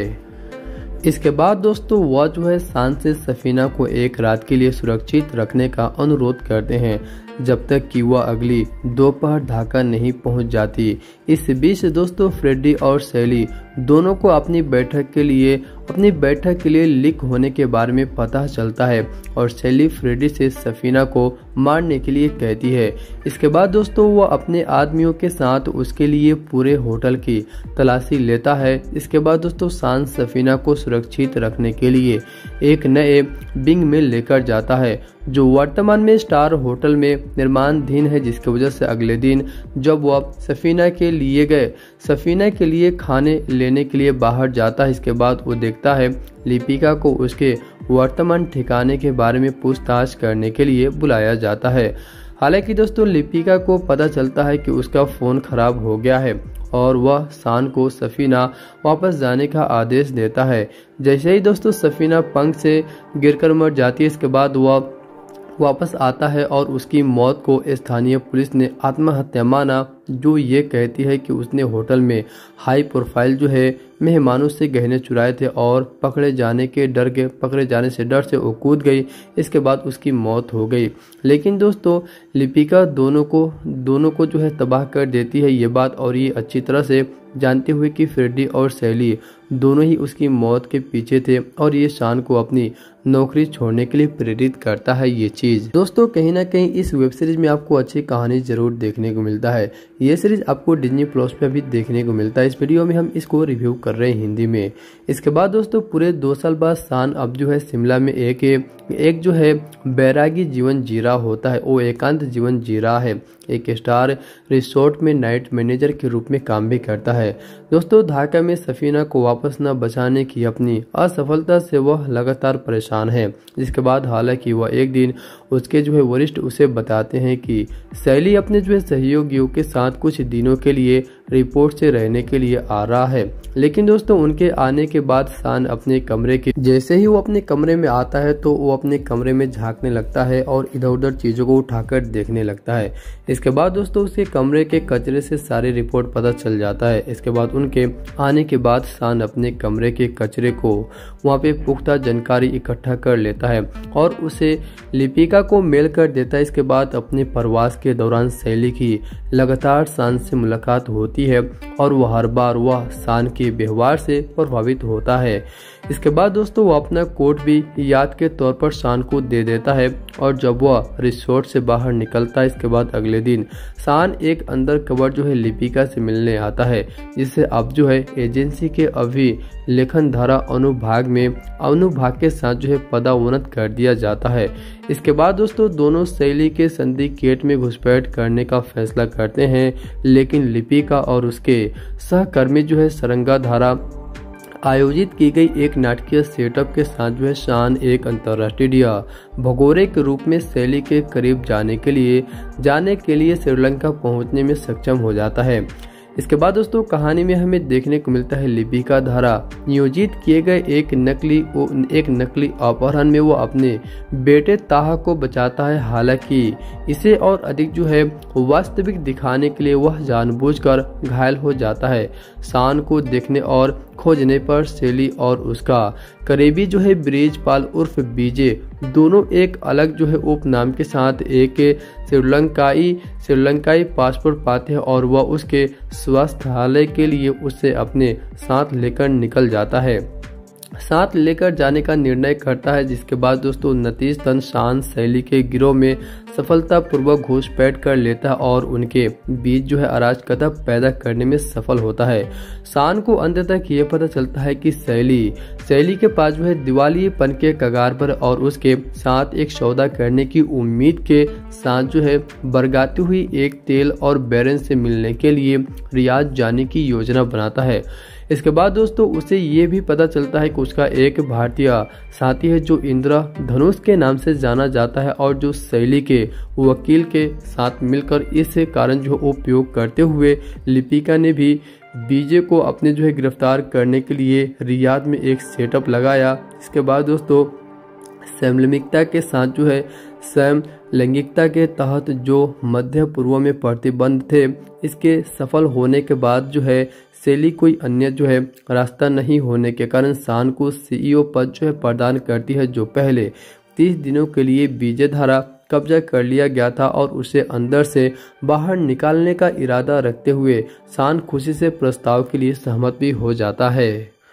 इसके बाद दोस्तों वह जो है शान से सफीना को एक रात के लिए सुरक्षित रखने का अनुरोध करते हैं जब तक कि वह अगली दोपहर ढाका नहीं पहुंच जाती। इस बीच दोस्तों फ्रेडी और शैली दोनों को अपनी बैठक के लिए अपनी बैठक के लिए लीक होने के बारे में पता चलता है और शैली फ्रेडी से सफीना को मारने के लिए कहती है। इसके बाद दोस्तों वह अपने आदमियों के साथ उसके लिए पूरे होटल की तलाशी लेता है। इसके बाद दोस्तों शान सफीना को सुरक्षित रखने के लिए एक नए विंग में लेकर जाता है जो वर्तमान में स्टार होटल में निर्माणाधीन है, जिसकी वजह से अगले दिन जब वह सफीना के लिए गए सफीना के लिए खाने लेने के लिए बाहर जाता है, इसके बाद वो देखता है लिपिका को उसके वर्तमान ठिकाने के बारे में पूछताछ करने के लिए बुलाया जाता है। हालांकि दोस्तों लिपिका को पता चलता है कि उसका फ़ोन खराब हो गया है और वह शान को सफीना वापस जाने का आदेश देता है। जैसे ही दोस्तों सफीना पंख से गिरकर मर जाती है, इसके बाद वह वापस आता है और उसकी मौत को स्थानीय पुलिस ने आत्महत्या माना, जो ये कहती है कि उसने होटल में हाई प्रोफाइल जो है मेहमानों से गहने चुराए थे और पकड़े जाने के डर के पकड़े जाने से डर से वो कूद गई। इसके बाद उसकी मौत हो गई। लेकिन दोस्तों लिपिका दोनों को दोनों को जो है तबाह कर देती है ये बात, और ये अच्छी तरह से जानते हुए कि फ्रेडी और शैली दोनों ही उसकी मौत के पीछे थे और ये शान को अपनी नौकरी छोड़ने के लिए प्रेरित करता है ये चीज। दोस्तों कहीं ना कहीं इस वेब सीरीज में आपको अच्छी कहानी जरूर देखने को मिलता है। ये सीरीज आपको डिज्नी प्लस पे भी देखने को मिलता है। इस वीडियो में हम इसको रिव्यू कर रहे हैं हिंदी में। इसके बाद दोस्तों पूरे दो साल बाद शान अब जो है शिमला में एक एक जो है बैरागी जीवन जी रहा होता है, वो एकांत जीवन जी रहा है। एक स्टार रिसोर्ट में नाइट मैनेजर के रूप में काम भी करता है। दोस्तों ढाका में सफीना को वापस न बचाने की अपनी असफलता से वह लगातार परेशान है। जिसके बाद हालांकि वह एक दिन उसके जो है वरिष्ठ उसे बताते हैं कि शैली अपने जो है सहयोगियों के साथ कुछ दिनों के लिए रिपोर्ट से रहने के लिए आ रहा है। लेकिन दोस्तों उनके आने के बाद शान अपने कमरे के जैसे ही वो अपने कमरे में आता है तो वो अपने कमरे में झांकने लगता है और इधर उधर चीजों को उठाकर देखने लगता है। इसके बाद दोस्तों उसके कमरे के कचरे से सारी रिपोर्ट पता चल जाता है। इसके बाद उनके आने के बाद शान अपने कमरे के कचरे को वहाँ पे पुख्ता जानकारी इकट्ठा कर लेता है और उसे लिपिका को मेल कर देता है। इसके बाद अपने प्रवास के दौरान शैली की लगातार शान से मुलाकात होती है और वह हर बार वह शान के व्यवहार से प्रभावित होता है। इसके बाद दोस्तों वो अपना कोट भी याद के तौर पर शान को दे देता है और जब वह रिसोर्ट से बाहर निकलता है इसके बाद अगले दिन शान एक अंदर कवर जो है लिपिका से मिलने आता है, जिसे अब जो है एजेंसी के अभिलेखन धारा अनुभाग में अनुभाग के साथ जो है पदावोन्नत कर दिया जाता है। इसके बाद दोस्तों दोनों शैली के सिंडिकेट में घुसपैठ करने का फैसला करते हैं, लेकिन लिपिका और उसके सहकर्मी जो है सरंगा धारा आयोजित की गई एक नाटकीय सेटअप के साथ जो है शान एक अंतर्राष्ट्रीय भगोरे के रूप में शैली के करीब जाने के लिए जाने के लिए श्रीलंका पहुंचने में सक्षम हो जाता है। इसके बाद दोस्तों कहानी में हमें देखने को मिलता है लिपिका द्वारा नियोजित किए गए एक नकली एक नकली अपहरण में वो अपने बेटे ताहा को बचाता है। हालांकि इसे और अधिक जो है वास्तविक दिखाने के लिए वह जानबूझकर घायल हो जाता है। शान को देखने और खोजने पर शैली और उसका करीबी जो है ब्रिजपाल उर्फ बीजे दोनों एक अलग जो है उपनाम के साथ एक श्रीलंकाई श्रीलंकाई पासपोर्ट पाते हैं और वह उसके स्वास्थ्यालय के लिए उसे अपने साथ लेकर निकल जाता है साथ लेकर जाने का निर्णय करता है। जिसके बाद दोस्तों नतीजतन शान शैली के गिरोह में सफलतापूर्वक घुसपैठ कर लेता है और उनके बीच जो है अराजकता पैदा करने में सफल होता है। शान को अंत तक ये पता चलता है कि शैली शैली के पास जो है दिवालियेपन के कगार पर और उसके साथ एक सौदा करने की उम्मीद के साथ जो है बरगाती हुई एक तेल और बैरन से मिलने के लिए रियाद जाने की योजना बनाता है। इसके बाद दोस्तों उसे ये भी पता चलता है कि उसका एक भारतीय साथी है जो इंद्र धनुष के नाम से जाना जाता है और जो शैली के वकील के साथ मिलकर इस कारण जो उपयोग करते हुए लिपिका ने भी विजय को अपने जो है गिरफ्तार करने के लिए रियाद में एक सेटअप लगाया। इसके बाद दोस्तों समलैंगिकता के साथ जो है समलैंगिकता के तहत जो मध्य पूर्व में प्रतिबंध थे, इसके सफल होने के बाद जो है शैली कोई अन्य जो है रास्ता नहीं होने के कारण शान को सीईओ पद जो है प्रदान करती है, जो पहले तीस दिनों के लिए विजय धारा कब्जा कर लिया गया था और उसे अंदर से बाहर निकालने का इरादा रखते हुए शान खुशी से प्रस्ताव के लिए सहमत भी हो जाता है।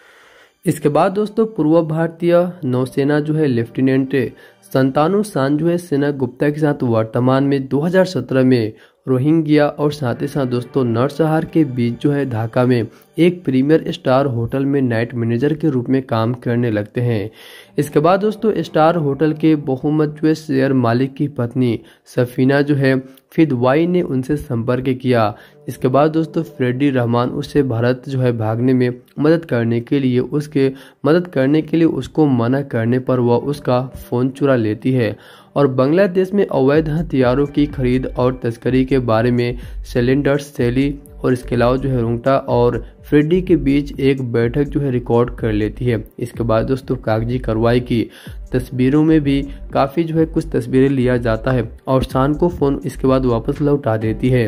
इसके बाद दोस्तों पूर्व भारतीय नौसेना जो है लेफ्टिनेंट संतानु शान जो है सेना गुप्ता के साथ वर्तमान में दो हज़ार सत्रह में रोहिंग्या और साथ ही साथ दोस्तों नरसंहार के बीच जो है ढाका में एक प्रीमियर स्टार होटल में नाइट मैनेजर के रूप में काम करने लगते हैं। इसके बाद दोस्तों स्टार होटल के बहुमत जो है शेयर मालिक की पत्नी सफीना जो है फिदवाई ने उनसे संपर्क किया। इसके बाद दोस्तों फ्रेडी रहमान उससे भारत जो है भागने में मदद करने के लिए उसके मदद करने के लिए उसको मना करने पर वह उसका फ़ोन चुरा लेती है और बांग्लादेश में अवैध हथियारों की खरीद और तस्करी के बारे में सिलेंडर शैली और इसके अलावा जो है रुंगटा और फ्रेडी के बीच एक बैठक जो है रिकॉर्ड कर लेती है। इसके बाद दोस्तों कागजी कार्रवाई की तस्वीरों में भी काफ़ी जो है कुछ तस्वीरें लिया जाता है और शान को फ़ोन इसके बाद वापस लौटा देती है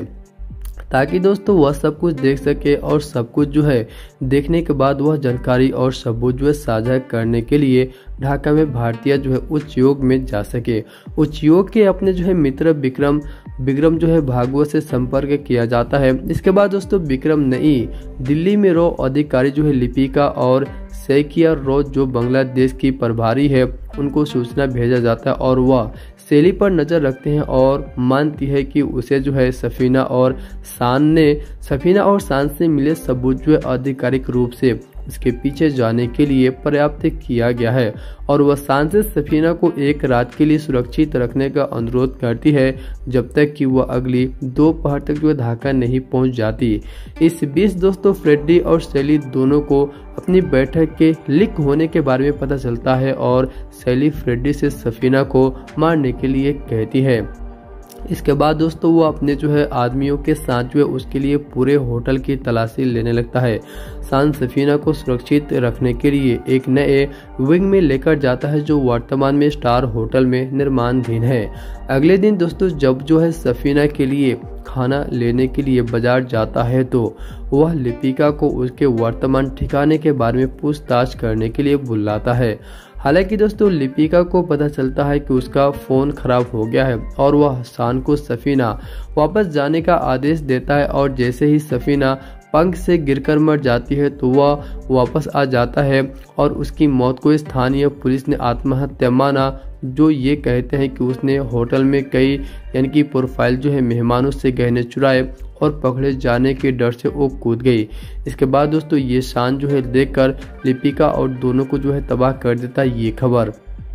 ताकि दोस्तों वह सब कुछ देख सके और सब कुछ जो है देखने के बाद वह जानकारी और सबूत जो है साझा करने के लिए ढाका में भारतीय जो है उच्च योग में जा सके। उच्च योग के अपने जो है मित्र विक्रम विक्रम जो है भागवत से संपर्क किया जाता है। इसके बाद दोस्तों विक्रम नई दिल्ली में रो अधिकारी जो है लिपिका और सैकिया रोज जो बांग्लादेश की प्रभारी है उनको सूचना भेजा जाता है और वह शैली पर नज़र रखते हैं और मानती है कि उसे जो है सफीना और शान ने सफीना और शान से मिले सबूत जो है आधिकारिक रूप से उसके पीछे जाने के लिए पर्याप्त किया गया है और वह शान से सफीना को एक रात के लिए सुरक्षित रखने का अनुरोध करती है जब तक कि वह अगली दोपहर तक जो ढाका नहीं पहुंच जाती। इस बीच दोस्तों फ्रेडी और शैली दोनों को अपनी बैठक के लीक होने के बारे में पता चलता है और शैली फ्रेडी से सफीना को मारने के लिए कहती है। इसके बाद दोस्तों वो अपने जो है आदमियों के साथ जो है उसके लिए पूरे होटल की तलाशी लेने लगता है। शान सफीना को सुरक्षित रखने के लिए एक नए विंग में लेकर जाता है जो वर्तमान में स्टार होटल में निर्माणाधीन है। अगले दिन दोस्तों जब जो है सफीना के लिए खाना लेने के लिए बाजार जाता है तो वह लिपिका को उसके वर्तमान ठिकाने के बारे में पूछताछ करने के लिए बुलाता है। हालांकि दोस्तों लिपिका को पता चलता है कि उसका फ़ोन खराब हो गया है और वह शान को सफीना वापस जाने का आदेश देता है और जैसे ही सफीना पंख से गिरकर मर जाती है तो वह वापस आ जाता है और उसकी मौत को स्थानीय पुलिस ने आत्महत्या माना, जो ये कहते हैं कि उसने होटल में कई यानी कि प्रोफाइल जो है मेहमानों से गहने चुराए और पकड़े जाने के डर से वो कूद गई। इसके बाद दोस्तों ये शान जो है देखकर लिपिका और दोनों को जो है तबाह कर देता है ये खबर।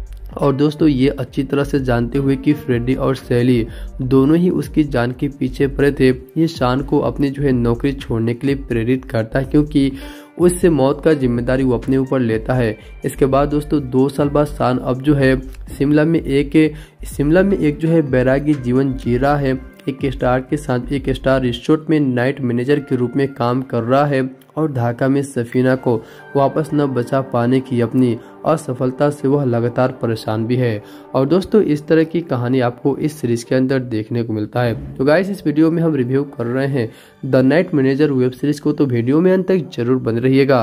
और दोस्तों ये अच्छी तरह से जानते हुए कि फ्रेडी और शैली दोनों ही उसकी जान के पीछे पड़े थे, ये शान को अपनी जो है नौकरी छोड़ने के लिए प्रेरित करता है क्योंकि उससे मौत का जिम्मेदारी वो अपने ऊपर लेता है। इसके बाद दोस्तों दो साल बाद शान अब जो है शिमला में एक शिमला में एक जो है बैरागी जीवन जी रहा है। एक स्टार के साथ एक स्टार रिसोर्ट में नाइट मैनेजर के रूप में काम कर रहा है और ढाका में सफीना को वापस न बचा पाने की अपनी असफलता से वह लगातार परेशान भी है। और दोस्तों इस तरह की कहानी आपको इस सीरीज के अंदर देखने को मिलता है। तो गाइस इस वीडियो में हम रिव्यू कर रहे हैं the night manager web series को, तो वीडियो में अंत तक जरूर बने रहिएगा।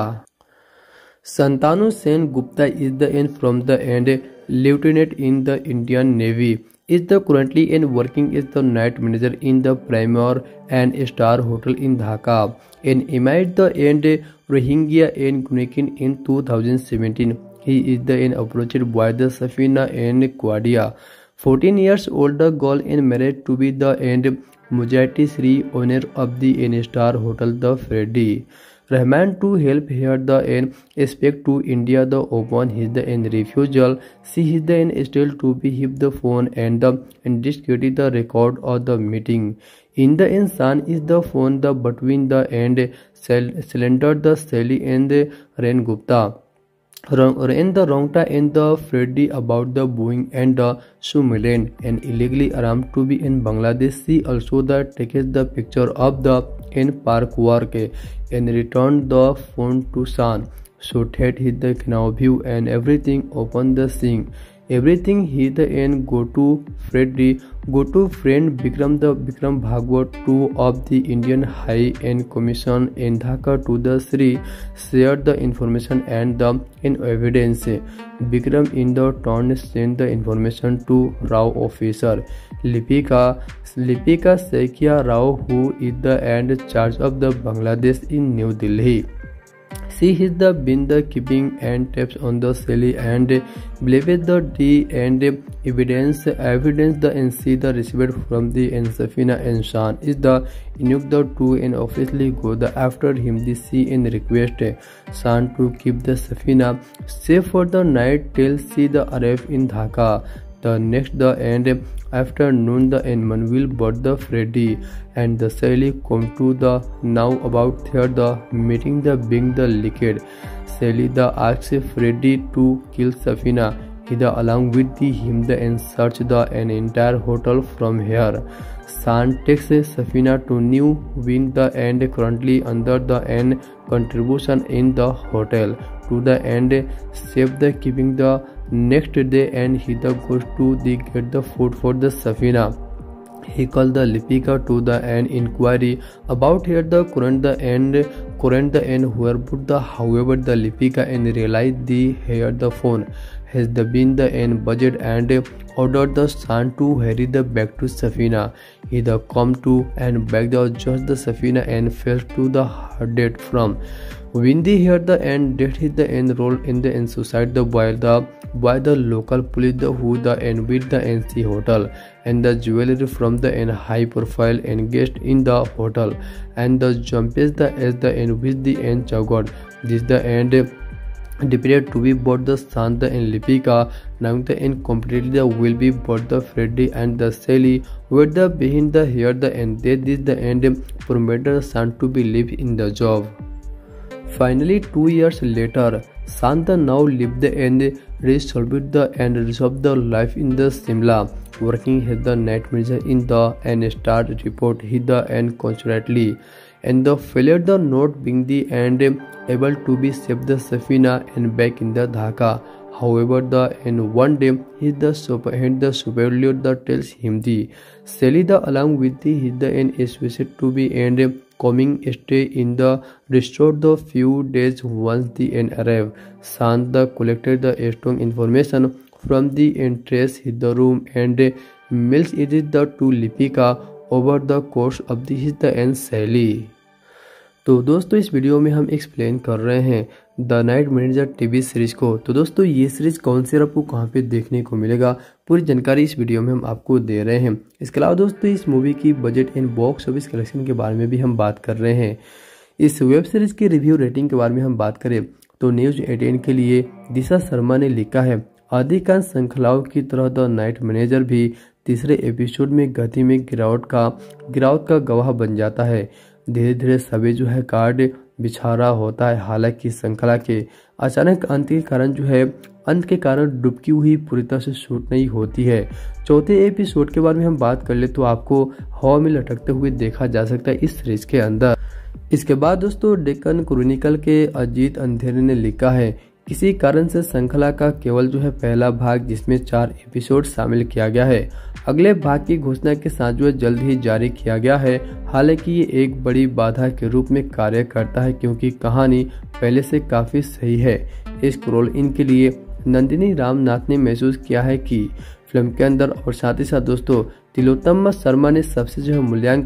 संतानु Sen Gupta is the and from the and lieutenant in the Indian Navy is the currently and working as the night manager in the Premier and Star Hotel in Dhaka and amid the end Rohingya and Gunekin in two thousand seventeen. He is the and approached by the Safina and Quadia, fourteen years old girl and married to be the and Mujahid Sri owner of the N Star Hotel the Freddy. Rahman to help here the an expect to India the open his the an refusal see his the an still to be hip the phone and the an discredit the record of the meeting in the an sun is the phone the between the and cylinder the Sally and the Ren Gupta and the Rongta and the Freddy about the Boeing and the Sumilen and illegally armed to be in Bangladesh. She also the takes the picture of the in park work and returned the phone to San. So that hit the canal view and everything open the scene. Everything he the end go to Freddy, go to friend Bikram the Bikram Bhagwat two of the Indian High End Commission in Dhaka to the Sri shared the information and the in evidence. Bikram in the turn sent the information to Rao officer Lipika Lipika Sekia Rao who is the end charge of the Bangladesh in New Delhi. She has the been the keeping and taps on the Sally and believed the D and evidence evidence the N C the received from the N Safina and Shan is the Inuk the two and officially go the after him the C and request Shan to keep the Safina safe for the night till she the arrive in Dhaka. The next the end afternoon the Enman will bought the Freddy and the Sally come to the now about third the meeting the being the liquid. Sally the asks Freddy to kill Safina. He the along with the him the and search the an entire hotel from here. San takes Safina to New Win the end currently under the end contribution in the hotel to the end save the keeping the next day and he the goes to the get the food for the Safina. He called the Lipika to the end inquiry about here the current the end current the end where put the however the Lipika and realized the here the phone has the been the end budget and ordered the son to hurry the back to Safina. He the come to and back the just the Safina and fell to the dead from Windy here the end death hit the end roll in the end suicide the by the by the local police the who the end with the N C hotel and the jewelry from the end high profile and guest in the hotel and the jumps the as the end with the end chagod this the end depended to be both the Santa and Lipika. Now the end completely the will be both the Freddy and the Sally with the behind the here the end they did the end permitted the son to be live in the job. Finally, two years later, Santa now lived the end resolved the and resolved the life in the Simla, working as the night manager in the and star report he the and constantly, and the failure the note being the end able to be saved the Safina and back in the Dhaka. However, the and one day he the super had the superior that tells him the Sally the along with the his the and is wished to be and coming stay in the restored the few days once the end arrived. Sant the collected the strong information from the entrance hit the room and mails it the to Lipika over the course of the his the and Sally. तो दोस्तों इस video में हम explain कर रहे हैं the night manager TV series को। तो दोस्तों ये सीरीज कौन सी और आपको कहां पे देखने को मिलेगा, पूरी जानकारी इस वीडियो में हम आपको दे रहे हैं। इसके अलावा दोस्तों इस मूवी की budget and box office collection के बारे में भी हम बात कर रहे हैं। इस वेब सीरीज की रिव्यू रेटिंग के बारे में हम बात करें तो न्यूज एटीन के लिए दिशा शर्मा ने लिखा है, अधिकांश श्रृंखलाओं की तरह द नाइट मैनेजर भी तीसरे एपिसोड में गति में गिरावट का गिरावट का गवाह बन जाता है। धीरे धीरे सभी जो है कार्ड बिछारा होता है। हालांकि श्रृंखला के अचानक अंत के कारण जो है अंत के कारण डुबकी हुई पूरी तरह से शूट नहीं होती है। चौथे एपिसोड के बारे में हम बात कर ले तो आपको हवा में लटकते हुए देखा जा सकता है इस सीरीज के अंदर। इसके बाद दोस्तों डेक्कन क्रॉनिकल के अजीत अंधेरे ने लिखा है, किसी कारण से श्रृंखला का केवल जो है पहला भाग जिसमें चार एपिसोड शामिल किया गया है, अगले भाग की घोषणा के साथ जो है जल्द ही जारी किया गया है। हालांकि ये एक बड़ी बाधा के रूप में कार्य करता है क्योंकि कहानी पहले से काफी सही है। इस रोल इन के लिए नंदिनी रामनाथ ने महसूस किया है कि फिल्म के अंदर और साथ ही साथ दोस्तों तिलोत्तमा शर्मा ने सबसे जो है मूल्यांकन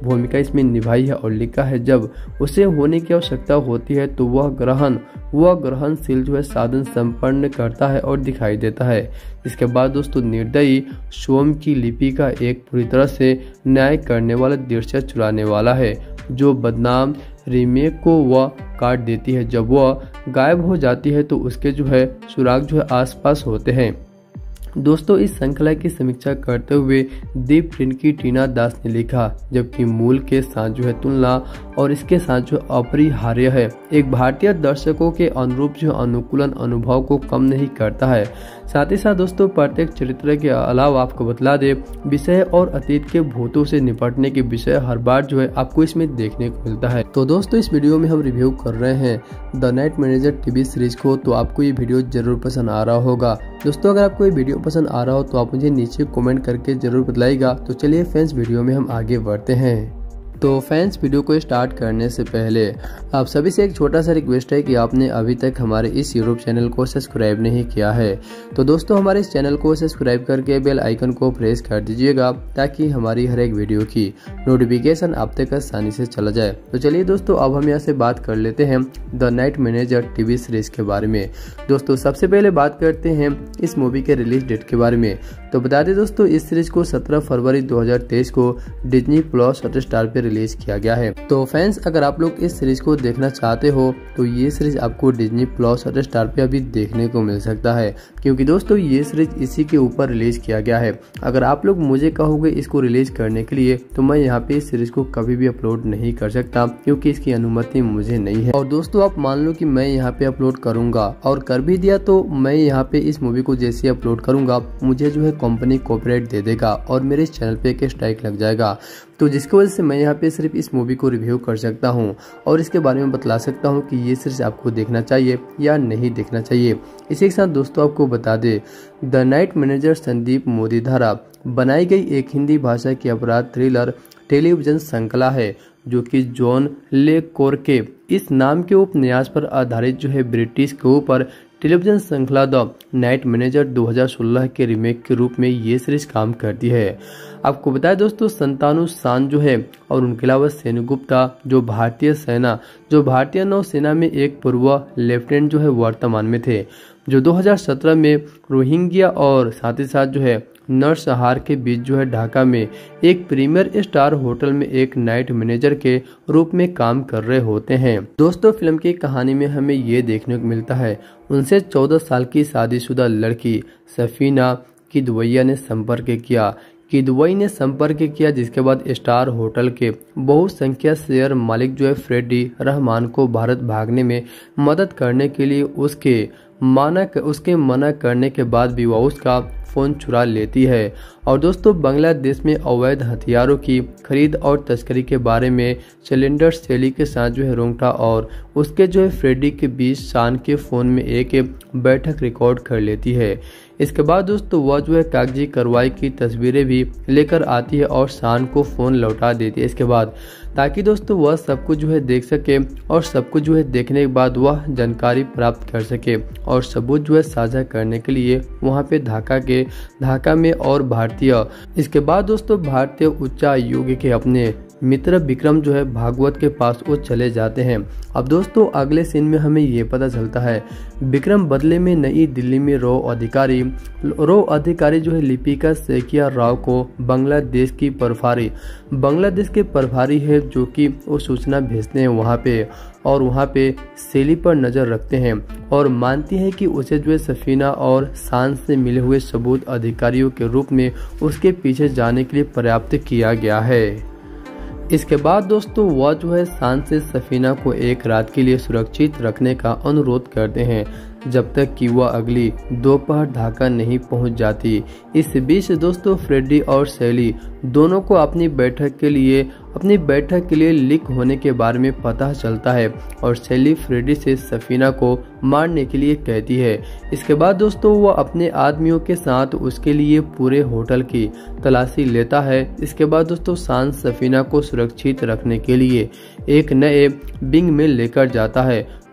भूमिका इसमें निभाई है और लिखा है जब उसे होने की आवश्यकता होती है तो वह ग्रहण वह ग्रहणशील जो है साधन संपन्न करता है और दिखाई देता है। इसके बाद दोस्तों निर्दयी सोम की लिपि का एक पूरी तरह से न्याय करने वाला दृश्य चुराने वाला है जो बदनाम रीमेक को वह काट देती है। जब वह गायब हो जाती है तो उसके जो है सुराग जो है आसपास होते हैं। दोस्तों इस श्रृंखला की समीक्षा करते हुए दीप प्रिंट की टीना दास ने लिखा, जबकि मूल के साथ जो है तुलना और इसके साथ जो अपरिहार्य है, एक भारतीय दर्शकों के अनुरूप जो अनुकूलन अनुभव को कम नहीं करता है। साथ ही साथ दोस्तों प्रत्येक चरित्र के अलावा आपको बतला दे विषय और अतीत के भूतों से निपटने के विषय हर बार जो है आपको इसमें देखने को मिलता है। तो दोस्तों इस वीडियो में हम रिव्यू कर रहे हैं the night manager TV series को, तो आपको ये वीडियो जरूर पसंद आ रहा होगा। दोस्तों अगर आपको ये वीडियो पसंद आ रहा हो तो आप मुझे नीचे कमेंट करके जरूर बताइएगा। तो चलिए फ्रेंड्स वीडियो में हम आगे बढ़ते हैं। तो फ्रेंड्स वीडियो को स्टार्ट करने से पहले आप सभी से एक छोटा सा रिक्वेस्ट है कि आपने अभी तक हमारे इस यूट्यूब चैनल को सब्सक्राइब नहीं किया है तो दोस्तों हमारे इस चैनल को सब्सक्राइब करके बेल आइकन को प्रेस कर दीजिएगा ताकि हमारी हर एक वीडियो की नोटिफिकेशन आप तक आसानी से चला जाए। तो चलिए दोस्तों अब हम यहाँ से बात कर लेते हैं the night manager TV series के बारे में। दोस्तों सबसे पहले बात करते हैं इस मूवी के रिलीज डेट के बारे में। तो बता दें दोस्तों इस सीरीज को सत्रह फरवरी दो हजार तेईस को डिज्नी प्लस हॉटस्टार पे रिलीज किया गया है। तो फैंस अगर आप लोग इस सीरीज को देखना चाहते हो तो ये सीरीज आपको डिज्नी प्लस हॉटस्टार पे अभी देखने को मिल सकता है, क्योंकि दोस्तों ये सीरीज इसी के ऊपर रिलीज किया गया है। अगर आप लोग मुझे कहोगे इसको रिलीज करने के लिए तो मैं यहाँ पे इस सीरीज को कभी भी अपलोड नहीं कर सकता, क्योंकि इसकी अनुमति मुझे नहीं है। और दोस्तों आप मान लो कि मैं यहाँ पे अपलोड करूंगा और कर भी दिया तो मैं यहाँ पे इस मूवी को जैसे अपलोड करूंगा मुझे जो है कंपनी कॉपीराइट दे देगा और मेरे इस चैनल पे एक स्ट्राइक लग जाएगा। तो जिसकी वजह से मैं यहाँ पे सिर्फ इस मूवी को रिव्यू कर सकता हूँ और इसके बारे में बतला सकता हूँ कि ये सीरीज आपको देखना चाहिए या नहीं देखना चाहिए। इसी के साथ दोस्तों आपको बता दे the night manager Sandeep Modi द्वारा बनाई गई एक हिंदी भाषा की अपराध थ्रिलर टेलीविजन श्रृंखला है जो कि जॉन ले कोर के इस नाम के उपन्यास पर आधारित जो है ब्रिटिश के ऊपर टेलीविजन श्रृंखला द नाइट मैनेजर दो हज़ार सोलह के रीमेक के रूप में ये सीरीज काम करती है। आपको बताएं दोस्तों संतानु सान जो है और उनके अलावा सेनगुप्ता जो भारतीय सेना जो भारतीय नौसेना में एक पूर्व लेफ्टिनेंट जो है वर्तमान में थे, जो दो हज़ार सत्रह में रोहिंग्या और साथ ही साथ जो है नरसंहार के बीच जो है ढाका में एक प्रीमियर स्टार होटल में एक नाइट मैनेजर के रूप में काम कर रहे होते हैं। दोस्तों फिल्म की कहानी में हमें ये देखने को मिलता है उनसे चौदह साल की शादीशुदा लड़की सफीना किदवैया ने संपर्क किया किदवई ने संपर्क किया जिसके बाद स्टार होटल के बहुसंख्या शेयर मालिक जो है फ्रेडी रहमान को भारत भागने में मदद करने के लिए उसके माना उसके मना करने के भी भी वह उसका फोन चुरा लेती है। और दोस्तों बांग्लादेश में अवैध हथियारों की खरीद और तस्करी के बारे में सिलेंडर शैली के साथ जो है रोंगटा और उसके जो है फ्रेडी के बीच शान के फोन में एक बैठक रिकॉर्ड कर लेती है। इसके बाद दोस्तों वह जो है कागजी कार्रवाई की तस्वीरें भी लेकर आती है और शान को फोन लौटा देती है इसके बाद, ताकि दोस्तों वह सब कुछ जो है देख सके और सब कुछ जो है देखने के बाद वह जानकारी प्राप्त कर सके और सबूत जो है साझा करने के लिए वहां पे ढाका के ढाका में और भारतीय इसके बाद दोस्तों भारतीय उच्चायोग के अपने मित्र विक्रम जो है भागवत के पास वो चले जाते हैं। अब दोस्तों अगले सीन में हमें ये पता चलता है विक्रम बदले में नई दिल्ली में रो अधिकारी रो अधिकारी जो है लिपिका सेकिया राव को बांग्लादेश की प्रभारी बांग्लादेश के प्रभारी है जो कि वो सूचना भेजते हैं वहाँ पे और वहाँ पे शैली पर नजर रखते हैं और मानती है कि उसे जो है सफीना और शान से मिले हुए सबूत अधिकारियों के रूप में उसके पीछे जाने के लिए पर्याप्त किया गया है। इसके बाद दोस्तों वह जो है शान से सफीना को एक रात के लिए सुरक्षित रखने का अनुरोध करते हैं जब तक कि वह अगली दोपहर ढाका नहीं पहुंच जाती। इस बीच दोस्तों फ्रेडी और शैली दोनों को अपनी बैठक के लिए अपनी बैठक के लिए लीक होने के बारे में पता चलता है और शैली फ्रेडी से सफीना को मारने के लिए कहती है। इसके बाद दोस्तों वह अपने आदमियों के साथ उसके लिए पूरे होटल की तलाशी लेता है। इसके बाद दोस्तों शान सफीना को सुरक्षित रखने के लिए एक नए विंग में लेकर जाता है।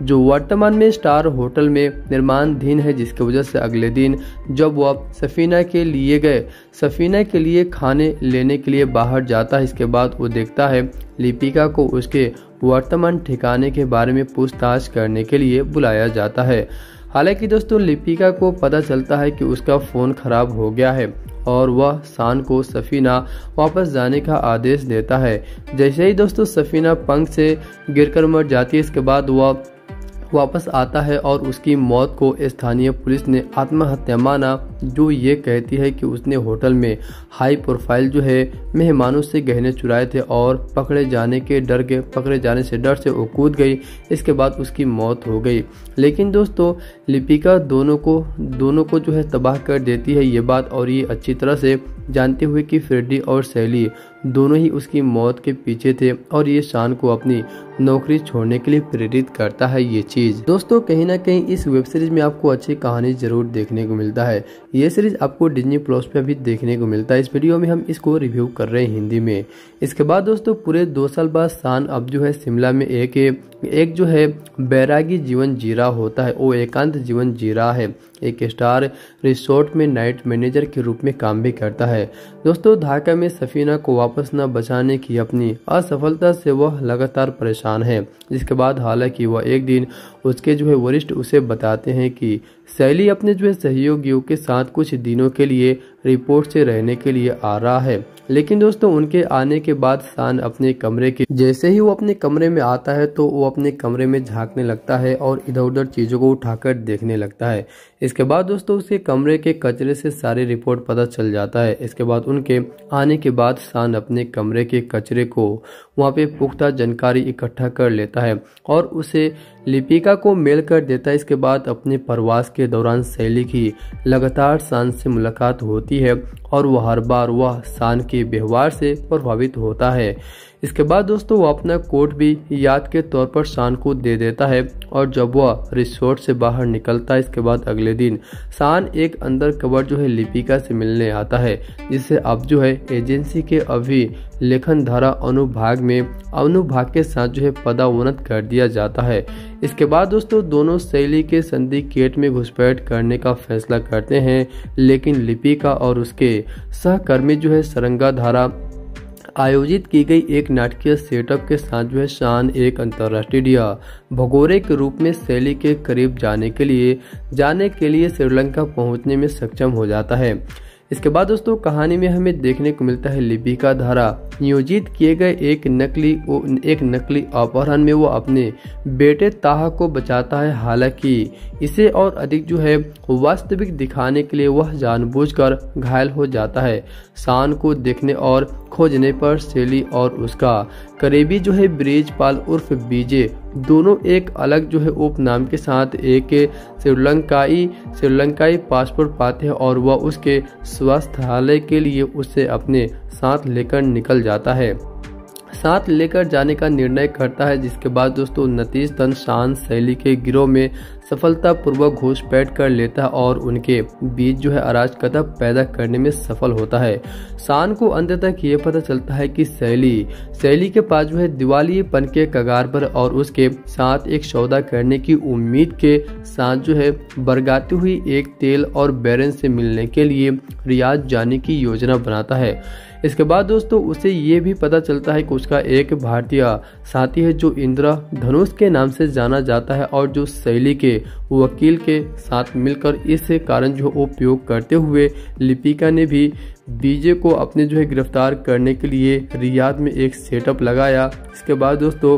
जो वर्तमान में स्टार होटल में निर्माणाधीन है, जिसकी वजह से अगले दिन जब वह सफीना के लिए गए सफीना के लिए खाने लेने के लिए बाहर जाता है, इसके बाद वो देखता है लिपिका को उसके वर्तमान ठिकाने के बारे में पूछताछ करने के लिए बुलाया जाता है। हालांकि दोस्तों लिपिका को पता चलता है कि उसका फ़ोन खराब हो गया है और वह शान को सफीना वापस जाने का आदेश देता है। जैसे ही दोस्तों सफीना पंख से गिरकर मर जाती है, इसके बाद वह वापस आता है और उसकी मौत को स्थानीय पुलिस ने आत्महत्या माना, जो ये कहती है कि उसने होटल में हाई प्रोफाइल जो है मेहमानों से गहने चुराए थे और पकड़े जाने के डर के पकड़े जाने से डर से वो कूद गई, इसके बाद उसकी मौत हो गई। लेकिन दोस्तों लिपिका दोनों को दोनों को जो है तबाह कर देती है ये बात, और ये अच्छी तरह से जानते हुए कि फ्रेडी और सैली दोनों ही उसकी मौत के पीछे थे और ये शान को अपनी नौकरी छोड़ने के लिए प्रेरित करता है ये चीज। दोस्तों कहीं ना कहीं इस वेब सीरीज में आपको अच्छी कहानी जरूर देखने को मिलता है। ये सीरीज आपको डिज्नी प्लस पे भी देखने को मिलता है। इस वीडियो में हम इसको रिव्यू कर रहे हैं हिंदी में। इसके बाद दोस्तों पूरे दो साल बाद शान अब जो है शिमला में एक एक जो है बैरागी जीवन जी रहा होता है, वो एकांत जीवन जी रहा है। एक स्टार रिसोर्ट में नाइट मैनेजर के रूप में काम भी करता है। दोस्तों ढाका में सफीना को वापस न बचाने की अपनी असफलता से वह लगातार परेशान है, जिसके बाद हालांकि वह एक दिन उसके जो है वरिष्ठ उसे बताते हैं कि सैली अपने जो है सहयोगियों के साथ कुछ दिनों के लिए रिपोर्ट से रहने के लिए आ रहा है। लेकिन दोस्तों उनके आने के बाद शान अपने कमरे के जैसे ही वो अपने कमरे में आता है तो वो अपने कमरे में झांकने लगता है और इधर उधर चीजों को उठाकर देखने लगता है। इसके बाद दोस्तों उसके कमरे के कचरे से सारी रिपोर्ट पता चल जाता है। इसके बाद उनके आने के बाद शान अपने कमरे के कचरे को वहाँ पे पुख्ता जानकारी इकट्ठा कर लेता है और उसे लिपिका को मेल कर देता है। इसके बाद अपने प्रवास के दौरान सैली की लगातार शान से मुलाकात होती है और वह हर बार वह शान के व्यवहार से प्रभावित होता है। इसके बाद दोस्तों वो अपना कोट भी याद के तौर पर शान को दे देता है और जब वह रिसोर्ट से बाहर निकलता है, इसके बाद अगले दिन शान एक अंदर कवर जो है लिपिका से मिलने आता है, जिसे अब जो है एजेंसी के अभी लेखन धारा अनुभाग में अनुभाग के साथ जो है पदावनत कर दिया जाता है। इसके बाद दोस्तों दोनों सैली के सिंडिकेट में घुसपैठ करने का फैसला करते हैं, लेकिन लिपिका और उसके सहकर्मी जो है सरंगा धारा आयोजित की गई एक नाटकीय सेटअप के साथ जो है शान एक अंतर्राष्ट्रीय भगोरे के रूप में सैली के करीब जाने के लिए जाने के लिए श्रीलंका पहुंचने में सक्षम हो जाता है। इसके बाद दोस्तों कहानी में हमें देखने को मिलता है लिपिका द्वारा नियोजित किए गए एक नकली एक नकली अपहरण में वो अपने बेटे ताहा को बचाता है। हालांकि इसे और अधिक जो है वास्तविक दिखाने के लिए वह जानबूझकर घायल हो जाता है। शान को देखने और खोजने पर सैली और उसका करीबी जो है ब्रिजपाल उर्फ बीजे दोनों एक अलग जो है उपनाम के साथ एक श्रीलंकाई श्रीलंकाई पासपोर्ट पाते हैं और वह उसके स्वास्थ्यालय के लिए उसे अपने साथ लेकर निकल जाता है साथ लेकर जाने का निर्णय करता है। जिसके बाद दोस्तों नतीजतन शान सैली के गिरोह में सफलतापूर्वक घुसपैठ कर लेता है और उनके बीच जो है अराजकता पैदा करने में सफल होता है। शान को अंत तक ये पता चलता है कि सैली सैली के पास जो है दिवालियेपन के कगार पर और उसके साथ एक सौदा करने की उम्मीद के साथ जो है बरगाती हुई एक तेल और बैरन से मिलने के लिए रियाद जाने की योजना बनाता है। इसके बाद दोस्तों उसे ये भी पता चलता है कि उसका एक भारतीय साथी है जो इंद्र धनुष के नाम से जाना जाता है और जो सैली के वकील के साथ मिलकर इस कारण जो उपयोग करते हुए लिपिका ने भी बीजे को अपने जो है गिरफ्तार करने के लिए रियाद में एक सेटअप लगाया। इसके बाद दोस्तों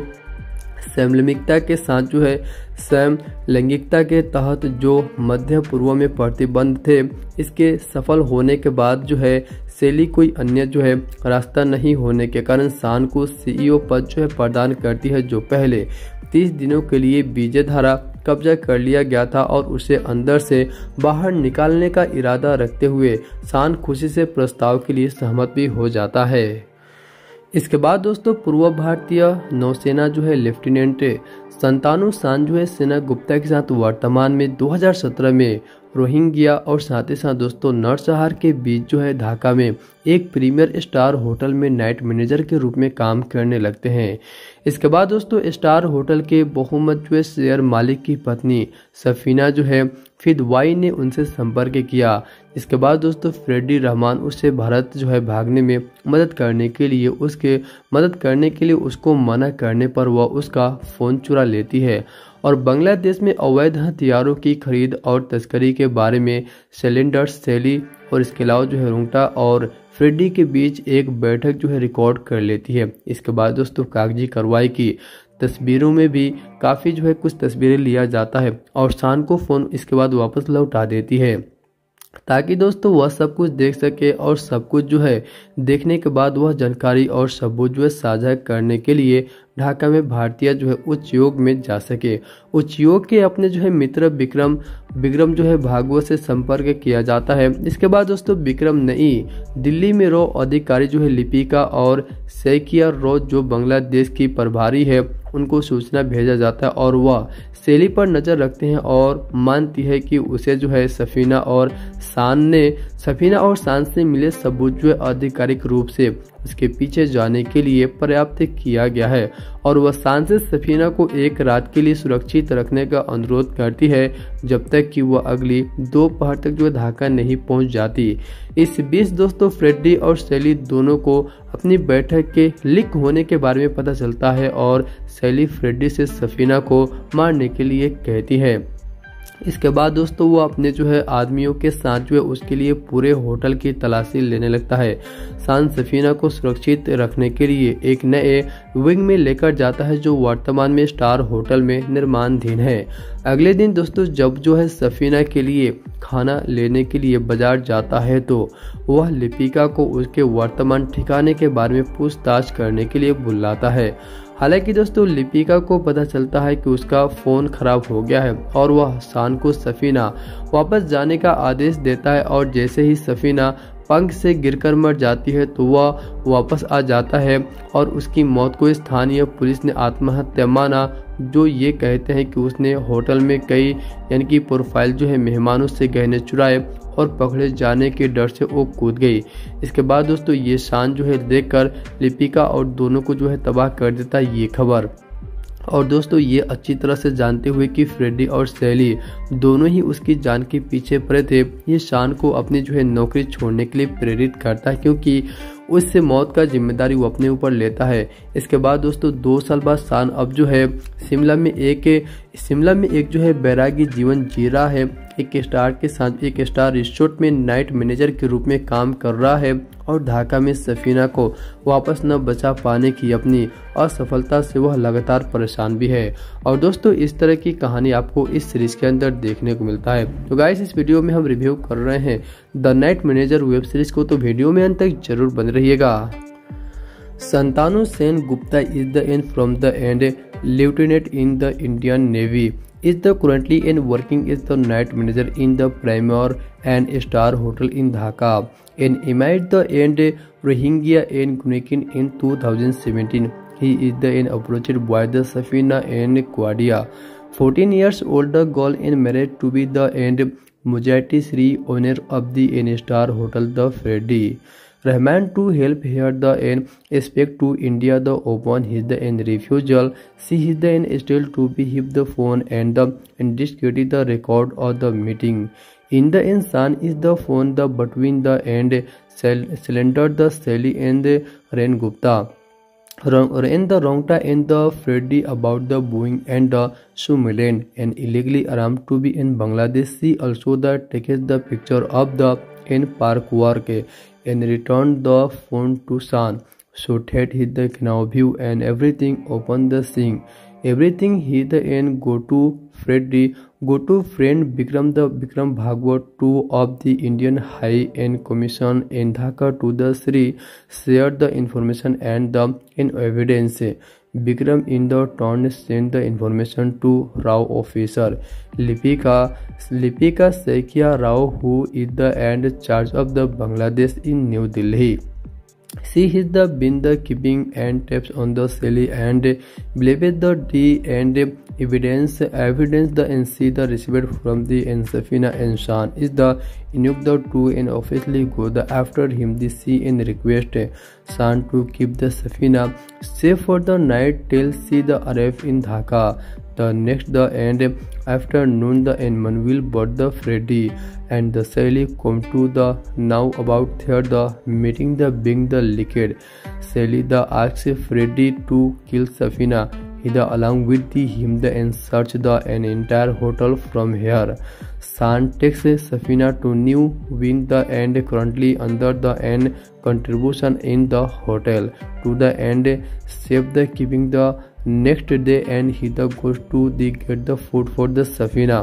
समलैंगिकता के साथ जो है सैम लैंगिकता के तहत जो मध्य पूर्व में प्रतिबंध थे, इसके सफल होने के बाद जो है सैली कोई अन्य जो है रास्ता नहीं होने के कारण शान को सीईओ पद जो है प्रदान करती है, जो पहले तीस दिनों के लिए बीजे द्वारा कब्जा कर लिया गया था और उसे अंदर से बाहर निकालने का इरादा रखते हुए शान खुशी से प्रस्ताव के लिए सहमत भी हो जाता है। इसके बाद दोस्तों पूर्व भारतीय नौसेना जो है लेफ्टिनेंट संतानु शान जो है सेना गुप्ता के साथ वर्तमान में दो हज़ार सत्रह में रोहिंग्या और साथ ही साथ दोस्तों नरसंहार के बीच जो है ढाका में एक प्रीमियर स्टार होटल में नाइट मैनेजर के रूप में काम करने लगते हैं। इसके बाद दोस्तों स्टार होटल के बहुमत जो शेयर मालिक की पत्नी सफीना जो है फिदवाई ने उनसे संपर्क किया। इसके बाद दोस्तों फ्रेडी रहमान उससे भारत जो है भागने में मदद करने के लिए उसके मदद करने के लिए उसको मना करने पर वह उसका फ़ोन चुरा लेती है और बांग्लादेश में अवैध हथियारों की खरीद और तस्करी के बारे में सैलिंडर्स सैली और इसके अलावा जो है रुंगटा और फ्रेडी के बीच एक बैठक जो है रिकॉर्ड कर लेती है। इसके बाद दोस्तों कागजी कार्रवाई की तस्वीरों में भी काफ़ी जो है कुछ तस्वीरें लिया जाता है और शान को फ़ोन इसके बाद वापस लौटा देती है ताकि दोस्तों वह सब कुछ देख सके और सब कुछ जो है देखने के बाद वह जानकारी और सबूत जो है साझा करने के लिए ढाका में भारतीय जो है उच्च योग में जा सके। उच्च योग के अपने जो है मित्र विक्रम विक्रम जो है भागवत से संपर्क किया जाता है। इसके बाद दोस्तों विक्रम नई दिल्ली में रो अधिकारी जो है लिपिका और सैकिया रो जो बांग्लादेश की प्रभारी है उनको सूचना भेजा जाता है और वह शैली पर नज़र रखते हैं और मानती है कि उसे जो है सफीना और शान ने सफीना और शान से मिले सबूत जो है आधिकारिक रूप से उसके पीछे जाने के लिए पर्याप्त किया गया है और वह शान से सफीना को एक रात के लिए सुरक्षित रखने का अनुरोध करती है जब तक कि वह अगली दोपहर तक जो ढाका नहीं पहुंच जाती। इस बीच दोस्तों फ्रेडी और शैली दोनों को अपनी बैठक के लीक होने के बारे में पता चलता है और शैली फ्रेडी से सफीना को मारने के लिए कहती है। इसके बाद दोस्तों वो अपने जो है आदमियों के साथ जो है उसके लिए पूरे होटल की तलाशी लेने लगता है। शान सफीना को सुरक्षित रखने के लिए एक नए विंग में लेकर जाता है जो वर्तमान में स्टार होटल में निर्माणाधीन है। अगले दिन दोस्तों जब जो है सफीना के लिए खाना लेने के लिए बाजार जाता है तो वह लिपिका को उसके वर्तमान ठिकाने के बारे में पूछताछ करने के लिए बुलाता है। हालांकि दोस्तों लिपिका को पता चलता है कि उसका फ़ोन खराब हो गया है और वह शान को सफीना वापस जाने का आदेश देता है और जैसे ही सफीना पंख से गिरकर मर जाती है तो वह वापस आ जाता है और उसकी मौत को स्थानीय पुलिस ने आत्महत्या माना जो ये कहते हैं कि उसने होटल में कई यानी कि प्रोफाइल जो है मेहमानों से गहने चुराए और पकड़े जाने के डर से वो कूद गई। इसके बाद दोस्तों ये शान जो है देखकर लिपिका और दोनों को जो है तबाह कर देता है ये खबर। और दोस्तों ये अच्छी तरह से जानते हुए कि फ्रेडी और शैली दोनों ही उसकी जान के पीछे पड़े थे, ये शान को अपनी जो है नौकरी छोड़ने के लिए प्रेरित करता है क्योंकि उससे मौत का जिम्मेदारी वो अपने ऊपर लेता है। इसके बाद दोस्तों दो साल बाद शान अब जो है शिमला में एक शिमला में एक जो है बैरागी जीवन जी रहा है। एक स्टार के साथ एक स्टार रिसोर्ट में नाइट मैनेजर के रूप में काम कर रहा है और ढाका में सफीना को वापस न बचा पाने की अपनी असफलता से वह लगातार परेशान भी है। और दोस्तों इस तरह की कहानी आपको इस सीरीज के अंदर देखने को मिलता है। तो गाइस इस वीडियो में हम रिव्यू कर रहे हैं the night manager web series को, तो वीडियो में अंत तक जरूर बने रहिएगा। संतानु Sen Gupta is the and from the and lieutenant in the Indian Navy is the currently in working as the night manager in the Premier and Star Hotel in Dhaka and amid the end Rohingya and Gunekin in two thousand seventeen. He is the in approached by the Safina and Quadia, fourteen years old girl and married to be the end Mujahid Sri owner of the in Star Hotel the Freddy Rahman to help here the end expect to India the open his the end refusal. See his the end still to be hip the phone and the and discredit the record of the meeting. In the end, San is the phone the between the end cylinder the Sally and the Ren Gupta. In the Rongta and the Freddy about the Boeing and the Sumilen and illegally armed to be in Bangladesh. See also the takes the picture of the in park work and returned the phone to San. So that hit the canal view and everything open the scene. Everything he the end go to Freddy go to friend Bikram the Bikram Bhagwat two of the Indian High End Commission in Dhaka to the Sri shared the information and the in evidence. Bikram in the turn sent the information to Rao officer Lipika Lipika Saikia Rao who is the and charge of the Bangladesh in New Delhi. She is the been the keeping and taps on the Sally and believed the D and evidence evidence the N C the received from the N Safina and Shan is the Inuk the two and officially go the after him the C and request Shan to keep the Safina safe for the night till she the arrive in Dhaka. The next the end afternoon the Manuel bought the Freddy and the Sally come to the now about there the meeting the being the liquid. Sally the asks Freddy to kill Safina. He the along with the him the and search the an entire hotel from here. Shan takes Safina to New Win the end currently under the end contribution in the hotel to the end save the keeping the next day and he the goes to the get the food for the Safina.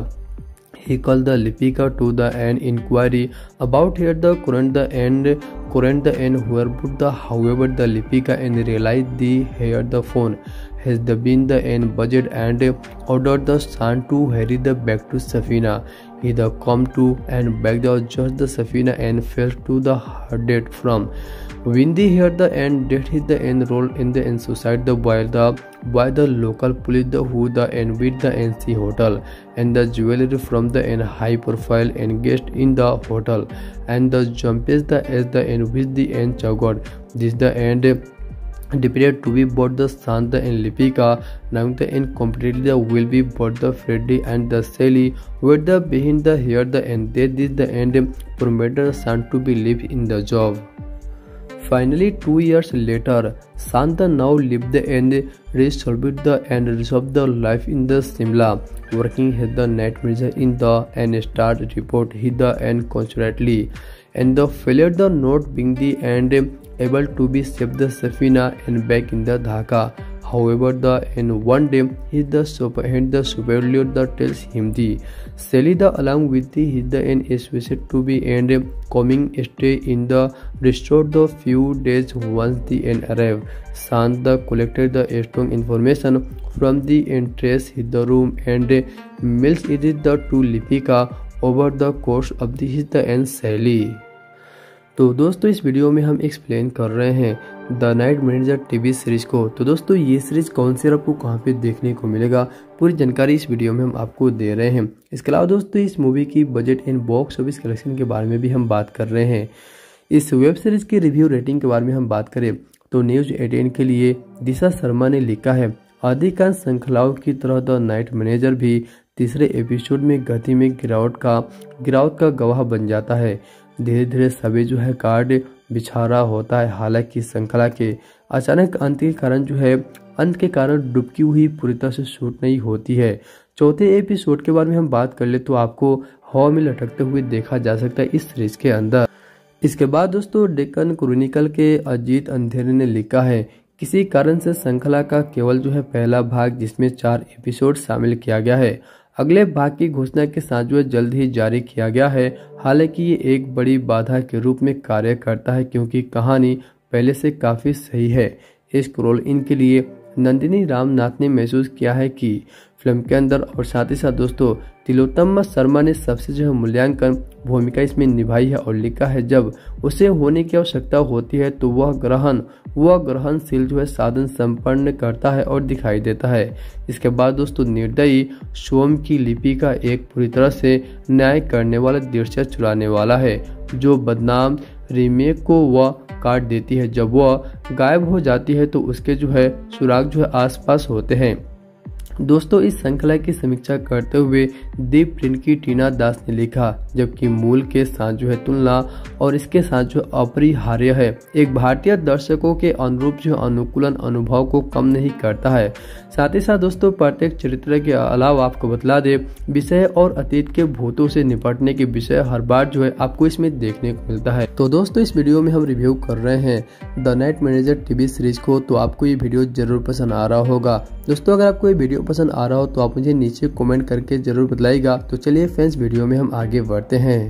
He called the Lipika to the end inquiry about here the current the end current the end where put the however the Lipika and realized the here the phone has the been the end budget and ordered the Shan to hurry the back to Safina. He the come to and back the just the Safina and fell to the dead from Windy here the end did hit the end roll in the end suicide the while the by the local police the who the end with the N C hotel and the jewelry from the end high profile engaged in the hotel and the jumps the as the end with the end chagod. This the end depended to be both the Shan and Lipika. Now the end completely the will be both the Freddy and the Sally with the behind the here the end they did the end permitted Shan to be live in the job. Finally, two years later, Shan now lived the end resolved the and resolved the life in the Simla, working as the night manager in the and start report he the and constantly, and the failure the not being the end able to be saved the Safina and back in the Dhaka. However, the in one day he the super had the superior the tells him the Sally the along with the his the end is wished to be and coming stay in the restored the few days once the end arrived. Shan the collected the strong information from the entrance hit the room and mails it the to Lipika over the course of the his the end Sally. तो दोस्तों इस video में हम explain कर रहे हैं the night manager TV series को। तो दोस्तों ये सीरीज कौन सी आपको कहां पे देखने को मिलेगा पूरी जानकारी इस वीडियो में हम आपको दे रहे हैं। इसके अलावा दोस्तों इस मूवी की budget and box office collection के बारे में भी हम बात कर रहे हैं। इस वेब सीरीज की रिव्यू रेटिंग के बारे में हम बात करें तो न्यूज एटीन के लिए दिशा शर्मा ने लिखा है अधिकांश श्रृंखलाओं की तरह द नाइट मैनेजर भी तीसरे एपिसोड में गति में गिरावट का गिरावट का गवाह बन जाता है। धीरे धीरे सभी जो है कार्ड बिछारा होता है। हालांकि श्रृंखला के अचानक अंत के कारण जो है अंत के कारण डुबकी हुई पूरी तरह से शूट नहीं होती है। चौथे एपिसोड के बारे में हम बात कर ले तो आपको हवा में लटकते हुए देखा जा सकता है इस सीरीज के अंदर। इसके बाद दोस्तों डेक्कन क्रॉनिकल के अजीत अंधेरे ने लिखा है किसी कारण से श्रृंखला का केवल जो है पहला भाग जिसमें चार एपिसोड शामिल किया गया है अगले भाग की घोषणा के साथ जो जल्द ही जारी किया गया है। हालांकि ये एक बड़ी बाधा के रूप में कार्य करता है क्योंकि कहानी पहले से काफी सही है। इस रोल इन के लिए नंदिनी रामनाथ ने महसूस किया है कि फिल्म के अंदर और साथ ही साथ दोस्तों तिलोत्तमा शर्मा ने सबसे जो है मूल्यांकन भूमिका इसमें निभाई है और लिखा है जब उसे होने की आवश्यकता होती है तो वह ग्रहण वह ग्रहणशील जो है साधन संपन्न करता है और दिखाई देता है। इसके बाद दोस्तों निर्दयी सोम की लिपि का एक पूरी तरह से न्याय करने वाला दृश्य चुराने वाला है जो बदनाम रीमेक को वह काट देती है। जब वह गायब हो जाती है तो उसके जो है सुराग जो है आसपास होते हैं। दोस्तों इस श्रृंखला की समीक्षा करते हुए दीप प्रिंट की टीना दास ने लिखा जबकि मूल के साथ जो है तुलना और इसके साथ जो अपरिहार्य है एक भारतीय दर्शकों के अनुरूप जो अनुकूलन अनुभव को कम नहीं करता है। साथ ही साथ दोस्तों प्रत्येक चरित्र के अलावा आपको बतला दे विषय और अतीत के भूतों से निपटने के विषय हर बार जो है आपको इसमें देखने को मिलता है। तो दोस्तों इस वीडियो में हम रिव्यू कर रहे हैं the night manager TV series को। तो आपको ये वीडियो जरूर पसंद आ रहा होगा। दोस्तों अगर आपको ये वीडियो पसंद आ रहा हो तो आप मुझे नीचे कमेंट करके जरूर बताइएगा। तो चलिए फ्रेंड्स वीडियो में हम आगे बढ़ते हैं।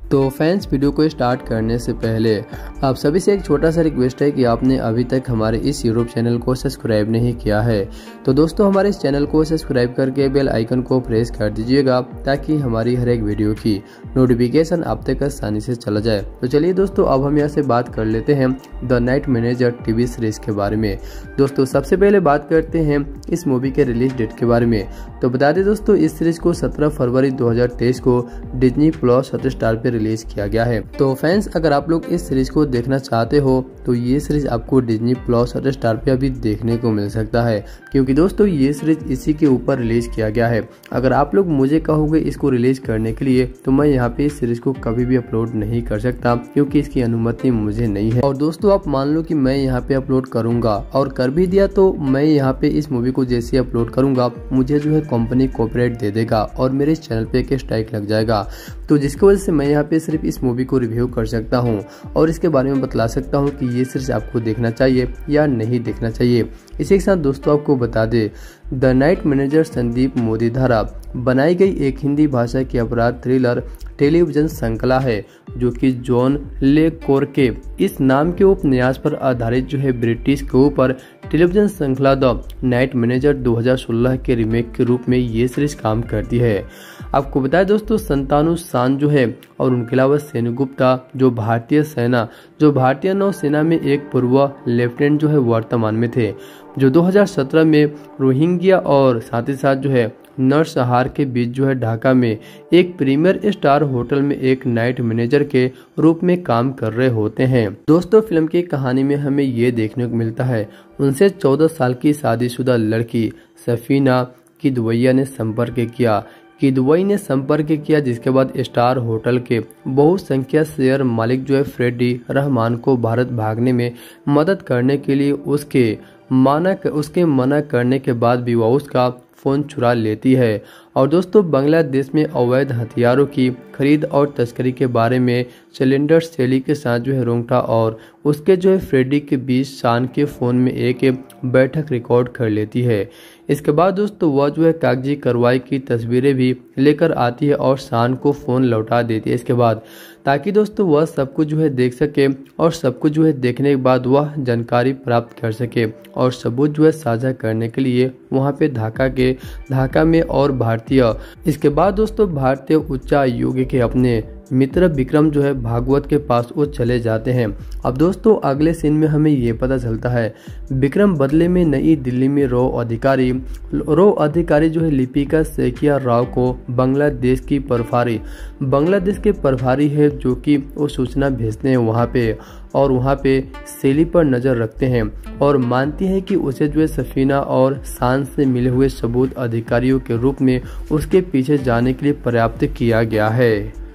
तो फैंस, वीडियो को स्टार्ट करने से पहले आप सभी से एक छोटा सा रिक्वेस्ट है कि आपने अभी तक हमारे इस यूट्यूब चैनल को सब्सक्राइब नहीं किया है तो दोस्तों हमारे इस चैनल को सब्सक्राइब करके बेल आइकन को प्रेस कर दीजिएगा ताकि हमारी हर एक वीडियो की नोटिफिकेशन आप तक आसानी से चला जाए। तो चलिए दोस्तों, अब हम यहाँ से बात कर लेते हैं the night manager TV series के बारे में। दोस्तों सबसे पहले बात करते हैं इस मूवी के रिलीज डेट के बारे में। तो बता दें दोस्तों, इस सीरीज को सत्रह फरवरी दो हजार तेईस को डिज्नी प्लस हॉटस्टार पे रिलीज किया गया है। तो फैंस, अगर आप लोग इस सीरीज को देखना चाहते हो तो ये सीरीज आपको डिज्नी प्लस हॉटस्टार पे अभी देखने को मिल सकता है, क्योंकि दोस्तों ये सीरीज इसी के ऊपर रिलीज किया गया है। अगर आप लोग मुझे कहोगे इसको रिलीज करने के लिए तो मैं यहाँ पे इस सीरीज को कभी भी अपलोड नहीं कर सकता, क्योंकि इसकी अनुमति मुझे नहीं है। और दोस्तों आप मान लो कि मैं यहाँ पे अपलोड करूंगा और कर भी दिया तो मैं यहाँ पे इस मूवी को जैसे अपलोड करूंगा मुझे जो है कंपनी कॉपीराइट दे देगा और मेरे इस चैनल पे एक स्ट्राइक लग जाएगा। तो जिसकी वजह से मैं यहाँ पे सिर्फ इस मूवी को रिव्यू कर सकता हूँ और इसके बारे में बतला सकता हूँ कि ये सीरीज आपको देखना चाहिए या नहीं देखना चाहिए। इसी के साथ दोस्तों आपको बता दे, the night manager Sandeep Modi द्वारा बनाई गई एक हिंदी भाषा की अपराध थ्रिलर टेलीविजन श्रृंखला है जो कि जॉन ले कोर के इस नाम के उपन्यास पर आधारित जो है ब्रिटिश के ऊपर टेलीविजन श्रृंखला द नाइट मैनेजर दो हजार सोलह के रीमेक के रूप में ये सीरीज काम करती है। आपको बताएं दोस्तों, संतानु सान जो है और उनके अलावा सेनगुप्ता जो भारतीय सेना जो भारतीय नौसेना में एक पूर्व लेफ्टिनेंट जो है वर्तमान में थे, जो दो हजार सत्रह में रोहिंग्या और साथ ही साथ जो है नरसंहार के बीच जो है ढाका में एक प्रीमियर स्टार होटल में एक नाइट मैनेजर के रूप में काम कर रहे होते हैं। दोस्तों फिल्म की कहानी में हमें ये देखने को मिलता है, उनसे चौदह साल की शादीशुदा लड़की सफीना किदवैया ने संपर्क किया किदवई ने संपर्क किया जिसके बाद स्टार होटल के बहुसंख्यक शेयर मालिक जो है फ्रेडी रहमान को भारत भागने में मदद करने के लिए उसके माना उसके मना करने के बाद भी वह उसका फोन चुरा लेती है। और दोस्तों बांग्लादेश में अवैध हथियारों की खरीद और तस्करी के बारे में सिलेंडर शैली के साथ जो है रोंगटा और उसके जो है फ्रेडी के बीच शान के फोन में एक बैठक रिकॉर्ड कर लेती है। इसके बाद दोस्तों वह जो है कागजी कार्रवाई की तस्वीरें भी लेकर आती है और शान को फोन लौटा देती है इसके बाद, ताकि दोस्तों वह सब कुछ जो है देख सके और सब कुछ जो है देखने के बाद वह जानकारी प्राप्त कर सके और सबूत जो है साझा करने के लिए वहां पे ढाका के ढाका में और भारतीय इसके बाद दोस्तों भारतीय उच्चायोग के अपने मित्र विक्रम जो है भागवत के पास वो चले जाते हैं। अब दोस्तों अगले सीन में हमें ये पता चलता है विक्रम बदले में नई दिल्ली में रो अधिकारी रो अधिकारी जो है लिपिका सेकिया राव को बांग्लादेश की प्रभारी बांग्लादेश के प्रभारी है जो कि वो सूचना भेजते हैं वहाँ पे और वहाँ पे शैली पर नजर रखते हैं और मानती है कि उसे जो है सफीना और शान से मिले हुए सबूत अधिकारियों के रूप में उसके पीछे जाने के लिए पर्याप्त किया गया है।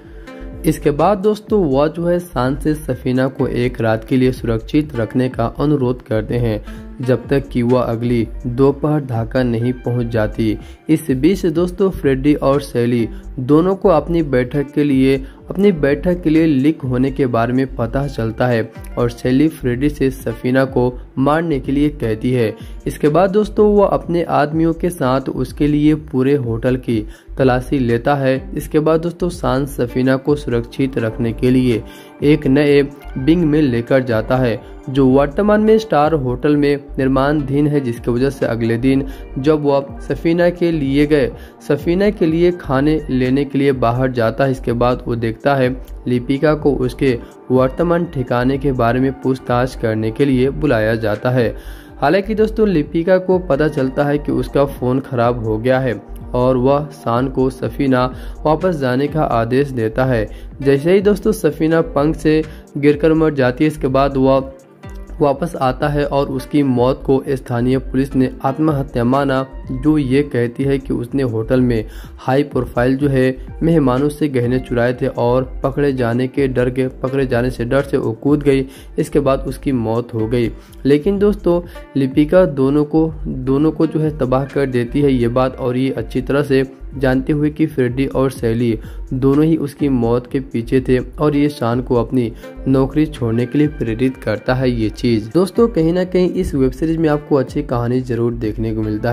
इसके बाद दोस्तों वह जो है शान से सफीना को एक रात के लिए सुरक्षित रखने का अनुरोध करते हैं जब तक कि वह अगली दोपहर ढाका नहीं पहुंच जाती। इस बीच दोस्तों फ्रेडी और शैली दोनों को अपनी बैठक के लिए अपनी बैठक के लिए लीक होने के बारे में पता चलता है और शैली फ्रेडी से सफीना को मारने के लिए कहती है। इसके बाद दोस्तों वह अपने आदमियों के साथ उसके लिए पूरे होटल की तलाशी लेता है। इसके बाद दोस्तों शान सफीना को सुरक्षित रखने के लिए एक नए विंग में लेकर जाता है जो वर्तमान में स्टार होटल में निर्माणाधीन है, जिसकी वजह से अगले दिन जब वह सफीना के लिए गए सफीना के लिए खाने लेने के लिए बाहर जाता है, इसके बाद वो देखता है लिपिका को उसके वर्तमान ठिकाने के बारे में पूछताछ करने के लिए बुलाया जाता है। हालांकि दोस्तों लिपिका को पता चलता है कि उसका फोन खराब हो गया है और वह शान को सफीना वापस जाने का आदेश देता है। जैसे ही दोस्तों सफीना पंख से गिरकर मर जाती है, इसके बाद वह वापस आता है और उसकी मौत को स्थानीय पुलिस ने आत्महत्या माना, जो ये कहती है कि उसने होटल में हाई प्रोफाइल जो है मेहमानों से गहने चुराए थे और पकड़े जाने के डर के पकड़े जाने से डर से वो कूद गई। इसके बाद उसकी मौत हो गई। लेकिन दोस्तों लिपिका दोनों को दोनों को जो है तबाह कर देती है ये बात, और ये अच्छी तरह से जानते हुए कि फ्रेडी और शैली दोनों ही उसकी मौत के पीछे थे और ये शान को अपनी नौकरी छोड़ने के लिए प्रेरित करता है ये चीज। दोस्तों कहीं ना कहीं इस वेब सीरीज में आपको अच्छी कहानी जरूर देखने को मिलता है,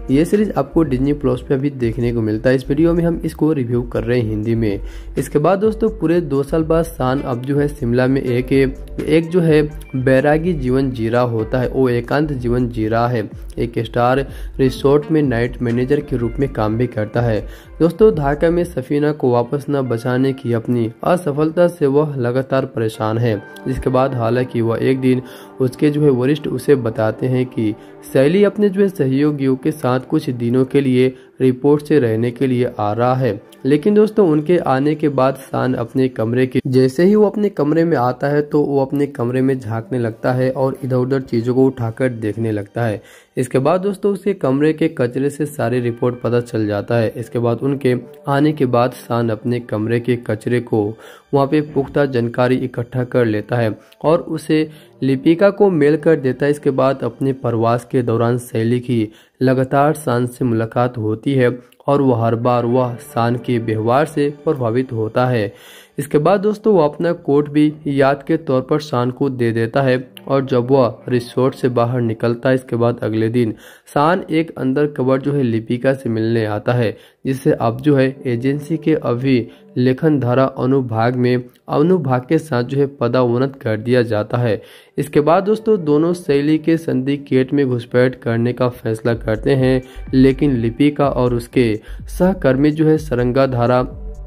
ये सीरीज आपको डिज्नी प्लस पे अभी देखने को मिलता है। इस वीडियो में हम इसको रिव्यू कर रहे हैं हिंदी में। इसके बाद दोस्तों पूरे दो साल बाद शान अब जो है शिमला में एक एक जो है बैरागी जीवन जी रहा होता है, वो एकांत जीवन जी रहा है। एक स्टार रिसोर्ट में नाइट मैनेजर के रूप में काम भी करता है। दोस्तों ढाका में सफीना को वापस न बचाने की अपनी असफलता से वह लगातार परेशान है। जिसके बाद हालांकि वह एक दिन उसके जो है वरिष्ठ उसे बताते हैं कि शैली अपने जो है सहयोगियों के साथ कुछ दिनों के लिए रिपोर्ट से रहने के लिए आ रहा है। लेकिन दोस्तों उनके आने के बाद शान अपने कमरे के जैसे ही वो अपने कमरे में आता है तो वो अपने कमरे में झांकने लगता है और इधर उधर चीजों को उठाकर देखने लगता है। इसके बाद दोस्तों उसके कमरे के कचरे से सारी रिपोर्ट पता चल जाता है। इसके बाद उनके आने के बाद शान अपने कमरे के कचरे को वहाँ पे पुख्ता जानकारी इकट्ठा कर लेता है और उसे लिपिका को मेल कर देता है। इसके बाद अपने प्रवास के दौरान शैली की लगातार शान से मुलाकात होती है और वह हर बार वह शान के व्यवहार से प्रभावित होता है। इसके बाद दोस्तों वो अपना कोट भी याद के तौर पर शान को दे देता है और जब वह रिसोर्ट से बाहर निकलता है इसके बाद अगले दिन शान एक अंदर कवर जो है लिपिका से मिलने आता है, जिसे अब जो है एजेंसी के अभिलेखन धारा अनुभाग में अनुभाग के साथ जो है पदोन्नत कर दिया जाता है। इसके बाद दोस्तों दोनों शैली के सिंडिकेट में घुसपैठ करने का फैसला करते हैं, लेकिन लिपिका और उसके सहकर्मी जो है सरंगा धारा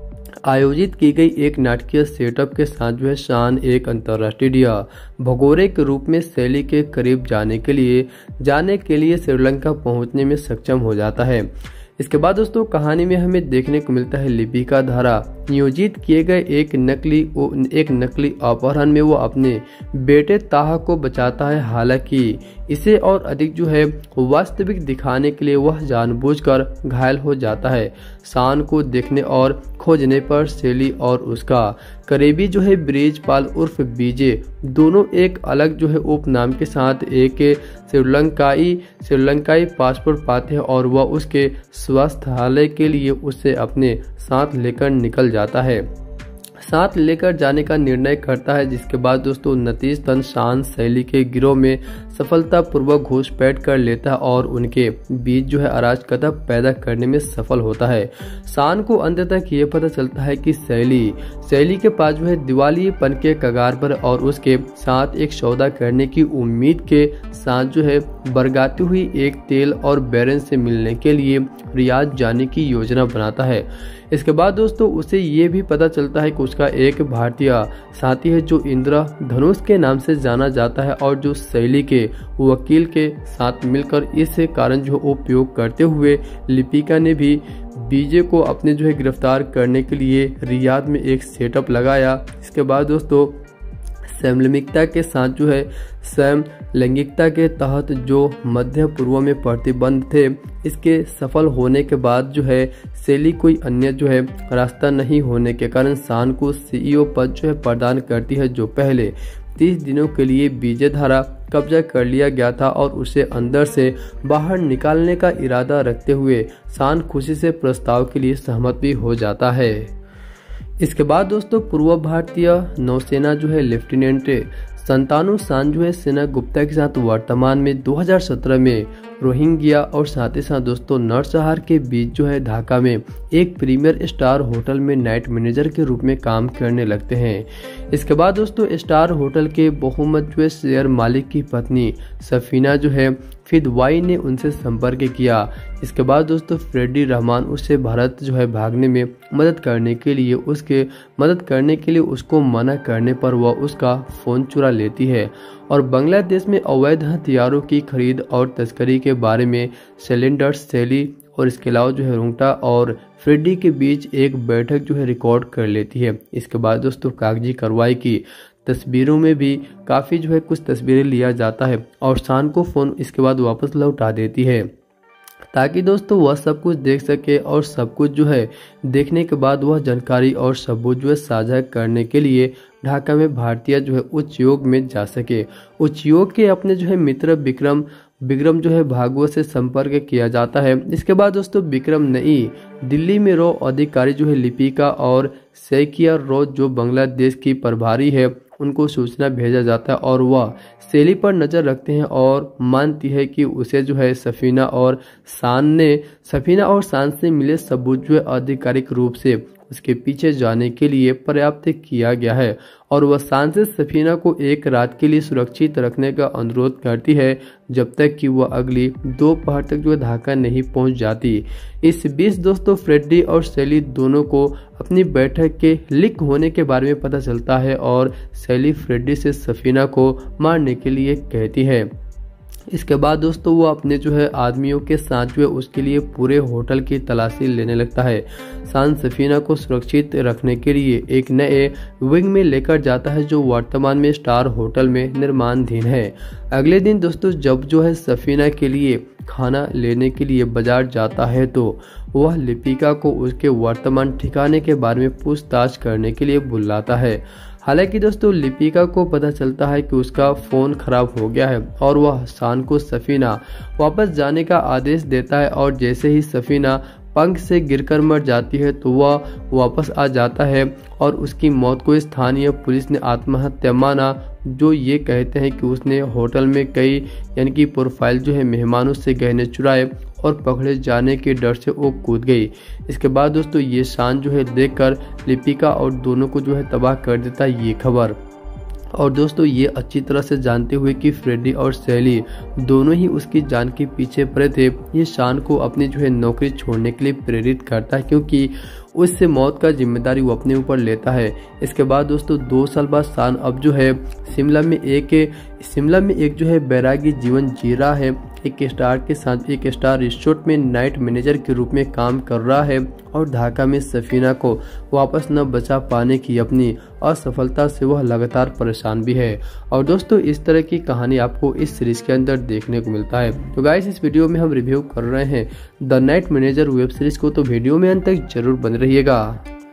आयोजित की गई एक नाटकीय सेटअप के साथ जो है शान एक अंतर्राष्ट्रीय भगोरे के रूप में शैली के करीब जाने के लिए जाने के लिए श्रीलंका पहुंचने में सक्षम हो जाता है। इसके बाद दोस्तों कहानी में हमें देखने को मिलता है लिपिका द्वारा नियोजित किए गए एक नकली एक नकली अपहरण में वो अपने बेटे ताहा को बचाता है। हालांकि इसे और अधिक जो है वास्तविक दिखाने के लिए वह जानबूझकर घायल हो जाता है। शान को देखने और खोजने पर शैली और उसका करीबी जो है ब्रिजपाल उर्फ बीजे दोनों एक अलग जो है उपनाम के साथ एक श्रीलंकाई श्रीलंकाई पासपोर्ट पाते हैं और वह उसके स्वास्थ्यालय के लिए उसे अपने साथ लेकर निकल जाता है साथ लेकर जाने का निर्णय करता है। जिसके बाद दोस्तों नतीजतन शान शैली के गिरोह में सफलतापूर्वक घुसपैठ कर लेता है और उनके बीच जो है अराजकता पैदा करने में सफल होता है। शान को अंत तक ये पता चलता है कि शैली शैली के पास जो है दिवालियेपन के कगार पर और उसके साथ एक सौदा करने की उम्मीद के साथ जो है बरगाती हुई एक तेल और बैरन से मिलने के लिए रियाद जाने की योजना बनाता है। इसके बाद दोस्तों उसे ये भी पता चलता है कि उसका एक भारतीय साथी है जो इंद्र धनुष के नाम से जाना जाता है और जो शैली के वकील के साथ मिलकर इस कारण जो उपयोग करते हुए लिपिका ने भी बीजे को अपने जो है गिरफ्तार करने के लिए रियाद में एक सेटअप लगाया। इसके बाद दोस्तों समलैंगिकता के साथ जो है सम लैंगिकता के तहत जो मध्य पूर्व में प्रतिबंध थे, इसके सफल होने के बाद जो है शैली कोई अन्य जो है रास्ता नहीं होने के कारण शान को सीईओ पद जो है प्रदान करती है, जो पहले तीस दिनों के लिए बीजे द्वारा कब्जा कर लिया गया था और उसे अंदर से बाहर निकालने का इरादा रखते हुए शान खुशी से प्रस्ताव के लिए सहमत भी हो जाता है। इसके बाद दोस्तों पूर्व भारतीय नौसेना जो है लेफ्टिनेंट संतानु शान जो है सेना गुप्ता के साथ वर्तमान में दो हज़ार सत्रह में रोहिंग्या और साथ ही साथ दोस्तों नरसंहार के बीच जो है ढाका में एक प्रीमियर स्टार होटल में नाइट मैनेजर के रूप में काम करने लगते हैं। इसके बाद दोस्तों स्टार होटल के बहुमत जो है शेयर मालिक की पत्नी सफीना जो है फिदवाई ने उनसे संपर्क किया। इसके बाद दोस्तों फ्रेडी रहमान उससे भारत जो है भागने में मदद करने के लिए उसके मदद करने के लिए उसको मना करने पर वह उसका फोन चुरा लेती है और बांग्लादेश में अवैध हथियारों की खरीद और तस्करी के बारे में सिलेंडर शैली और इसके अलावा जो है रुंगटा और फ्रेडी के बीच एक बैठक जो है रिकॉर्ड कर लेती है। इसके बाद दोस्तों कागजी कार्रवाई की तस्वीरों में भी काफ़ी जो है कुछ तस्वीरें लिया जाता है और शान को फ़ोन इसके बाद वापस लौटा देती है ताकि दोस्तों वह सब कुछ देख सके और सब कुछ जो है देखने के बाद वह जानकारी और सबूत जो है साझा करने के लिए ढाका में भारतीय जो है उच्च योग में जा सके। उच्च योग के अपने जो है मित्र विक्रम विक्रम जो है भागवत से संपर्क किया जाता है। इसके बाद दोस्तों विक्रम नई दिल्ली में रो अधिकारी जो है लिपिका और सैकिया रोज जो बांग्लादेश की प्रभारी है उनको सूचना भेजा जाता है और वह शैली पर नज़र रखते हैं और मानती है कि उसे जो है सफीना और शान ने सफीना और शान से मिले सबूत जो है आधिकारिक रूप से उसके पीछे जाने के लिए पर्याप्त किया गया है और वह शान से सफीना को एक रात के लिए सुरक्षित रखने का अनुरोध करती है जब तक कि वह अगली दोपहर तक जो ढाका नहीं पहुंच जाती। इस बीच दोस्तों फ्रेडी और शैली दोनों को अपनी बैठक के लीक होने के बारे में पता चलता है और शैली फ्रेडी से सफीना को मारने के लिए कहती है। इसके बाद दोस्तों वो अपने जो है आदमियों के साथ जो है उसके लिए पूरे होटल की तलाशी लेने लगता है। शान सफीना को सुरक्षित रखने के लिए एक नए विंग में लेकर जाता है जो वर्तमान में स्टार होटल में निर्माणाधीन है। अगले दिन दोस्तों जब जो है सफीना के लिए खाना लेने के लिए बाजार जाता है तो वह लिपिका को उसके वर्तमान ठिकाने के बारे में पूछताछ करने के लिए बुलाता है। हालांकि दोस्तों लिपिका को पता चलता है कि उसका फ़ोन खराब हो गया है और वह शान को सफीना वापस जाने का आदेश देता है और जैसे ही सफीना पंख से गिरकर मर जाती है तो वह वापस आ जाता है और उसकी मौत को स्थानीय पुलिस ने आत्महत्या माना, जो ये कहते हैं कि उसने होटल में कई यानी कि प्रोफाइल जो है मेहमानों से गहने चुराए और पकड़े जाने के डर से वो कूद गई। इसके बाद दोस्तों ये शान जो है देखकर लिपिका और दोनों को जो है तबाह कर देता है ये खबर। और दोस्तों ये अच्छी तरह से जानते हुए कि फ्रेडी और शैली दोनों ही उसकी जान के पीछे पड़े थे, ये शान को अपनी जो है नौकरी छोड़ने के लिए प्रेरित करता है क्योंकि उससे मौत का जिम्मेदारी वो अपने ऊपर लेता है। इसके बाद दोस्तों दो साल बाद शान अब जो है शिमला में एक शिमला में एक जो है बैरागी जीवन जी रहा है। एक स्टार के साथ एक स्टार रिसोर्ट में नाइट मैनेजर के रूप में काम कर रहा है और ढाका में सफीना को वापस न बचा पाने की अपनी असफलता से वह लगातार परेशान भी है। और दोस्तों इस तरह की कहानी आपको इस सीरीज के अंदर देखने को मिलता है। तो गाइस इस वीडियो में हम रिव्यू कर रहे हैं the night manager web series को, तो वीडियो में अंत तक जरूर बने रहिएगा।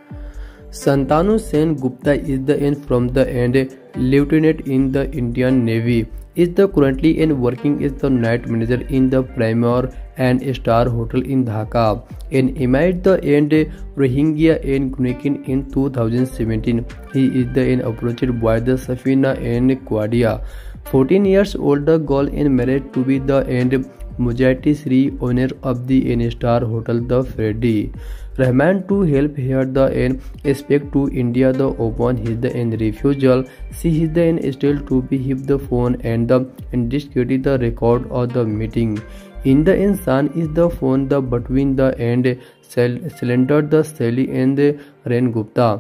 संतानु Sen Gupta is the and from the and lieutenant in the Indian Navy is the currently and working as the night manager in the Premier and Star Hotel in Dhaka and amid the end Rohingya and Gunekin in two thousand seventeen. He is the and approached by the Safina and Quadia, fourteen years old the girl and married to be the and Mujahid Sri owner of the N Star Hotel the Freddy Rahman to help here the end expect to India the open his the end refusal. See his the end still to be hit the phone and the and discredit the record of the meeting. In the end son is the phone the between the end cylinder the Sally and the Ren Gupta.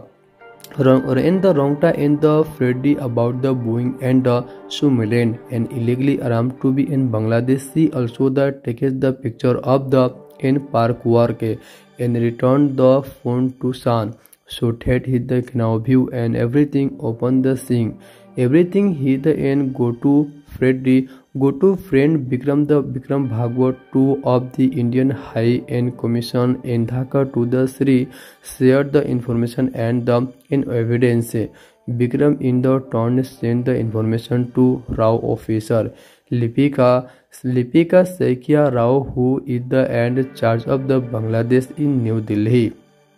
In the Rongta and the Freddy about the Boeing and the Sumiland and illegally armed to be in Bangladesh. See also the takes the picture of the in park work and returned the phone to San. So that he the now view and everything open the scene. Everything he the end go to Freddy go to friend Bikram the Bikram Bhagwat two of the Indian High End Commission in Dhaka to the Sri shared the information and the in evidence. Bikram in the turn sent the information to Rao officer Lipika Lipika Sekia Rao, who is the and charge of the Bangladesh in New Delhi.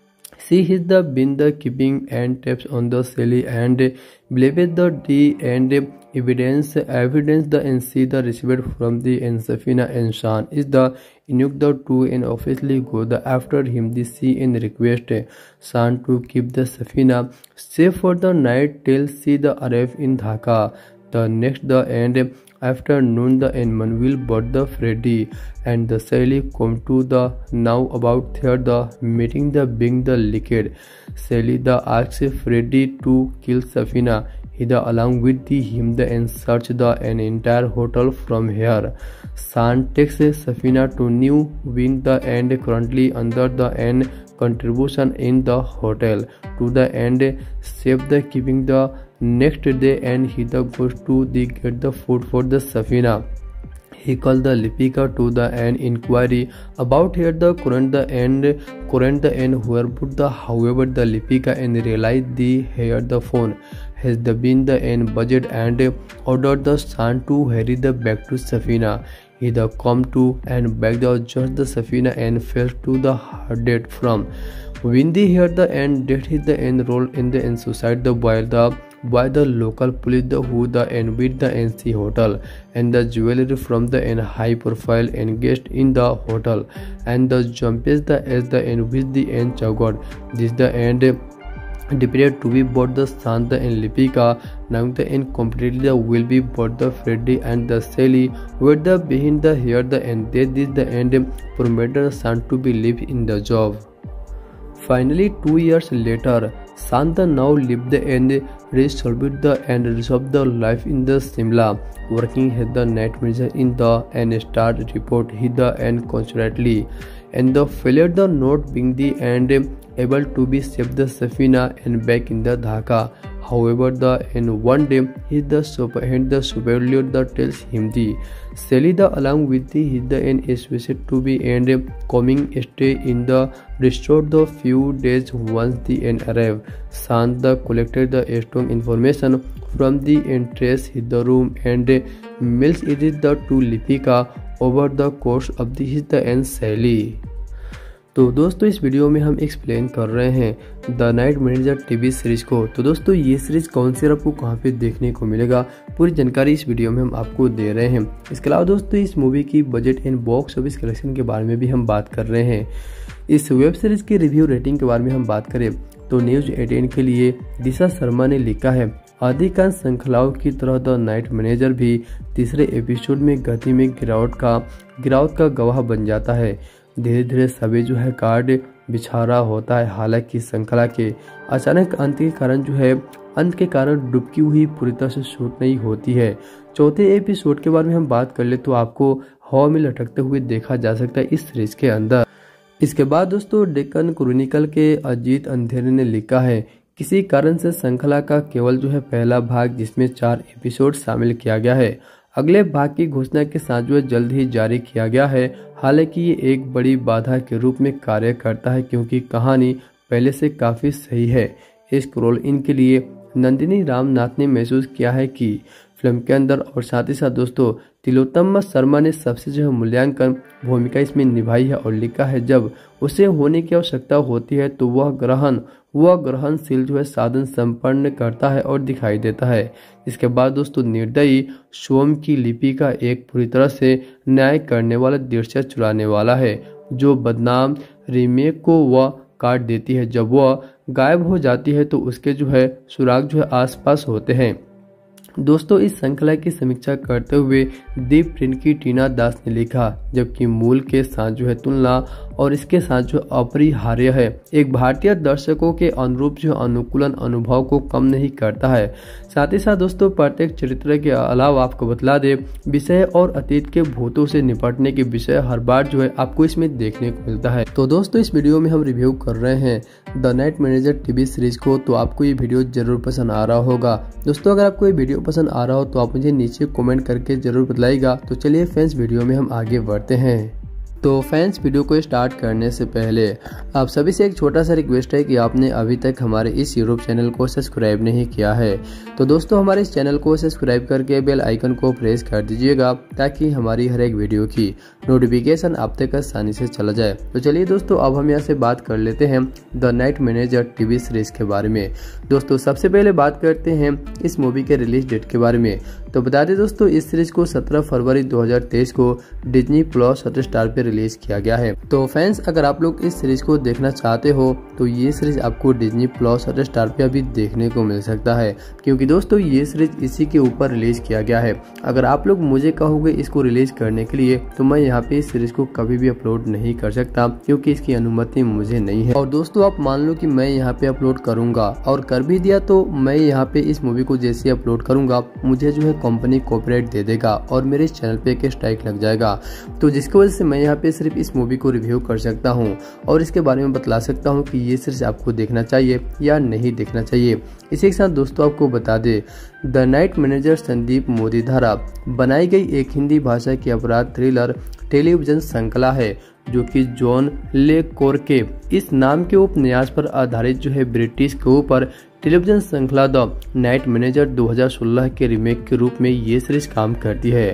She has the been the keeping and taps on the Sally and believed the D and evidence evidence the N C the received from the N Safina and Shan is the Inuk the two and officially go the after him the C and request Shan to keep the Safina safe for the night till she the arrive in Dhaka. The next the end afternoon the Enman will bought the Freddy and the Sally come to the now about third the meeting the being the liquid. Sally the asks Freddy to kill Safina. He the along with the him the and search the an entire hotel from here. San takes Safina to New Win the end currently under the end contribution in the hotel to the end save the keeping the next day and he the goes to the get the food for the Safina. He called the Lipika to the an inquiry about here the current the end current the end where put the however the Lipika and realized the here the phone has the been the end budget and ordered the son to hurry the back to Safina. He the come to and back the just the Safina and fell to the hard dead from Windy here the end did hit the end roll in the end suicide the while the by the local police the who the invade the N C hotel, and the jewelry from the N high profile engaged in the hotel, and the jumps the as the N with the N chagod. This the end decided to be both the Santa and Lipika. Now the end completely will be both the Freddy and the Sally with the behind the here the end. This is the end permitted Santa to be live in the job. Finally, two years later, Santa now lived the end resolved the and resolved the life in the Simla, working as the night manager in the and start report he the end constantly, and the failure the not being the end able to be saved the Safina and back in the Dhaka. However, the in one day he the super and the superior the tells him the Sally the along with the his the end is wished to be and coming stay in the restored the few days once the end arrived. Santa collected the strong information from the entrance in the room and mails it the to Lipika over the course of the his the end Sally. तो दोस्तों इस video में हम explain कर रहे हैं the night manager TV series को। तो दोस्तों ये सीरीज कौन सी आपको कहां पे देखने को मिलेगा, पूरी जानकारी इस वीडियो में हम आपको दे रहे हैं। इसके अलावा दोस्तों इस मूवी की budget and box office collection के बारे में भी हम बात कर रहे हैं। इस वेब सीरीज की रिव्यू रेटिंग के बारे में हम बात करें तो न्यूज एटीन के लिए दिशा शर्मा ने लिखा है, अधिकांश श्रृंखलाओं की तरह द नाइट मैनेजर भी तीसरे एपिसोड में गति में गिरावट का गिरावट का गवाह बन जाता है। धीरे धीरे सभी जो है कार्ड बिछा रहा होता है। हालांकि श्रृंखला के अचानक अंत के कारण जो है अंत के कारण डुबकी हुई पूरी तरह से शूट नहीं होती है। चौथे एपिसोड के बारे में हम बात कर ले तो आपको हवा में लटकते हुए देखा जा सकता है इस सीरीज के अंदर। इसके बाद दोस्तों डेक्कन क्रॉनिकल के अजीत अंधेरे ने लिखा है, किसी कारण से श्रृंखला का केवल जो है पहला भाग जिसमें चार एपिसोड शामिल किया गया है, अगले भाग की घोषणा के साथ जो है जल्द ही जारी किया गया है। हालांकि ये एक बड़ी बाधा के रूप में कार्य करता है क्योंकि कहानी पहले से काफी सही है। इस रोल इन के लिए नंदिनी रामनाथ ने महसूस किया है कि फिल्म के अंदर और साथ ही साथ दोस्तों तिलोत्तमा शर्मा ने सबसे जो है मूल्यांकन भूमिका इसमें निभाई है और लिखा है, जब उसे होने की आवश्यकता होती है तो वह ग्रहण वह ग्रहणशील जो है साधन संपन्न करता है और दिखाई देता है। इसके बाद दोस्तों निर्दयी सोम की लिपि का एक पूरी तरह से न्याय करने वाला दृश्य चुराने वाला है, जो बदनाम रीमेक को वह काट देती है। जब वह गायब हो जाती है तो उसके जो है सुराग जो है आसपास होते हैं। दोस्तों इस श्रृंखला की समीक्षा करते हुए दीप प्रिंट की टीना दास ने लिखा, जबकि मूल के साथ जो है तुलना और इसके साथ जो अपरिहार्य है, एक भारतीय दर्शकों के अनुरूप जो अनुकूलन अनुभव को कम नहीं करता है। साथ ही साथ दोस्तों प्रत्येक चरित्र के अलावा आपको बतला दे विषय और अतीत के भूतों से निपटने के विषय हर बार जो है आपको इसमें देखने को मिलता है। तो दोस्तों इस वीडियो में हम रिव्यू कर रहे हैं the night manager TV series को। तो आपको ये वीडियो जरूर पसंद आ रहा होगा। दोस्तों अगर आपको ये वीडियो पसंद आ रहा हो तो आप मुझे नीचे कमेंट करके जरूर बताइएगा। तो चलिए फ्रेंड्स वीडियो में हम आगे बढ़ते हैं। तो फ्रेंड्स वीडियो को स्टार्ट करने से पहले आप सभी से एक छोटा सा रिक्वेस्ट है कि आपने अभी तक हमारे इस यूट्यूब चैनल को सब्सक्राइब नहीं किया है तो दोस्तों हमारे इस चैनल को सब्सक्राइब करके बेल आइकन को प्रेस कर दीजिएगा ताकि हमारी हर एक वीडियो की नोटिफिकेशन आप तक आसानी से चला जाए। तो चलिए दोस्तों अब हम यहाँ से बात कर लेते हैं the night manager TV series के बारे में। दोस्तों सबसे पहले बात करते हैं इस मूवी के रिलीज डेट के बारे में। तो बता दें दोस्तों इस सीरीज को सत्रह फरवरी दो हज़ार तेईस को डिज्नी प्लस हॉटस्टार पे रिलीज किया गया है। तो फैंस अगर आप लोग इस सीरीज को देखना चाहते हो तो ये सीरीज आपको डिज्नी प्लस हॉटस्टार पे अभी देखने को मिल सकता है, क्योंकि दोस्तों ये सीरीज इसी के ऊपर रिलीज किया गया है। अगर आप लोग मुझे कहोगे इसको रिलीज करने के लिए तो मैं यहाँ पे इस सीरीज को कभी भी अपलोड नहीं कर सकता क्योंकि इसकी अनुमति मुझे नहीं है। और दोस्तों आप मान लो कि मैं यहाँ पे अपलोड करूंगा और कर भी दिया तो मैं यहाँ पे इस मूवी को जैसे अपलोड करूंगा मुझे जो है कंपनी कॉपीराइट दे देगा और मेरे इस चैनल पे एक स्ट्राइक लग जाएगा। तो जिसकी वजह से मैं यहाँ पे सिर्फ इस मूवी को रिव्यू कर सकता हूँ और इसके बारे में बतला सकता हूँ कि ये सीरीज आपको देखना चाहिए या नहीं देखना चाहिए। इसी के साथ दोस्तों आपको बता दे the night manager Sandeep Modi द्वारा बनाई गई एक हिंदी भाषा की अपराध थ्रिलर टेलीविजन श्रृंखला है जो कि जॉन ले कोर के इस नाम के उपन्यास पर आधारित जो है ब्रिटिश के ऊपर टेलीविजन श्रृंखला द नाइट मैनेजर दो हज़ार सोलह के रीमेक के रूप में ये सीरीज काम करती है।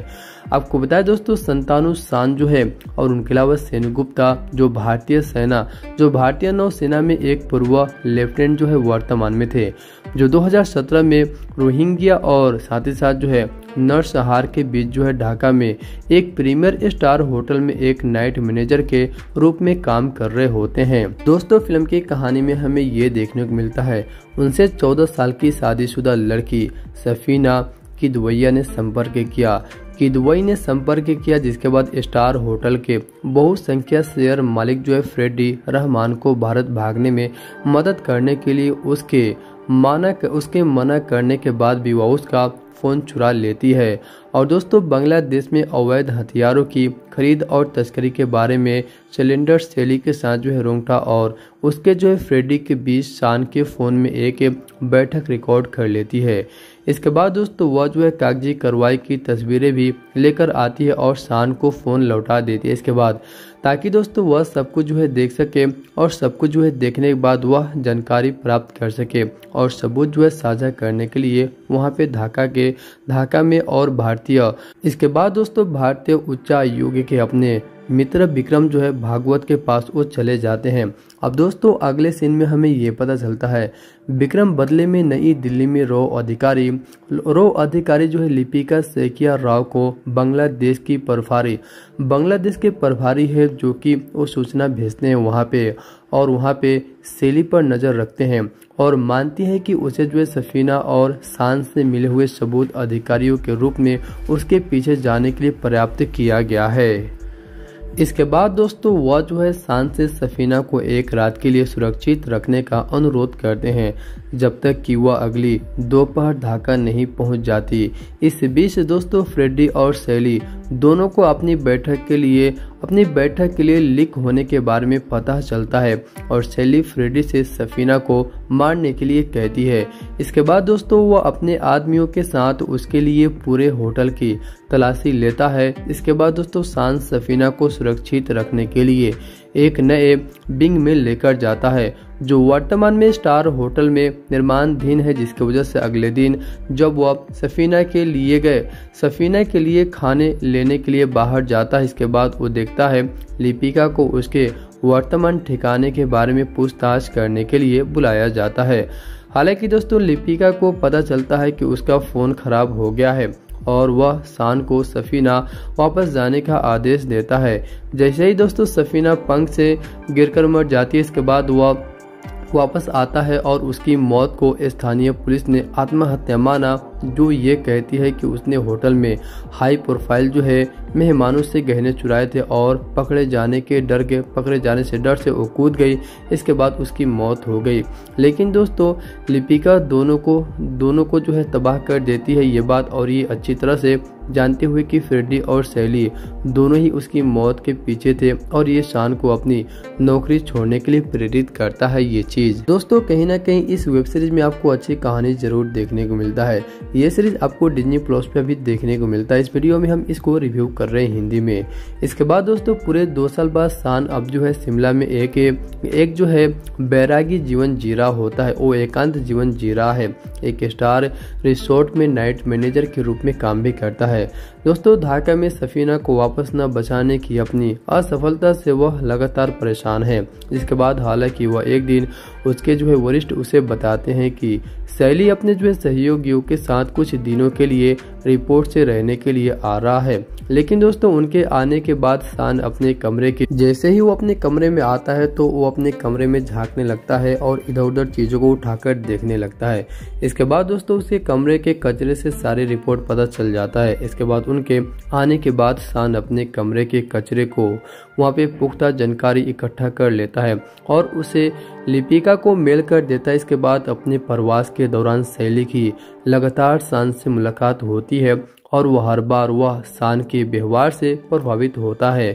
आपको बताया दोस्तों संतानु शान जो है और उनके अलावा सेनगुप्ता जो भारतीय सेना जो भारतीय नौसेना में एक पूर्व लेफ्टिनेंट जो है वर्तमान में थे, जो दो हज़ार सत्रह में रोहिंग्या और साथ ही साथ जो है नरसंहार के बीच जो है ढाका में एक प्रीमियर स्टार होटल में एक नाइट मैनेजर के रूप में काम कर रहे होते हैं। दोस्तों फिल्म की कहानी में हमें ये देखने को मिलता है उनसे चौदह साल की शादीशुदा लड़की सफीना किदवैया ने संपर्क किया किदवई ने संपर्क किया जिसके बाद स्टार होटल के बहुसंख्यक शेयर मालिक जो है फ्रेडी रहमान को भारत भागने में मदद करने के लिए उसके माना उसके मना करने के बाद भी वह उसका फोन चुरा लेती है। और दोस्तों बांग्लादेश में अवैध हथियारों की खरीद और तस्करी के बारे में सिलेंडर शैली के साथ जो है रोंगटा और उसके जो है फ्रेडी के बीच शान के फोन में एक बैठक रिकॉर्ड कर लेती है। इसके बाद दोस्तों वह जो है कागजी कार्रवाई की तस्वीरें भी लेकर आती है और शान को फोन लौटा देती है इसके बाद, ताकि दोस्तों वह सब कुछ जो है देख सके और सब कुछ जो है देखने के बाद वह जानकारी प्राप्त कर सके और सबूत जो है साझा करने के लिए वहां पे ढाका के ढाका में और भारतीय इसके बाद दोस्तों भारतीय उच्चायोग के अपने मित्र विक्रम जो है भागवत के पास वो चले जाते हैं। अब दोस्तों अगले सीन में हमें ये पता चलता है विक्रम बदले में नई दिल्ली में रो अधिकारी रो अधिकारी जो है लिपिका सेकिया राव को बांग्लादेश की प्रभारी बांग्लादेश के प्रभारी है जो कि वो सूचना भेजते हैं वहाँ पे और वहाँ पे शैली पर नजर रखते हैं और मानती है कि उसे जो है सफीना और शान से मिले हुए सबूत अधिकारियों के रूप में उसके पीछे जाने के लिए पर्याप्त किया गया है। इसके बाद दोस्तों वह जो है शान से सफीना को एक रात के लिए सुरक्षित रखने का अनुरोध करते हैं जब तक कि वह अगली दोपहर ढाका नहीं पहुंच जाती। इस बीच दोस्तों फ्रेडी और शैली दोनों को अपनी बैठक के लिए अपनी बैठक के लिए लीक होने के बारे में पता चलता है और शैली फ्रेडी से सफीना को मारने के लिए कहती है। इसके बाद दोस्तों वह अपने आदमियों के साथ उसके लिए पूरे होटल की तलाशी लेता है। इसके बाद दोस्तों शान सफीना को सुरक्षित रखने के लिए एक नए बिंग में लेकर जाता है जो वर्तमान में स्टार होटल में निर्माणाधीन है, जिसकी वजह से अगले दिन जब वह सफीना के लिए गए सफीना के लिए खाने लेने के लिए बाहर जाता है, इसके बाद वो देखता है लिपिका को उसके वर्तमान ठिकाने के बारे में पूछताछ करने के लिए बुलाया जाता है। हालांकि दोस्तों लिपिका को पता चलता है कि उसका फोन खराब हो गया है और वह शान को सफीना वापस जाने का आदेश देता है। जैसे ही दोस्तों सफीना पंख से गिरकर मर जाती है, इसके बाद वह वापस आता है और उसकी मौत को स्थानीय पुलिस ने आत्महत्या माना, जो ये कहती है कि उसने होटल में हाई प्रोफाइल जो है मेहमानों से गहने चुराए थे और पकड़े जाने के डर के पकड़े जाने से डर से वो कूद गई। इसके बाद उसकी मौत हो गई। लेकिन दोस्तों लिपिका दोनों को दोनों को जो है तबाह कर देती है ये बात, और ये अच्छी तरह से जानते हुए कि फ्रेडी और शैली दोनों ही उसकी मौत के पीछे थे और ये शान को अपनी नौकरी छोड़ने के लिए प्रेरित करता है ये चीज। दोस्तों कहीं ना कहीं इस वेब सीरीज में आपको अच्छी कहानी जरूर देखने को मिलता है। ये सीरीज आपको डिज्नी प्लस पे भी देखने को मिलता है। इस वीडियो में हम इसको रिव्यू कर रहे हैं हिंदी में। इसके बाद दोस्तों पूरे दो साल बाद शान अब जो है शिमला में एक एक जो है बैरागी जीवन जी रहा होता है, वो एकांत जीवन जी रहा है। एक स्टार रिसोर्ट में नाइट मैनेजर के रूप में काम भी करता है। दोस्तों ढाका में सफीना को वापस न बचाने की अपनी असफलता से वह लगातार परेशान है। जिसके बाद हालांकि वह एक दिन उसके जो है वरिष्ठ उसे बताते हैं कि शैली अपने जो है सहयोगियों के साथ कुछ दिनों के लिए रिपोर्ट से रहने के लिए आ रहा है। लेकिन दोस्तों उनके आने के बाद शान अपने कमरे के जैसे ही वो अपने कमरे में आता है तो वो अपने कमरे में झांकने लगता है और इधर उधर चीजों को उठाकर देखने लगता है। इसके बाद दोस्तों उसके कमरे के कचरे से सारी रिपोर्ट पता चल जाता है। इसके बाद उनके आने के बाद शान अपने कमरे के कचरे को वहाँ पे पुख्ता जानकारी इकट्ठा कर लेता है और उसे लिपिका को मेल कर देता है। इसके बाद अपने प्रवास के दौरान शैली की लगातार शान से मुलाकात होती है और वह हर बार वह शान के व्यवहार से प्रभावित होता है।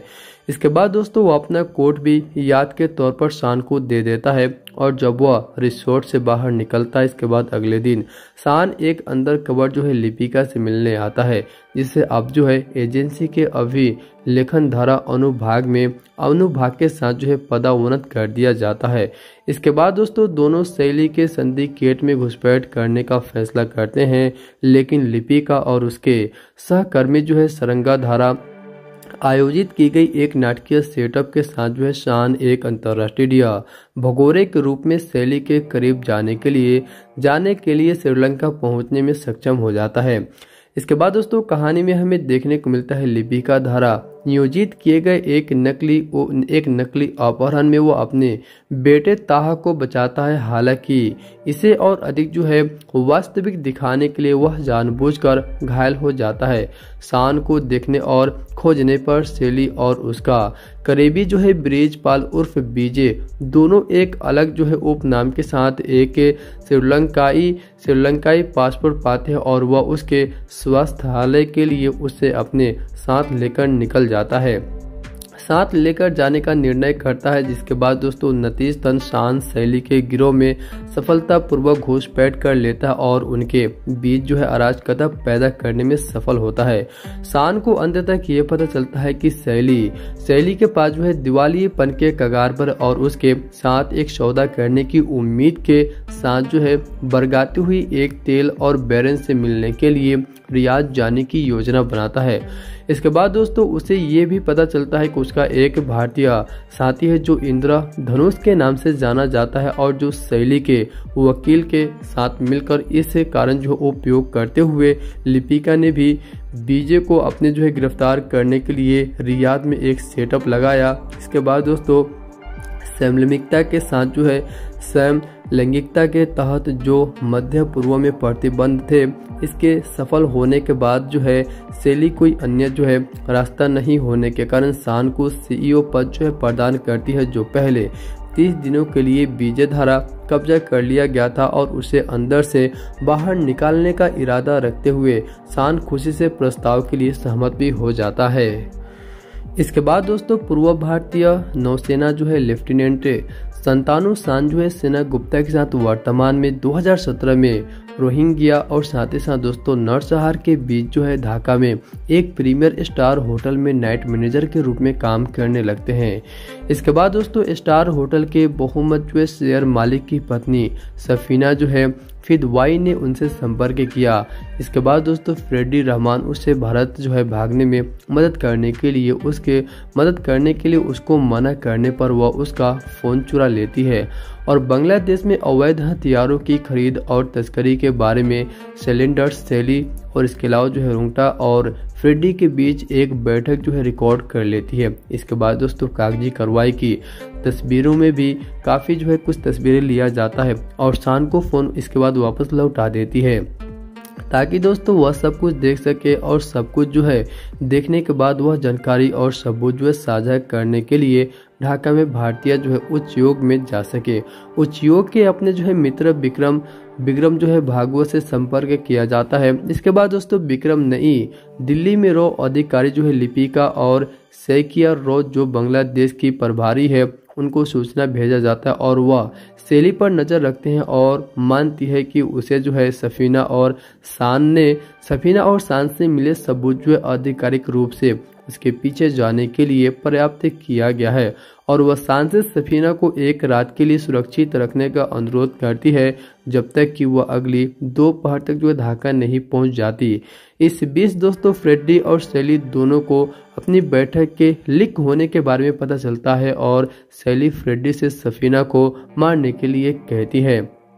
इसके बाद दोस्तों वो अपना कोट भी याद के तौर पर शान को दे देता है और जब वह रिसोर्ट से बाहर निकलता है इसके बाद अगले दिन शान एक अंदर कवर जो है लिपिका से मिलने आता है, जिसे अब जो है एजेंसी के अभिलेखन धारा अनुभाग में अनुभाग के साथ जो है पदोन्नत कर दिया जाता है। इसके बाद दोस्तों दोनों शैली के सिंडिकेट में घुसपैठ करने का फैसला करते हैं, लेकिन लिपिका और उसके सहकर्मी जो है सरंगा धारा आयोजित की गई एक नाटकीय सेटअप के साथ जो है शान एक अंतर्राष्ट्रीय भगोरे के रूप में शैली के करीब जाने के लिए जाने के लिए श्रीलंका पहुंचने में सक्षम हो जाता है। इसके बाद दोस्तों कहानी में हमें देखने को मिलता है लिपिका द्वारा नियोजित किए गए एक नकली एक नकली अपहरण में वो अपने बेटे ताहा को बचाता है। हालांकि इसे और अधिक जो है वास्तविक दिखाने के लिए वह जानबूझकर घायल हो जाता है। शान को देखने और खोजने पर शैली और उसका करीबी जो है ब्रिजपाल उर्फ बीजे दोनों एक अलग जो है उपनाम के साथ एक श्रीलंकाई श्रीलंकाई पासपोर्ट पाते हैं और वह उसके स्वास्थ्यालय के लिए उसे अपने साथ लेकर निकल जाता है साथ लेकर जाने का निर्णय करता है। जिसके बाद दोस्तों नतीजतन शान शैली के गिरोह में सफलतापूर्वक घुसपैठ कर लेता है और उनके बीच जो है अराजकता पैदा करने में सफल होता है। शान को अंत तक ये पता चलता है कि शैली शैली के पास जो है दिवालियेपन के कगार पर और उसके साथ एक सौदा करने की उम्मीद के साथ जो है बरगाती हुई एक तेल और बैरन से मिलने के लिए रियाद जाने की योजना बनाता है। इसके बाद दोस्तों उसे ये भी पता चलता है कि उसका एक भारतीय साथी है जो इंद्र धनुष के नाम से जाना जाता है और जो शैली के वकील के साथ मिलकर इस कारण जो उपयोग करते हुए लिपिका ने भी बीजे को अपने जो है गिरफ्तार करने के लिए रियाद में एक सेटअप लगाया। इसके बाद दोस्तों समलैंगिकता के साथ जो है सैम लैंगिकता के तहत जो मध्य पूर्व में प्रतिबंध थे इसके सफल होने के बाद जो है शैली कोई अन्य जो है रास्ता नहीं होने के कारण शान को सीईओ पद जो है प्रदान करती है, जो पहले तीस दिनों के लिए बीजे द्वारा कब्जा कर लिया गया था और उसे अंदर से बाहर निकालने का इरादा रखते हुए शान खुशी से प्रस्ताव के लिए सहमत भी हो जाता है। इसके बाद दोस्तों पूर्व भारतीय नौसेना जो है लेफ्टिनेंट संतानु शान जो है सेना गुप्ता के साथ वर्तमान में दो हज़ार सत्रह में रोहिंग्या और साथ ही साथ दोस्तों नरसंहार के बीच जो है ढाका में एक प्रीमियर स्टार होटल में नाइट मैनेजर के रूप में काम करने लगते हैं। इसके बाद दोस्तों स्टार होटल के बहुमत जो है शेयर मालिक की पत्नी सफीना जो है फिदवाई ने उनसे संपर्क किया। इसके बाद दोस्तों फ्रेडी रहमान उसे भारत जो है भागने में मदद करने के लिए उसके मदद करने के लिए उसको मना करने पर वह उसका फोन चुरा लेती है और बांग्लादेश में अवैध हथियारों की खरीद और तस्करी के बारे में सिलेंडर्स शैली और इसके अलावा जो है रुंगटा और फ्रेडी के बीच एक बैठक जो है रिकॉर्ड कर लेती है। इसके बाद दोस्तों कागजी कार्रवाई की तस्वीरों में भी काफ़ी जो है कुछ तस्वीरें लिया जाता है और शान को फ़ोन इसके बाद वापस लौटा देती है ताकि दोस्तों वह सब कुछ देख सके और सब कुछ जो है देखने के बाद वह जानकारी और सबूत जो है साझा करने के लिए ढाका में भारतीय जो है उच्च योग में जा सके। उच्च योग के अपने जो है मित्र विक्रम विक्रम जो है भागवत से संपर्क किया जाता है। इसके बाद दोस्तों विक्रम नई दिल्ली में रो अधिकारी जो है लिपिका और सैकिया रो जो बांग्लादेश की प्रभारी है उनको सूचना भेजा जाता है और वह शैली पर नजर रखते हैं और मानती है कि उसे जो है सफीना और शान ने सफीना और शान से मिले सबूत जो है आधिकारिक रूप से उसके पीछे जाने के लिए पर्याप्त किया गया है और वह शान से सफीना को एक रात के लिए सुरक्षित रखने का अनुरोध करती है जब तक कि वह अगली दोपहर तक जो ढाका नहीं पहुंच जाती। इस बीच दोस्तों फ्रेडी और शैली दोनों को अपनी बैठक के लीक होने के बारे में पता चलता है और शैली फ्रेडी से सफीना को मारने के लिए कहती है।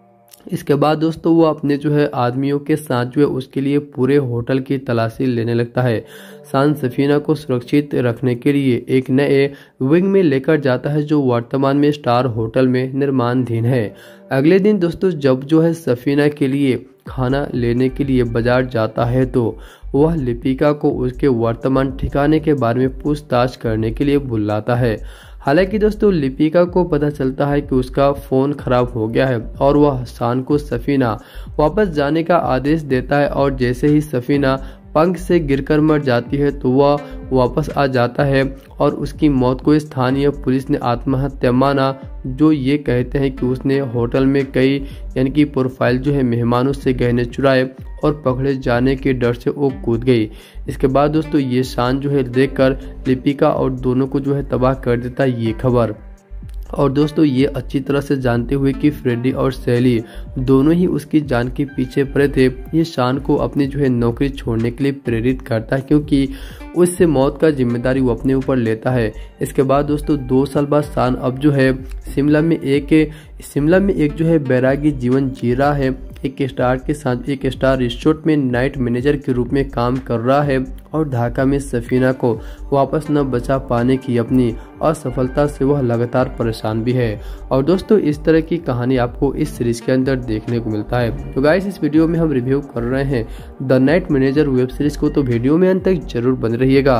इसके बाद दोस्तों वो अपने जो है आदमियों के साथ जो है उसके लिए पूरे होटल की तलाशी लेने लगता है। शान सफीना को सुरक्षित रखने के लिए एक नए विंग में लेकर जाता है जो वर्तमान में स्टार होटल में निर्माणाधीन है। अगले दिन दोस्तों जब जो है सफीना के लिए खाना लेने के लिए बाजार जाता है तो वह लिपिका को उसके वर्तमान ठिकाने के बारे में पूछताछ करने के लिए बुलाता है। हालांकि दोस्तों लिपिका को पता चलता है कि उसका फ़ोन खराब हो गया है और वह शान को सफीना वापस जाने का आदेश देता है और जैसे ही सफीना पंख से गिरकर मर जाती है तो वह वापस आ जाता है और उसकी मौत को स्थानीय पुलिस ने आत्महत्या माना, जो ये कहते हैं कि उसने होटल में कई यानी कि प्रोफाइल जो है मेहमानों से गहने चुराए और पकड़े जाने के डर से वो कूद गई। इसके बाद दोस्तों ये शान जो है देखकर लिपिका और दोनों को जो है तबाह कर देता ये खबर। और दोस्तों ये अच्छी तरह से जानते हुए कि फ्रेडी और सैली दोनों ही उसकी जान के पीछे पड़े थे, ये शान को अपनी जो है नौकरी छोड़ने के लिए प्रेरित करता है, क्योंकि उससे मौत का जिम्मेदारी वो अपने ऊपर लेता है। इसके बाद दोस्तों दो साल बाद शान अब जो है शिमला में एक शिमला में एक जो है बैरागी जीवन जी रहा है। एक स्टार के साथ एक स्टार रिसोर्ट में नाइट मैनेजर के रूप में काम कर रहा है और ढाका में सफीना को वापस न बचा पाने की अपनी असफलता से वह लगातार परेशान भी है। और दोस्तों इस तरह की कहानी आपको इस सीरीज के अंदर देखने को मिलता है। तो गाइस इस वीडियो में हम रिव्यू कर रहे हैं the night manager web series को, तो वीडियो में अंत तक जरूर बने रहिएगा।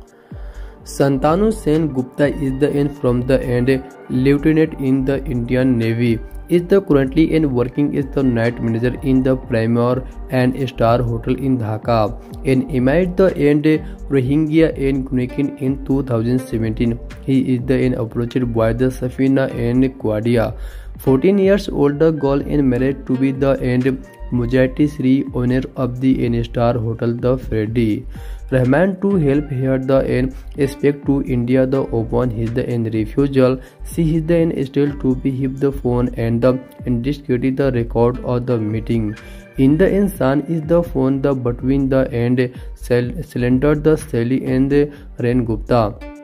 संतानु Sen Gupta is the an from the and lieutenant in the Indian Navy is the currently in working as the night manager in the Premier and Star Hotel in Dhaka and amid the end Rohingya and Gunekin in two thousand seventeen. He is the in approached by the Safina and Quadia, fourteen years old girl and married to be the end Mujahid Sri, owner of the N Star Hotel the Freddy Rahman to help here the end expect to India the open his the end refusal. See his the end still to be hip the phone and the and discredit the record of the meeting. In the end, San is the phone the between the end cylinder the Sally and the Ren Gupta.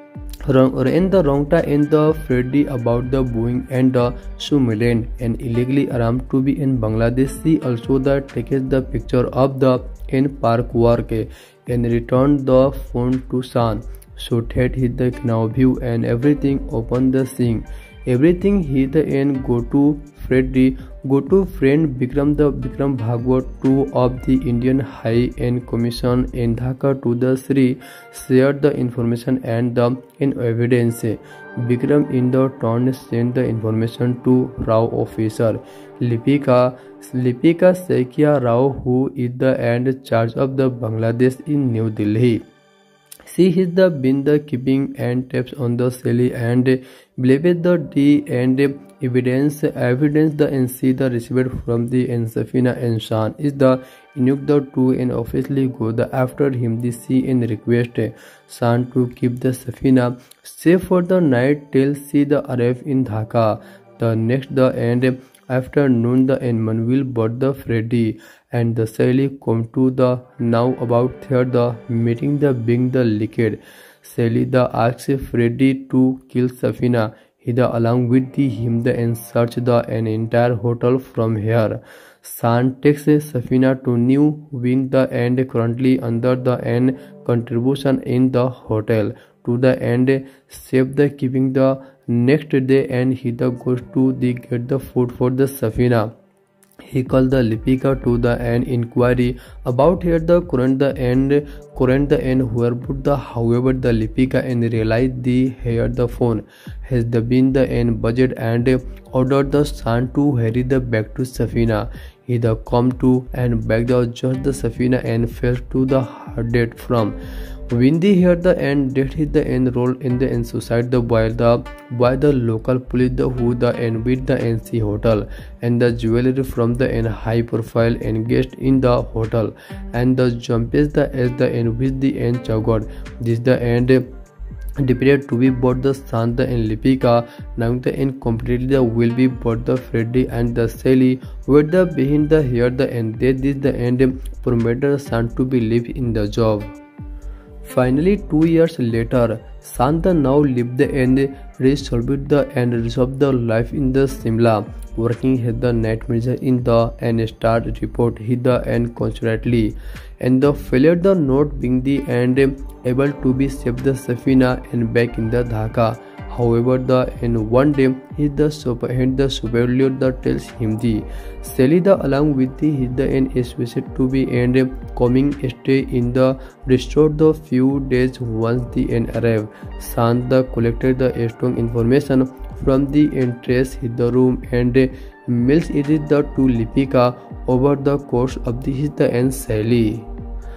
In the Rongta and the Freddy about the Boeing and the Sumilen and illegally armed to be in Bangladesh. She also the takes the picture of the in park work and returned the phone to San. So that he the now view and everything open the scene. Everything he the end go to Freddy go to friend Bikram the Bikram Bhagwat two of the Indian High End Commission in Dhaka to the Sri shared the information and the in evidence. Bikram in the turn sent the information to Rao officer Lipika Lipika Sekia Rao, who is the end charge of the Bangladesh in New Delhi. She has the been the keeping and taps on the Sally and believed the D and evidence evidence the N C the received from the N Safina and Shan is the Inuk the two and officially go the after him the C and request Shan to keep the Safina safe for the night till she the arrive in Dhaka. The next the end afternoon the and Manuel bought the Freddy and the Sally come to the now about third the meeting the being the liquid. Sally the asks Freddy to kill Safina. He the along with the him the and search the an entire hotel from here. San takes Safina to New Wing the end currently under the end contribution in the hotel to the end save the keeping the next day and he the goes to the get the food for the Safina. He called the Lipika to the end inquiry about here the current the end current the end where put the however the Lipika and realized the here the phone has the been the end budget and ordered the son to hurry the back to Safina. He the come to and back the just the Safina and fell to the hard dead from Windy here the end did hit the end role in the end suicide the by the by the local police the who the end with the N C hotel and the jewelry from the end high profile engaged in the hotel and the jumps the as the end with the end chagod. This the end depended to be both the Santa and Lipika. Now the end completely the will be both the Freddy and the Sally with the behind the here the end they did the end permitted the son to be live in the job. Finally, two years later, Santa now lived the end resolved the and resolved the life in the Simla, working as the night manager in the and start report he the and constantly and the failure the not being the end able to be saved the Safina and back in the Dhaka. However, the in one day he the super had the superior the tells him the Sally the along with the his the end is wished to be and coming stay in the resort the few days once the end arrive. San the collected the strong information from the entrance in the room and mails it the to Lipika over the course of the his the end Sally.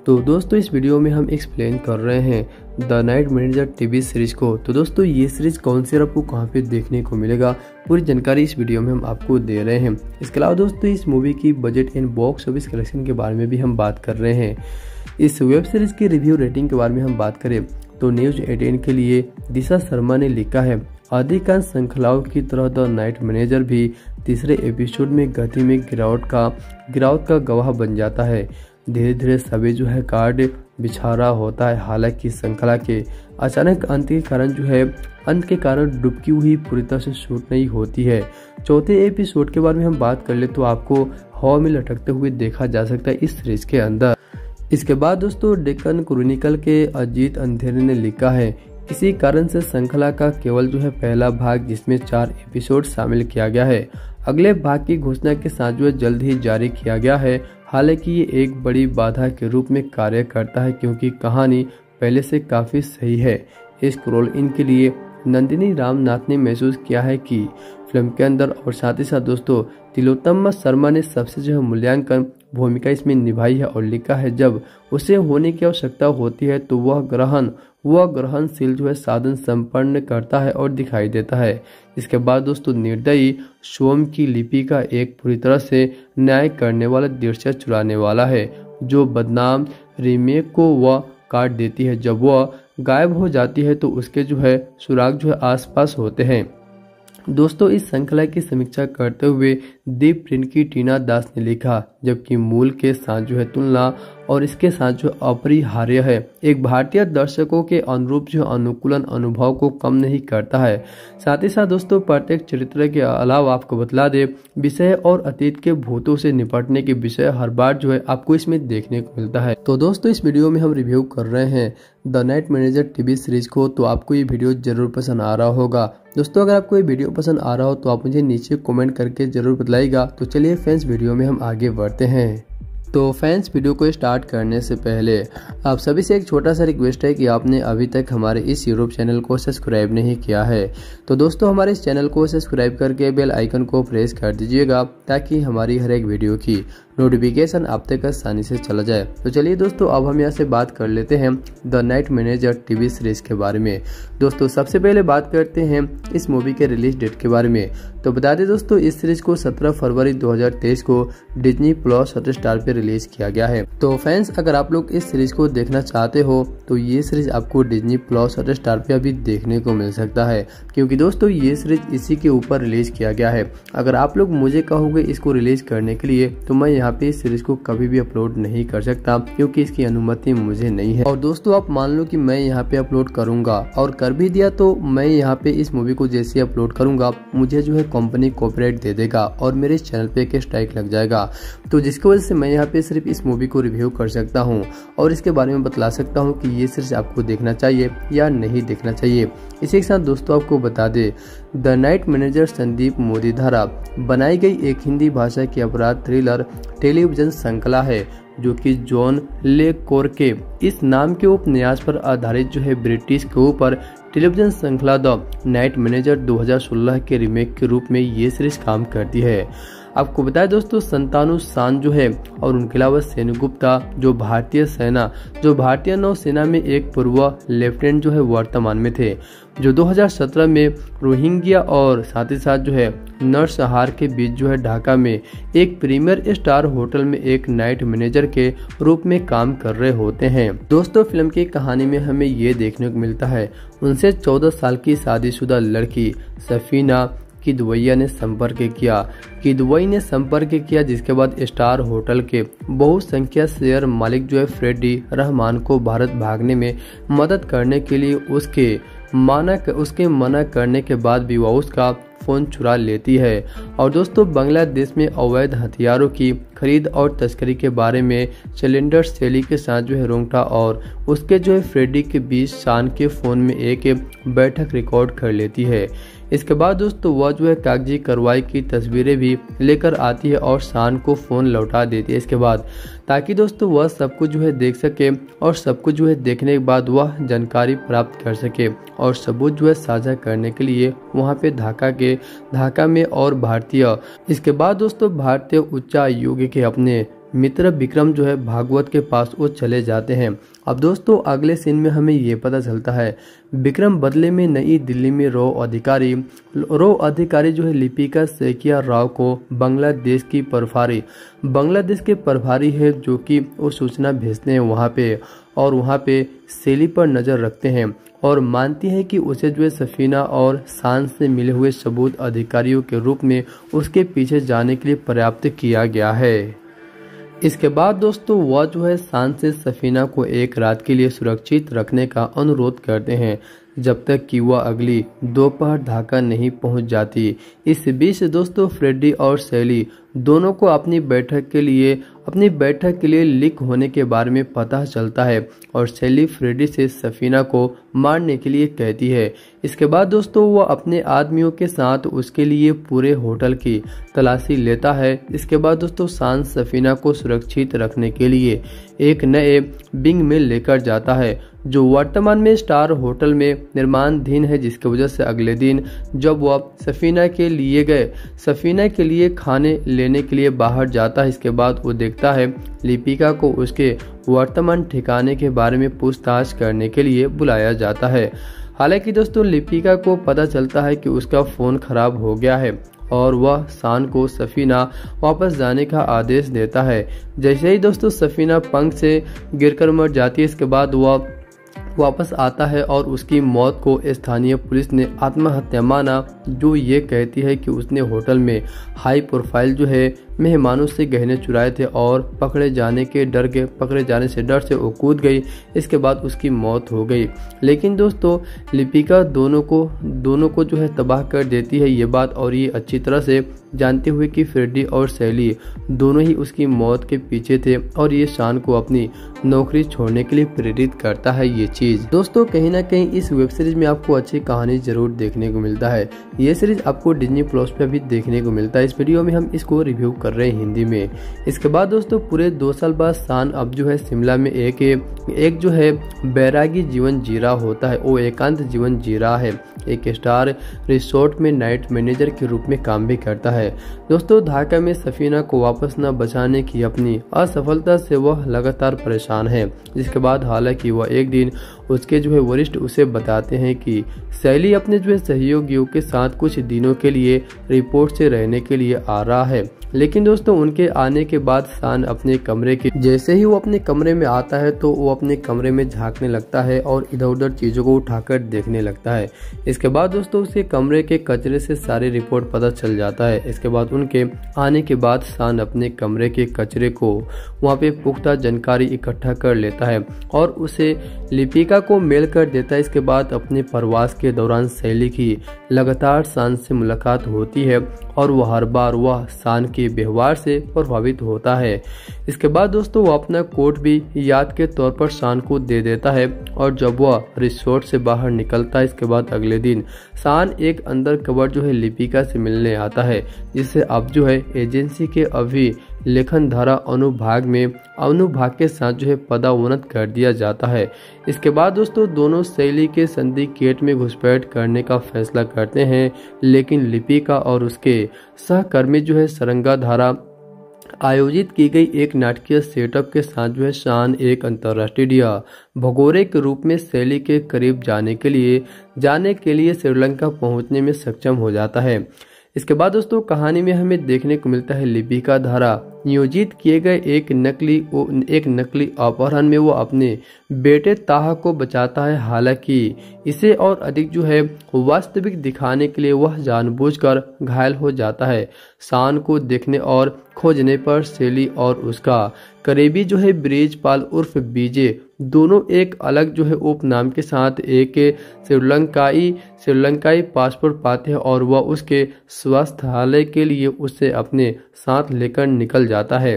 तो दोस्तों इस video में हम explain कर रहे हैं the night manager TV series को। तो दोस्तों ये सीरीज कौन सी और आपको कहां पे देखने को मिलेगा, पूरी जानकारी इस वीडियो में हम आपको दे रहे हैं। इसके अलावा दोस्तों इस मूवी की budget and box office collection के बारे में भी हम बात कर रहे हैं। इस वेब सीरीज की रिव्यू रेटिंग के बारे में हम बात करें तो न्यूज एटीन के लिए दिशा शर्मा ने लिखा है, अधिकांश श्रृंखलाओं की तरह द नाइट मैनेजर भी तीसरे एपिसोड में गति में गिरावट का गिरावट का गवाह बन जाता है। धीरे धीरे सभी जो है कार्ड बिछा रहा होता है। हालांकि श्रृंखला के अचानक अंत के कारण जो है अंत के कारण डुबकी हुई पूरी तरह से शूट नहीं होती है। चौथे एपिसोड के बारे में हम बात कर ले तो आपको हवा में लटकते हुए देखा जा सकता है इस सीरीज के अंदर। इसके बाद दोस्तों डेक्कन क्रॉनिकल के अजीत अंधेरे ने लिखा है, किसी कारण से श्रृंखला का केवल जो है पहला भाग जिसमें चार एपिसोड शामिल किया गया है, अगले भाग की घोषणा के साथ जो है जल्द ही जारी किया गया है। हालांकि ये एक बड़ी बाधा के रूप में कार्य करता है क्योंकि कहानी पहले से काफी सही है। इस रोल इन के लिए नंदिनी रामनाथ ने महसूस किया है कि फिल्म के अंदर और साथ ही साथ दोस्तों तिलोत्तमा शर्मा ने सबसे जो है मूल्यांकन भूमिका इसमें निभाई है और लिखा है, जब उसे होने की आवश्यकता होती है तो वह ग्रहण वह ग्रहणशील जो है साधन संपन्न करता है और दिखाई देता है। इसके बाद दोस्तों निर्दयी सोम की लिपि का एक पूरी तरह से न्याय करने वाला दृश्य चुराने वाला है, जो बदनाम रीमेक को वह काट देती है। जब वह गायब हो जाती है तो उसके जो है सुराग जो है आसपास होते हैं। दोस्तों इस श्रृंखला की समीक्षा करते हुए दीप प्रिंट की टीना दास ने लिखा, जबकि मूल के साथ जो है तुलना और इसके साथ जो अपरिहार्य है, एक भारतीय दर्शकों के अनुरूप जो अनुकूलन अनुभव को कम नहीं करता है। साथ ही साथ दोस्तों प्रत्येक चरित्र के अलावा आपको बतला दे विषय और अतीत के भूतों से निपटने के विषय हर बार जो है आपको इसमें देखने को मिलता है। तो दोस्तों इस वीडियो में हम रिव्यू कर रहे हैं the night manager TV series को। तो आपको ये वीडियो जरूर पसंद आ रहा होगा। दोस्तों अगर आपको ये वीडियो पसंद आ रहा हो तो आप मुझे नीचे कमेंट करके जरूर बतलाइएगा। तो चलिए फ्रेंड्स वीडियो में हम आगे बढ़ते हैं। तो फ्रेंड्स वीडियो को स्टार्ट करने से पहले आप सभी से एक छोटा सा रिक्वेस्ट है कि आपने अभी तक हमारे इस यूट्यूब चैनल को सब्सक्राइब नहीं किया है तो दोस्तों हमारे इस चैनल को सब्सक्राइब करके बेल आइकन को प्रेस कर दीजिएगा ताकि हमारी हर एक वीडियो की नोटिफिकेशन आप तक आसानी से चला जाए। तो चलिए दोस्तों अब हम यहाँ से बात कर लेते हैं the night manager TV series के बारे में। दोस्तों सबसे पहले बात करते हैं इस मूवी के रिलीज डेट के बारे में। तो बता दें दोस्तों इस सीरीज को सत्रह फरवरी दो हज़ार तेईस को डिज्नी प्लस हॉटस्टार पे रिलीज किया गया है। तो फैंस अगर आप लोग इस सीरीज को देखना चाहते हो तो ये सीरीज आपको डिज्नी प्लस हॉटस्टार पे अभी देखने को मिल सकता है, क्योंकि दोस्तों ये सीरीज इसी के ऊपर रिलीज किया गया है। अगर आप लोग मुझे कहोगे इसको रिलीज करने के लिए तो मैं यहाँ पे इस सीरीज को कभी भी अपलोड नहीं कर सकता क्योंकि इसकी अनुमति मुझे नहीं है। और दोस्तों आप मान लो कि मैं यहाँ पे अपलोड करूंगा और कर भी दिया तो मैं यहाँ पे इस मूवी को जैसे अपलोड करूंगा मुझे जो है कंपनी कॉपीराइट दे देगा और मेरे इस चैनल पे एक स्ट्राइक लग जाएगा। तो जिसकी वजह से मैं यहाँ पे सिर्फ इस मूवी को रिव्यू कर सकता हूँ और इसके बारे में बतला सकता हूँ कि ये सीरीज आपको देखना चाहिए या नहीं देखना चाहिए। इसी के साथ दोस्तों आपको बता दे the night manager Sandeep Modi द्वारा बनाई गई एक हिंदी भाषा की अपराध थ्रिलर टेलीविजन श्रृंखला है जो कि जॉन ले कोर के इस नाम के उपन्यास पर आधारित जो है ब्रिटिश के ऊपर टेलीविजन श्रृंखला द नाइट मैनेजर दो हज़ार सोलह के रीमेक के रूप में ये सीरीज काम करती है। आपको बताया दोस्तों संतानु सान जो है और उनके अलावा सेनगुप्ता जो भारतीय सेना जो भारतीय नौसेना में एक पूर्व लेफ्टिनेंट जो है वर्तमान में थे, जो दो हज़ार सत्रह में रोहिंग्या और साथ ही साथ जो है नरसंहार के बीच जो है ढाका में एक प्रीमियर स्टार होटल में एक नाइट मैनेजर के रूप में काम कर रहे होते हैं। दोस्तों फिल्म की कहानी में हमें ये देखने को मिलता है उनसे चौदह साल की शादीशुदा लड़की सफीना किदवैया ने संपर्क किया किदवई ने संपर्क किया जिसके बाद स्टार होटल के बहुसंख्या शेयर मालिक जो है फ्रेडी रहमान को भारत भागने में मदद करने के लिए उसके माना उसके मना करने के भी भी वह उसका फोन चुरा लेती है। और दोस्तों बांग्लादेश में अवैध हथियारों की खरीद और तस्करी के बारे में सिलेंडर शैली के साथ जो है रोंगटा और उसके जो है फ्रेडी के बीच शान के फोन में एक बैठक रिकॉर्ड कर लेती है। इसके बाद दोस्तों वह जो है कागजी कार्रवाई की तस्वीरें भी लेकर आती है और शान को फोन लौटा देती है इसके बाद, ताकि दोस्तों वह सब कुछ जो है देख सके और सब कुछ जो है देखने के बाद वह जानकारी प्राप्त कर सके और सबूत जो है साझा करने के लिए वहां पे ढाका के ढाका में और भारतीय इसके बाद दोस्तों भारतीय उच्चायोग के अपने मित्र विक्रम जो है भागवत के पास वो चले जाते हैं। अब दोस्तों अगले सीन में हमें ये पता चलता है विक्रम बदले में नई दिल्ली में रो अधिकारी रो अधिकारी जो है लिपिका सेकिया राव को बांग्लादेश की प्रभारी बांग्लादेश के प्रभारी है जो कि वो सूचना भेजते हैं वहाँ पे, और वहाँ पे शैली पर नज़र रखते हैं और मानती है कि उसे जो है सफीना और शान से मिले हुए सबूत अधिकारियों के रूप में उसके पीछे जाने के लिए पर्याप्त किया गया है। इसके बाद दोस्तों वह जो है शान से सफीना को एक रात के लिए सुरक्षित रखने का अनुरोध करते हैं जब तक कि वह अगली दोपहर ढाका नहीं पहुंच जाती। इस बीच दोस्तों फ्रेडी और शैली दोनों को अपनी बैठक के लिए अपनी बैठक के लिए लीक होने के बारे में पता चलता है और शैली फ्रेडी से सफीना को मारने के लिए कहती है। इसके बाद दोस्तों वह अपने आदमियों के साथ उसके लिए पूरे होटल की तलाशी लेता है। इसके बाद दोस्तों शान सफीना को सुरक्षित रखने के लिए एक नए विंग में लेकर जाता है जो वर्तमान में स्टार होटल में निर्माणाधीन है, जिसकी वजह से अगले दिन जब वह सफीना के लिए गए सफीना के लिए खाने लेने के लिए बाहर जाता है, इसके बाद वो देखता है लिपिका को उसके वर्तमान ठिकाने के बारे में पूछताछ करने के लिए बुलाया जाता है। हालांकि दोस्तों लिपिका को पता चलता है कि उसका फ़ोन खराब हो गया है और वह शान को सफीना वापस जाने का आदेश देता है। जैसे ही दोस्तों सफीना पंख से गिरकर मर जाती है, इसके बाद वह वापस आता है और उसकी मौत को स्थानीय पुलिस ने आत्महत्या माना, जो ये कहती है कि उसने होटल में हाई प्रोफाइल जो है मेहमानों से गहने चुराए थे और पकड़े जाने के डर के पकड़े जाने से डर से वो कूद गई। इसके बाद उसकी मौत हो गई। लेकिन दोस्तों लिपिका दोनों को दोनों को जो है तबाह कर देती है ये बात, और ये अच्छी तरह से जानते हुए कि फ्रेडी और शैली दोनों ही उसकी मौत के पीछे थे, और ये शान को अपनी नौकरी छोड़ने के लिए प्रेरित करता है ये चीज। दोस्तों कहीं ना कहीं इस वेब सीरीज में आपको अच्छी कहानी जरूर देखने को मिलता है। ये सीरीज आपको डिज्नी प्लस पे भी देखने को मिलता है। इस वीडियो में हम इसको रिव्यू कर रहे हैं हिंदी में। इसके बाद दोस्तों पूरे दो साल बाद शान अब जो है शिमला में एक एक जो है बैरागी जीवन जी रहा होता है। वो एकांत जीवन जी रहा है। एक स्टार रिसोर्ट में नाइट मैनेजर के रूप में काम भी करता है। दोस्तों ढाका में सफीना को वापस न बचाने की अपनी असफलता से वह लगातार परेशान है। जिसके बाद हालांकि वह एक दिन उसके जो है वरिष्ठ उसे बताते हैं कि शैली अपने जो है सहयोगियों के साथ कुछ दिनों के लिए रिपोर्ट से रहने के लिए आ रहा है। लेकिन दोस्तों उनके आने के बाद शान अपने कमरे के जैसे ही वो अपने कमरे में आता है तो वो अपने कमरे में झांकने लगता है और इधर उधर चीजों को उठाकर देखने लगता है। इसके बाद दोस्तों उसके कमरे के कचरे से सारी रिपोर्ट पता चल जाता है। इसके बाद उनके आने के बाद शान अपने कमरे के कचरे को वहाँ पे पुख्ता जानकारी इकट्ठा कर लेता है और उसे लिपिका को मेल कर देता है। इसके बाद अपने प्रवास के दौरान शैली की लगातार शान से मुलाकात होती है और वह हर बार वह शान के व्यवहार से प्रभावित होता है। इसके बाद दोस्तों वो अपना कोट भी याद के तौर पर शान को दे देता है और जब वह रिसोर्ट से बाहर निकलता है इसके बाद अगले दिन शान एक अंदर कवर जो है लिपिका से मिलने आता है, जिससे अब जो है एजेंसी के अभी लेखन धारा अनुभाग में अनुभाग के साथ जो है पदोन्नत कर दिया जाता है। इसके बाद दोस्तों दोनों शैली के सिंडिकेट में घुसपैठ करने का फैसला करते हैं, लेकिन लिपिका और उसके सहकर्मी जो है सरंगा धारा आयोजित की गई एक नाटकीय सेटअप के साथ जो है शान एक अंतर्राष्ट्रीय भगोरे के रूप में शैली के करीब जाने के लिए जाने के लिए श्रीलंका पहुंचने में सक्षम हो जाता है। इसके बाद दोस्तों कहानी में हमें देखने को मिलता है लिपिका द्वारा नियोजित किए गए एक नकली एक नकली अपहरण में वो अपने बेटे ताहा को बचाता है। हालांकि इसे और अधिक जो है वास्तविक दिखाने के लिए वह जानबूझकर घायल हो जाता है। शान को देखने और खोजने पर शैली और उसका करीबी जो है ब्रिजपाल उर्फ बीजे दोनों एक अलग जो है उपनाम के साथ एक श्रीलंकाई श्रीलंकाई पासपोर्ट पाते हैं और वह उसके स्वास्थ्यालय के लिए उसे अपने साथ लेकर निकल जाता है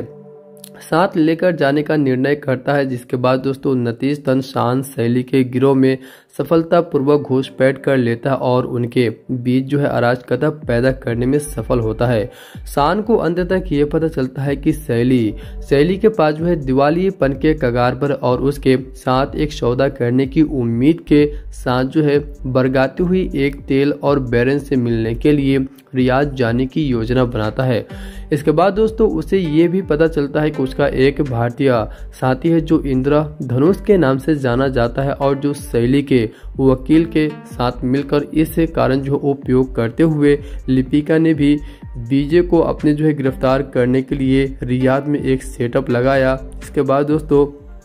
साथ लेकर जाने का निर्णय करता है। जिसके बाद दोस्तों नतीजतन शान शैली के गिरोह में सफलतापूर्वक घुसपैठ कर लेता है और उनके बीच जो है अराजकता पैदा करने में सफल होता है। शान को अंत तक ये पता चलता है कि शैली शैली के पास जो है दिवालियेपन के कगार पर और उसके साथ एक सौदा करने की उम्मीद के साथ जो है बरगाती हुई एक तेल और बैरन से मिलने के लिए रियाद जाने की योजना बनाता है। इसके बाद दोस्तों उसे ये भी पता चलता है कि उसका एक भारतीय साथी है जो इंद्रा धनुष के नाम से जाना जाता है और जो शैली के वकील के साथ मिलकर इस कारण जो उपयोग करते हुए लिपिका ने भी विजय को अपने जो है गिरफ्तार करने के लिए रियाद में एक सेटअप लगाया। इसके बाद दोस्तों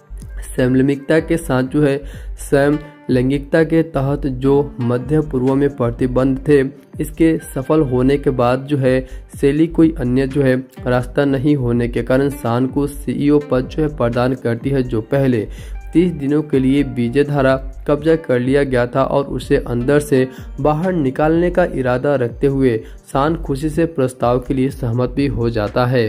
समलैंगिकता के साथ जो है समलैंगिकता के तहत जो मध्य पूर्व में प्रतिबंध थे, इसके सफल होने के बाद जो है शैली कोई अन्य जो है रास्ता नहीं होने के कारण शान को सीईओ पद जो है प्रदान करती है, जो पहले तीस दिनों के लिए विजय धारा कब्जा कर लिया गया था और उसे अंदर से बाहर निकालने का इरादा रखते हुए शान खुशी से प्रस्ताव के लिए सहमत भी हो जाता है।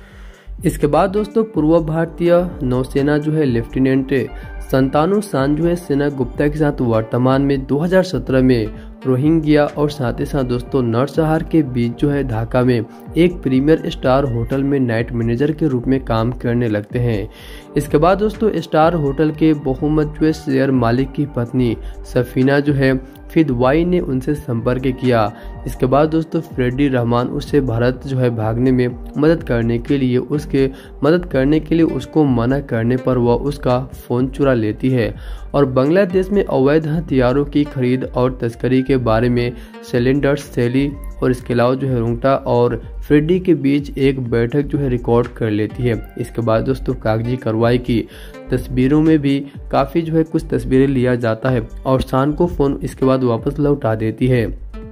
इसके बाद दोस्तों पूर्व भारतीय नौसेना जो है लेफ्टिनेंट संतानु शान जो है सेना गुप्ता के साथ वर्तमान में दो हज़ार सत्रह में रोहिंग्या और साथ ही साथ दोस्तों नरसंहार के बीच जो है ढाका में एक प्रीमियर स्टार होटल में नाइट मैनेजर के रूप में काम करने लगते हैं। इसके बाद दोस्तों स्टार होटल के बहुमत जो शेयर मालिक की पत्नी सफीना जो है फिदवाई ने उनसे संपर्क किया। इसके बाद दोस्तों फ्रेडी रहमान उससे भारत जो है भागने में मदद करने के लिए उसके मदद करने के लिए उसको मना करने पर वह उसका फोन चुरा लेती है और बांग्लादेश में अवैध हथियारों की खरीद और तस्करी के बारे में सिलेंडर शैली और इसके अलावा जो है रुंगटा और फ्रेडी के बीच एक बैठक जो है रिकॉर्ड कर लेती है। इसके बाद दोस्तों कागजी कार्रवाई की तस्वीरों में भी काफ़ी जो है कुछ तस्वीरें लिया जाता है और शान को फ़ोन इसके बाद वापस लौटा देती है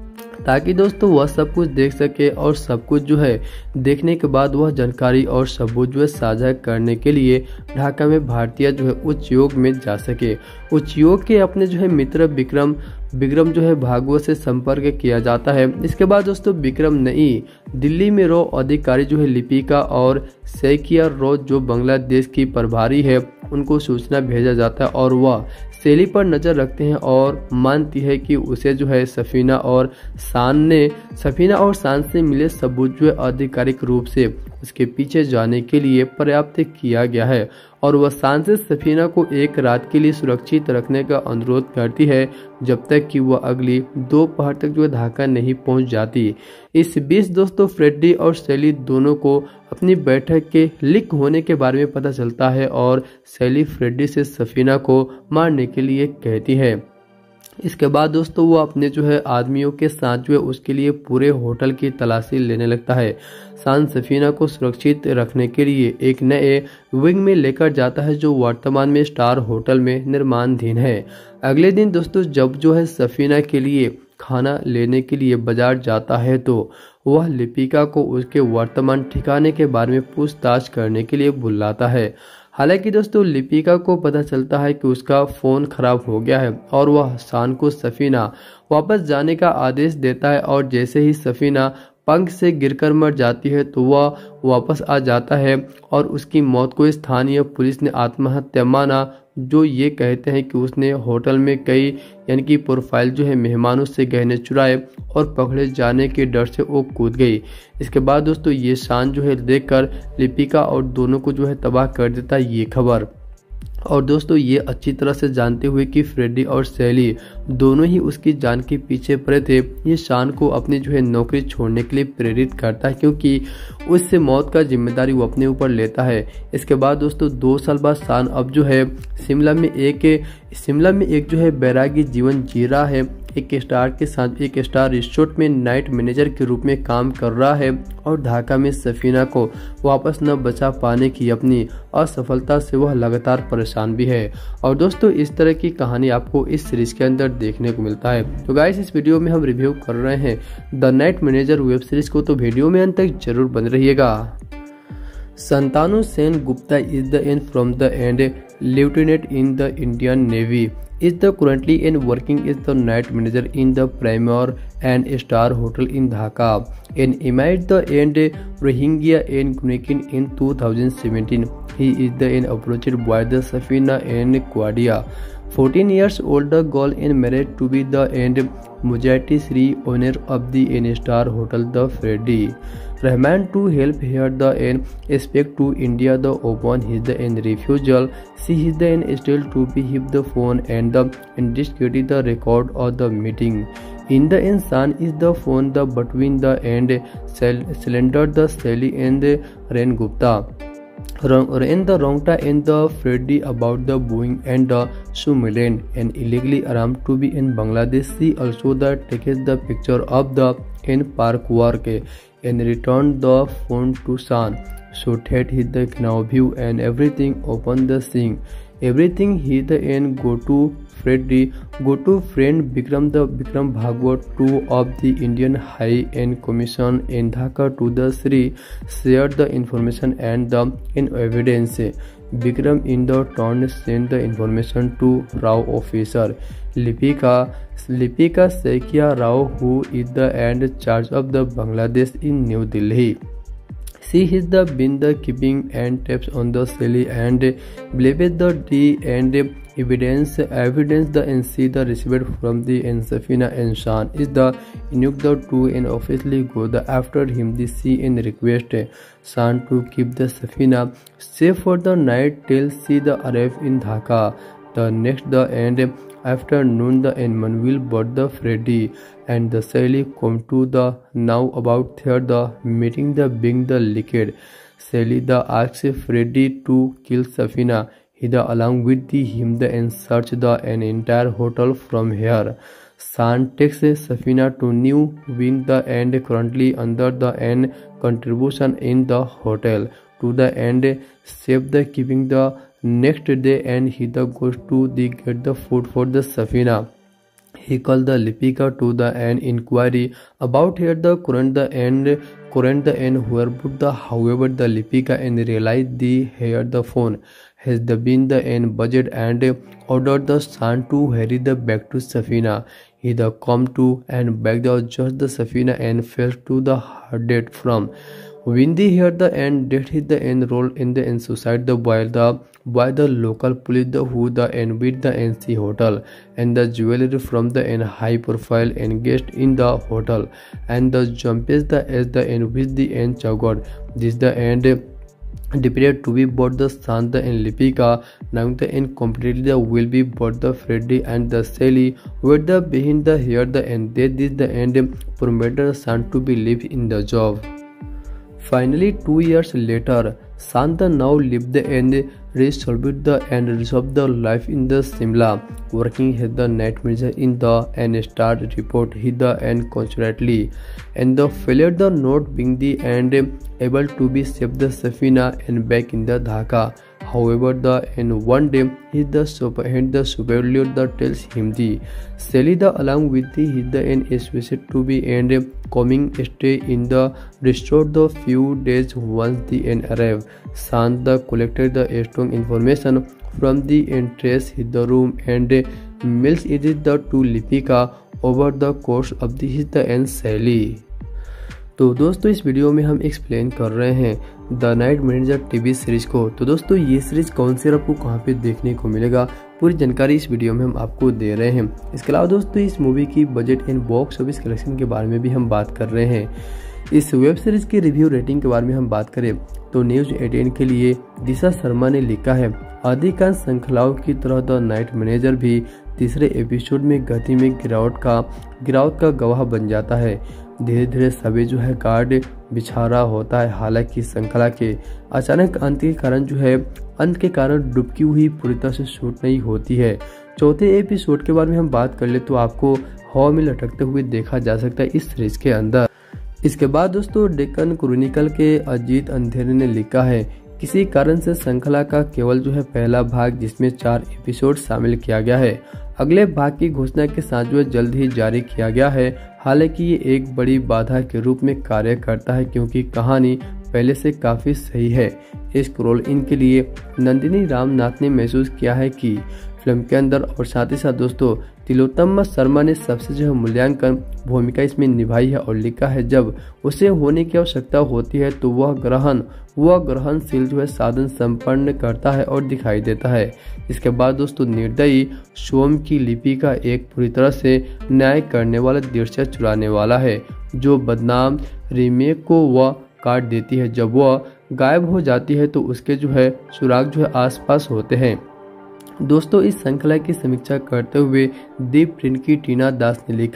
ताकि दोस्तों वह सब कुछ देख सके और सब कुछ जो है देखने के बाद वह जानकारी और सबूत जो है साझा करने के लिए ढाका में भारतीय जो है उच्च योग में जा सके। उच्च योग के अपने जो है मित्र विक्रम विक्रम जो है भागवत से संपर्क किया जाता है। इसके बाद दोस्तों विक्रम नई दिल्ली में रो अधिकारी जो है लिपिका और सैकिया रोज जो बांग्लादेश की प्रभारी है उनको सूचना भेजा जाता है और वह शैली पर नजर रखते हैं और मानती है कि उसे जो है सफीना और शान ने सफीना और शान से मिले सबूत जो है आधिकारिक रूप से उसके पीछे जाने के लिए पर्याप्त किया गया है और वह शान से सफीना को एक रात के लिए सुरक्षित रखने का अनुरोध करती है जब तक कि वह अगली दोपहर तक जो ढाका नहीं पहुंच जाती। इस बीच दोस्तों फ्रेडी और शैली दोनों को अपनी बैठक के लीक होने के बारे में पता चलता है और शैली फ्रेडी से सफीना को मारने के लिए कहती है। इसके बाद दोस्तों वो अपने जो है आदमियों के साथ जो है उसके लिए पूरे होटल की तलाशी लेने लगता है। शान सफीना को सुरक्षित रखने के लिए एक नए विंग में लेकर जाता है जो वर्तमान में स्टार होटल में निर्माणाधीन है। अगले दिन दोस्तों जब जो है सफीना के लिए खाना लेने के लिए बाजार जाता है तो वह लिपिका को उसके वर्तमान ठिकाने के बारे में पूछताछ करने के लिए बुलाता है। हालांकि दोस्तों लिपिका को पता चलता है कि उसका फ़ोन खराब हो गया है और वह शान को सफीना वापस जाने का आदेश देता है और जैसे ही सफीना पंख से गिरकर मर जाती है तो वह वापस आ जाता है और उसकी मौत को स्थानीय पुलिस ने आत्महत्या माना, जो ये कहते हैं कि उसने होटल में कई यानी कि प्रोफाइल जो है मेहमानों से गहने चुराए और पकड़े जाने के डर से वो कूद गई। इसके बाद दोस्तों ये शान जो है देखकर लिपिका और दोनों को जो है तबाह कर देता है ये खबर। और दोस्तों ये अच्छी तरह से जानते हुए कि फ्रेडी और शैली दोनों ही उसकी जान के पीछे पड़े थे, ये शान को अपनी जो है नौकरी छोड़ने के लिए प्रेरित करता है क्योंकि उससे मौत का जिम्मेदारी वो अपने ऊपर लेता है। इसके बाद दोस्तों दो साल बाद शान अब जो है शिमला में एक शिमला में एक जो है बैरागी जीवन जी रहा है। एक स्टार के साथ एक स्टार रिसोर्ट में नाइट मैनेजर के रूप में काम कर रहा है और ढाका में सफीना को वापस न बचा पाने की अपनी असफलता से वह लगातार परेशान भी है। और दोस्तों इस तरह की कहानी आपको इस सीरीज के अंदर देखने को मिलता है। तो गाइस इस वीडियो में हम रिव्यू कर रहे हैं the night manager web series को, तो वीडियो में अंत तक जरूर बने रहिएगा। संतानु Sen Gupta is the and from the and lieutenant in the Indian Navy is the currently in working as the night manager in the Premier and Star Hotel in Dhaka and amid the end Rohingya and Gunekin in two thousand seventeen. He is the in approached by the Safina and Quadia, fourteen years old girl and married to be the end Mujahid Sri owner of the N Star Hotel the Freddy Rahman to help here the end expect to India the open his the end refusal. She is the end still to be hip the phone and the and discredit the record of the meeting. In the end, San is the phone the between the end cylinder the Sally and the Ren Gupta. and the Rongta and the Freddy about the Boeing and the Sumiland and illegally armed to be in Bangladesh. She also the takes the picture of the in park work and returned the phone to San. So that he the now view and everything open the scene. Everything he the end go to Freddy, go to friend Bikram the Bikram Bhagwat two of the Indian High End Commission in Dhaka to the Sri shared the information and the in evidence. Bikram in the turn sent the information to Rao officer Lipika Lipika Sekia Rao, who is the end charge of the Bangladesh in New Delhi. She has the been the keeping and taps on the silly and believed the D and evidence evidence the N C the received from the N Safina and Shan is the inuk the two and officially go the after him the C and request Shan to keep the Safina safe for the night till she the arrive in Dhaka. The next the end afternoon the Enman will board the Freddy and the Sally come to the now about third the meeting the being the liquid. Sally the asks Freddy to kill Safina. He the along with the him the and search the an entire hotel from here. San takes Safina to New Win the end currently under the end contribution in the hotel to the end save the keeping the next day and he the goes to the get the food for the Safina. He called the Lipika to the end inquiry about here the current the end current the end where put the however the Lipika and realized the here the phone has the been the end budget and ordered the son to hurry the back to Safina. He the come to and back the just the Safina and fell to the hard date from Windy here the end did hit the end role in the end suicide the while the by the local police the who the end with the N C hotel and the jewelry from the end high profile engaged in the hotel and the jumps the as the end with the end chagod. This the end depended to be both the Santa and Lipika. Now the end completely the will be both the Freddy and the Sally with the behind the here the end they did the end permitted San to be live in the job. Finally, two years later, Santa now lived the end resolved the and resolved the life in the Simla, working as the night manager in the and start report he the and constantly, and the failure the note being the end able to be saved the Safina and back in the Dhaka. However, the and one day he the super had the superior the tells him the Sally the along with the he the and is wished to be and coming stay in the restored the few days once the end arrived. San the collected the strong information from the entrance in the room and mails it the to Lipika over the course of the his the and Sally. तो दोस्तों इस video में हम explain कर रहे हैं the night manager TV series को। तो दोस्तों ये सीरीज कौन सी आपको कहां पे देखने को मिलेगा पूरी जानकारी इस वीडियो में हम आपको दे रहे हैं। इसके अलावा दोस्तों इस मूवी की budget and box office collection के बारे में भी हम बात कर रहे हैं। इस वेब सीरीज के रिव्यू रेटिंग के बारे में हम बात करें तो न्यूज एटीन के लिए दिशा शर्मा ने लिखा है, अधिकांश श्रृंखलाओं की तरह द नाइट मैनेजर भी तीसरे एपिसोड में गति में गिरावट का गिरावट का गवाह बन जाता है। धीरे धीरे सभी जो है गार्ड बिछारा होता है। हालांकि श्रृंखला के अचानक अंत के कारण जो है अंत के कारण डुबकी हुई पूरी तरह से शूट नहीं होती है। चौथे एपिसोड के बारे में हम बात कर ले तो आपको हवा में लटकते हुए देखा जा सकता है इस सीरीज के अंदर। इसके बाद दोस्तों डेक्कन क्रॉनिकल के अजीत अंधेरे ने लिखा है, किसी कारण से श्रृंखला का केवल जो है पहला भाग जिसमें चार एपिसोड शामिल किया गया है, अगले भाग की घोषणा के साथ जो है जल्द ही जारी किया गया है। हालांकि ये एक बड़ी बाधा के रूप में कार्य करता है क्योंकि कहानी पहले से काफी सही है। इस रोल इन के लिए नंदिनी रामनाथ ने महसूस किया है कि फिल्म के अंदर और साथ ही साथ दोस्तों तिलोत्तमा शर्मा ने सबसे जो है मूल्यांकन भूमिका इसमें निभाई है और लिखा है जब उसे होने की आवश्यकता होती है तो वह ग्रहण वह ग्रहणशील जो है साधन संपन्न करता है और दिखाई देता है। इसके बाद दोस्तों निर्दयी सोम की लिपि का एक पूरी तरह से न्याय करने वाला दृश्य चुराने वाला है जो बदनाम रीमेक को वह काट देती है। जब वह गायब हो जाती है तो उसके जो है सुराग जो है आसपास होते हैं। दोस्तों इस श्रृंखला की समीक्षा करते हुए दीप प्रिंट की टीना दास ने लिखा,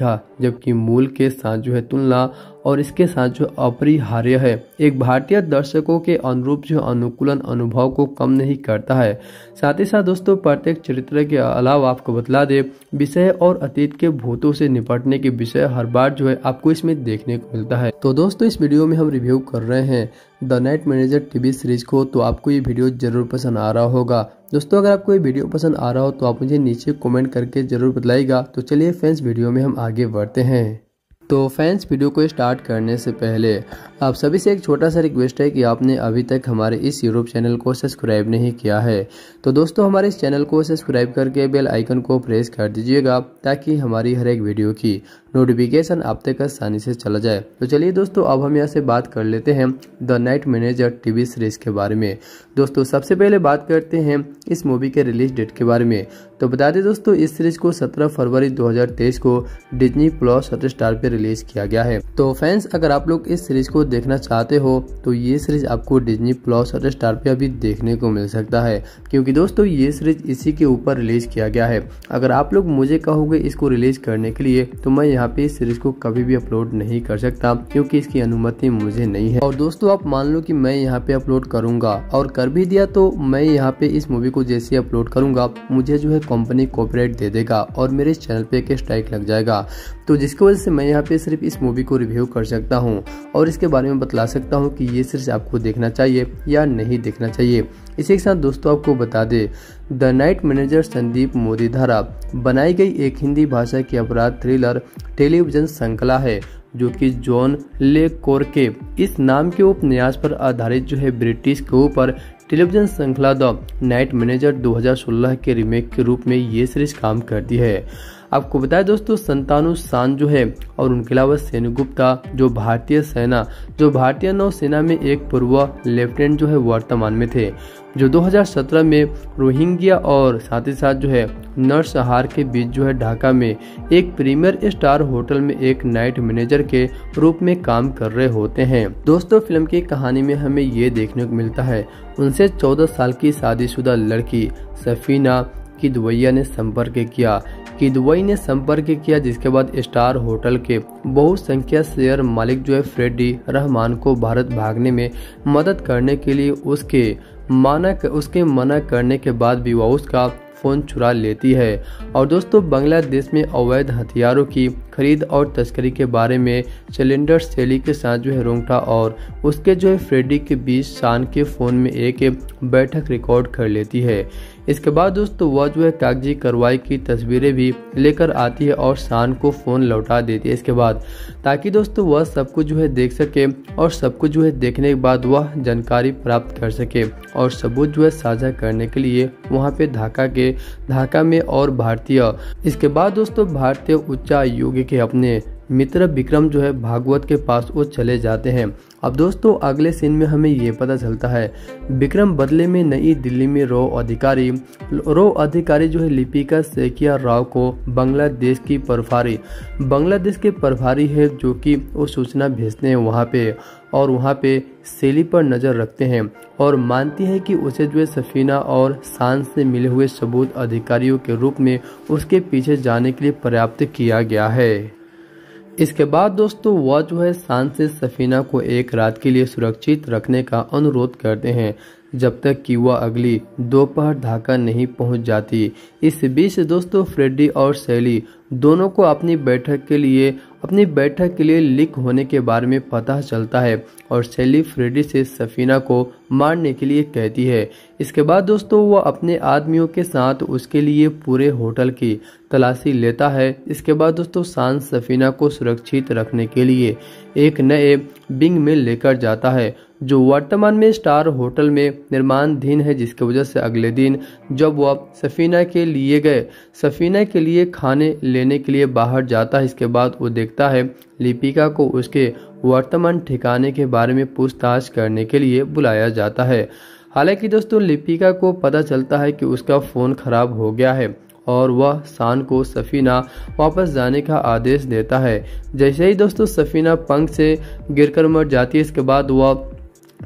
जबकि मूल के साथ जो है तुलना और इसके साथ जो अपरिहार्य है। एक भारतीय दर्शकों के अनुरूप जो अनुकूलन अनुभव को कम नहीं करता है। साथ ही साथ दोस्तों प्रत्येक चरित्र के अलावा आपको बतला दे विषय और अतीत के भूतों से निपटने के विषय हर बार जो है आपको इसमें देखने को मिलता है। तो दोस्तों इस वीडियो में हम रिव्यू कर रहे हैं the night manager TV series को, तो आपको ये वीडियो जरूर पसंद आ रहा होगा। दोस्तों अगर आपको ये वीडियो पसंद आ रहा हो तो आप मुझे नीचे कमेंट करके जरूर बताइएगा। तो चलिए फ्रेंड्स वीडियो में हम आगे बढ़ते हैं। तो फ्रेंड्स वीडियो को स्टार्ट करने से पहले आप सभी से एक छोटा सा रिक्वेस्ट है कि आपने अभी तक हमारे इस यूट्यूब चैनल को सब्सक्राइब नहीं किया है तो दोस्तों हमारे इस चैनल को सब्सक्राइब करके बेल आइकन को प्रेस कर दीजिएगा ताकि हमारी हर एक वीडियो की नोटिफिकेशन आप तक आसानी से चला जाए। तो चलिए दोस्तों अब हम यहाँ से बात कर लेते हैं the night manager TV series के बारे में। दोस्तों सबसे पहले बात करते हैं इस मूवी के रिलीज डेट के बारे में। तो बता दें दोस्तों इस सीरीज को सत्रह फरवरी दो हज़ार तेईस को डिज्नी प्लस हॉटस्टार पे रिलीज किया गया है। तो फैंस अगर आप लोग इस सीरीज को देखना चाहते हो तो ये सीरीज आपको डिज्नी प्लस हॉटस्टार पे अभी देखने को मिल सकता है, क्योंकि दोस्तों ये सीरीज इसी के ऊपर रिलीज किया गया है। अगर आप लोग मुझे कहोगे इसको रिलीज करने के लिए तो मैं यहाँ पे इस सीरीज को कभी भी अपलोड नहीं कर सकता, क्योंकि इसकी अनुमति मुझे नहीं है। और दोस्तों आप मान लो कि मैं यहाँ पे अपलोड करूंगा और कर भी दिया तो मैं यहाँ पे इस मूवी को जैसे अपलोड करूंगा मुझे जो है कंपनी कॉपीराइट दे देगा और मेरे इस चैनल पे एक स्ट्राइक लग जाएगा। तो जिसकी वजह से मैं यहाँ पे सिर्फ इस मूवी को रिव्यू कर सकता हूँ और इसके बारे में बतला सकता हूँ कि ये सीरीज आपको देखना चाहिए या नहीं देखना चाहिए। इसी के साथ दोस्तों आपको बता दे the night manager Sandeep Modi द्वारा बनाई गई एक हिंदी भाषा की अपराध थ्रिलर टेलीविजन श्रृंखला है जो कि जॉन ले कोर के इस नाम के उपन्यास पर आधारित जो है ब्रिटिश के ऊपर टेलीविजन श्रृंखला द नाइट मैनेजर दो हज़ार सोलह के रीमेक के रूप में ये सीरीज काम करती है। आपको बताया दोस्तों संतानु सान जो है और उनके अलावा सेनगुप्ता जो भारतीय सेना जो भारतीय नौसेना में एक पूर्व लेफ्टिनेंट जो है वर्तमान में थे, जो दो हज़ार सत्रह में रोहिंग्या और साथ ही साथ जो है नरसंहार के बीच जो है ढाका में एक प्रीमियर स्टार होटल में एक नाइट मैनेजर के रूप में काम कर रहे होते हैं। दोस्तों फिल्म की कहानी में हमें ये देखने को मिलता है उनसे चौदह साल की शादीशुदा लड़की सफीना किदवैया ने संपर्क किया किदवई ने संपर्क किया जिसके बाद स्टार होटल के बहुसंख्यक शेयर मालिक जो है फ्रेडी रहमान को भारत भागने में मदद करने के लिए उसके माना उसके मना करने के बाद भी वह उसका फोन चुरा लेती है और दोस्तों बांग्लादेश में अवैध हथियारों की खरीद और तस्करी के बारे में सिलेंडर शैली के साथ जो है रोंगटा और उसके जो है फ्रेडी के बीच शान के फोन में एक बैठक रिकॉर्ड कर लेती है। इसके बाद दोस्तों वह जो है कागजी कार्रवाई की तस्वीरें भी लेकर आती है और शान को फोन लौटा देती है इसके बाद, ताकि दोस्तों वह सब कुछ जो है देख सके और सब कुछ जो है देखने के बाद वह जानकारी प्राप्त कर सके और सबूत जो है साझा करने के लिए वहां पे ढाका के ढाका में और भारतीय इसके बाद दोस्तों भारतीय उच्चायोग के अपने मित्र विक्रम जो है भागवत के पास वो चले जाते हैं। अब दोस्तों अगले सीन में हमें ये पता चलता है विक्रम बदले में नई दिल्ली में रो अधिकारी रो अधिकारी जो है लिपिका सेकिया राव को बांग्लादेश की प्रभारी बांग्लादेश के प्रभारी है जो कि वो सूचना भेजते हैं वहाँ पे और वहाँ पे शैली पर नजर रखते हैं और मानती है कि उसे जो है सफीना और शान से मिले हुए सबूत अधिकारियों के रूप में उसके पीछे जाने के लिए पर्याप्त किया गया है। इसके बाद दोस्तों वह जो है शान से सफीना को एक रात के लिए सुरक्षित रखने का अनुरोध करते हैं जब तक कि वह अगली दोपहर ढाका नहीं पहुंच जाती। इस बीच दोस्तों फ्रेडी और शैली दोनों को अपनी बैठक के लिए अपनी बैठक के लिए लीक होने के बारे में पता चलता है और शैली फ्रेडी से सफीना को मारने के लिए कहती है। इसके बाद दोस्तों वह अपने आदमियों के साथ उसके लिए पूरे होटल की तलाशी लेता है। इसके बाद दोस्तों शान सफीना को सुरक्षित रखने के लिए एक नए विंग में लेकर जाता है जो वर्तमान में स्टार होटल में निर्माणाधीन है, जिसकी वजह से अगले दिन जब वह सफीना के लिए गए सफीना के लिए खाने लेने के लिए बाहर जाता है, इसके बाद वो देखता है लिपिका को उसके वर्तमान ठिकाने के बारे में पूछताछ करने के लिए बुलाया जाता है। हालांकि दोस्तों लिपिका को पता चलता है कि उसका फोन खराब हो गया है और वह शान को सफीना वापस जाने का आदेश देता है। जैसे ही दोस्तों सफीना पंख से गिरकर मर जाती है, इसके बाद वह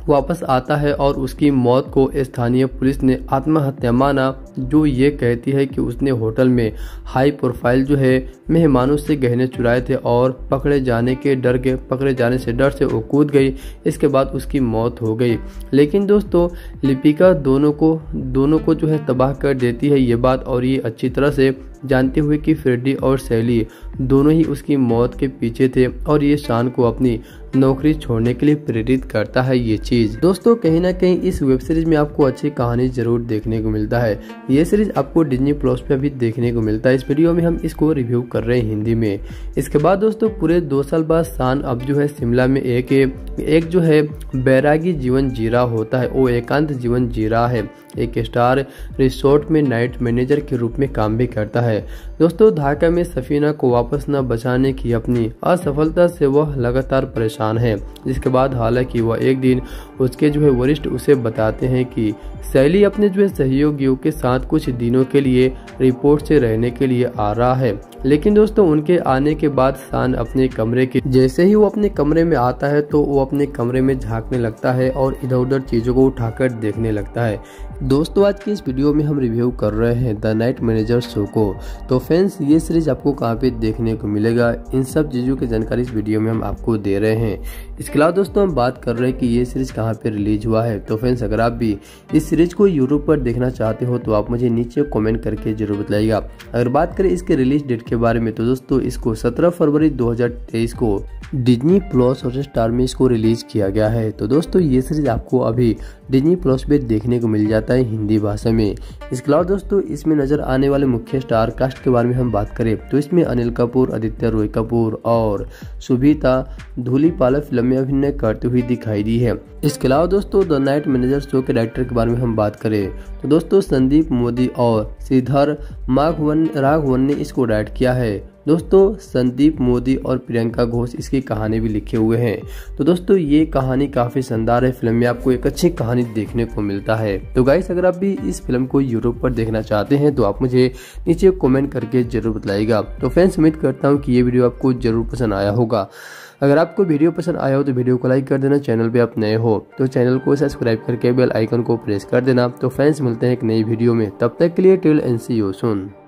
वापस आता है और उसकी मौत को स्थानीय पुलिस ने आत्महत्या माना, जो ये कहती है कि उसने होटल में हाई प्रोफाइल जो है मेहमानों से गहने चुराए थे और पकड़े जाने के डर के पकड़े जाने से डर से वो कूद गई। इसके बाद उसकी मौत हो गई। लेकिन दोस्तों लिपिका दोनों को दोनों को जो है तबाह कर देती है ये बात, और ये अच्छी तरह से जानते हुए कि फ्रेडी और सैली दोनों ही उसकी मौत के पीछे थे, और ये शान को अपनी नौकरी छोड़ने के लिए प्रेरित करता है ये चीज। दोस्तों कहीं ना कहीं इस वेब सीरीज में आपको अच्छी कहानी जरूर देखने को मिलता है। ये सीरीज आपको डिज्नी प्लस पे भी देखने को मिलता है। इस वीडियो में हम इसको रिव्यू कर रहे हैं हिंदी में। इसके बाद दोस्तों पूरे दो साल बाद शान अब जो है शिमला में एक एक जो है बैरागी जीवन जी रहा होता है। वो एकांत जीवन जी रहा है। एक स्टार रिसोर्ट में नाइट मैनेजर के रूप में काम भी करता है। दोस्तों ढाका में सफीना को वापस न बचाने की अपनी असफलता से वह लगातार परेशान है। जिसके बाद हालांकि वह एक दिन उसके जो है वरिष्ठ उसे बताते हैं कि सैली अपने जो है सहयोगियों के साथ कुछ दिनों के लिए रिपोर्ट से रहने के लिए आ रहा है। लेकिन दोस्तों उनके आने के बाद शान अपने कमरे के जैसे ही वो अपने कमरे में आता है तो वो अपने कमरे में झांकने लगता है और इधर उधर चीजों को उठाकर देखने लगता है। दोस्तों आज की इस वीडियो में हम रिव्यू कर रहे हैं द नाइट मैनेजर शो को। तो फ्रेंड्स ये सीरीज आपको कहाँ पे देखने को मिलेगा, इन सब चीजों की जानकारी इस वीडियो में हम आपको दे रहे हैं। इसके अलावा दोस्तों हम बात कर रहे हैं कि ये सीरीज कहाँ पे रिलीज हुआ है। तो फ्रेंड्स अगर आप भी इस सीरीज को यूट्यूब पर देखना चाहते हो तो आप मुझे नीचे कमेंट करके जरूर बताइएगा। अगर बात करें इसके रिलीज डेट के बारे में तो दोस्तों इसको सत्रह फरवरी दो हजार तेईस को डिज्नी प्लस हॉटस्टार में इसको रिलीज किया गया है। तो दोस्तों ये सीरीज आपको अभी डिज्नी प्लस पे देखने को मिल जाता है हिंदी भाषा में। इसके अलावा दोस्तों इसमें नजर आने वाले मुख्य स्टार कास्ट के बारे में हम बात करें तो इसमें अनिल कपूर, आदित्य रॉय कपूर और सुभिता धूलीपाला फिल्म में अभिनय करते हुए दिखाई दी है। इसके अलावा दोस्तों द नाइट मैनेजर शो के डायरेक्टर के बारे में हम बात करें तो दोस्तों संदीप मोदी और श्रीधर माघवन राघवन ने इसको डायरेक्ट किया है। दोस्तों संदीप मोदी और प्रियंका घोष इसकी कहानी भी लिखे हुए हैं। तो दोस्तों ये कहानी काफी शानदार है। फिल्म में आपको एक अच्छी कहानी देखने को मिलता है। तो गाइस अगर आप भी इस फिल्म को यूट्यूब पर देखना चाहते हैं तो आप मुझे नीचे कमेंट करके जरूर बताइएगा। तो फ्रेंड्स उम्मीद करता हूँ कि ये वीडियो आपको जरूर पसंद आया होगा। अगर आपको वीडियो पसंद आया हो तो वीडियो को लाइक कर देना। चैनल पे आप नए हो तो चैनल को सब्सक्राइब करके बेल आइकन को प्रेस कर देना। तो फ्रेंड्स मिलते हैं एक नई वीडियो में, तब तक के लिए till and see you soon.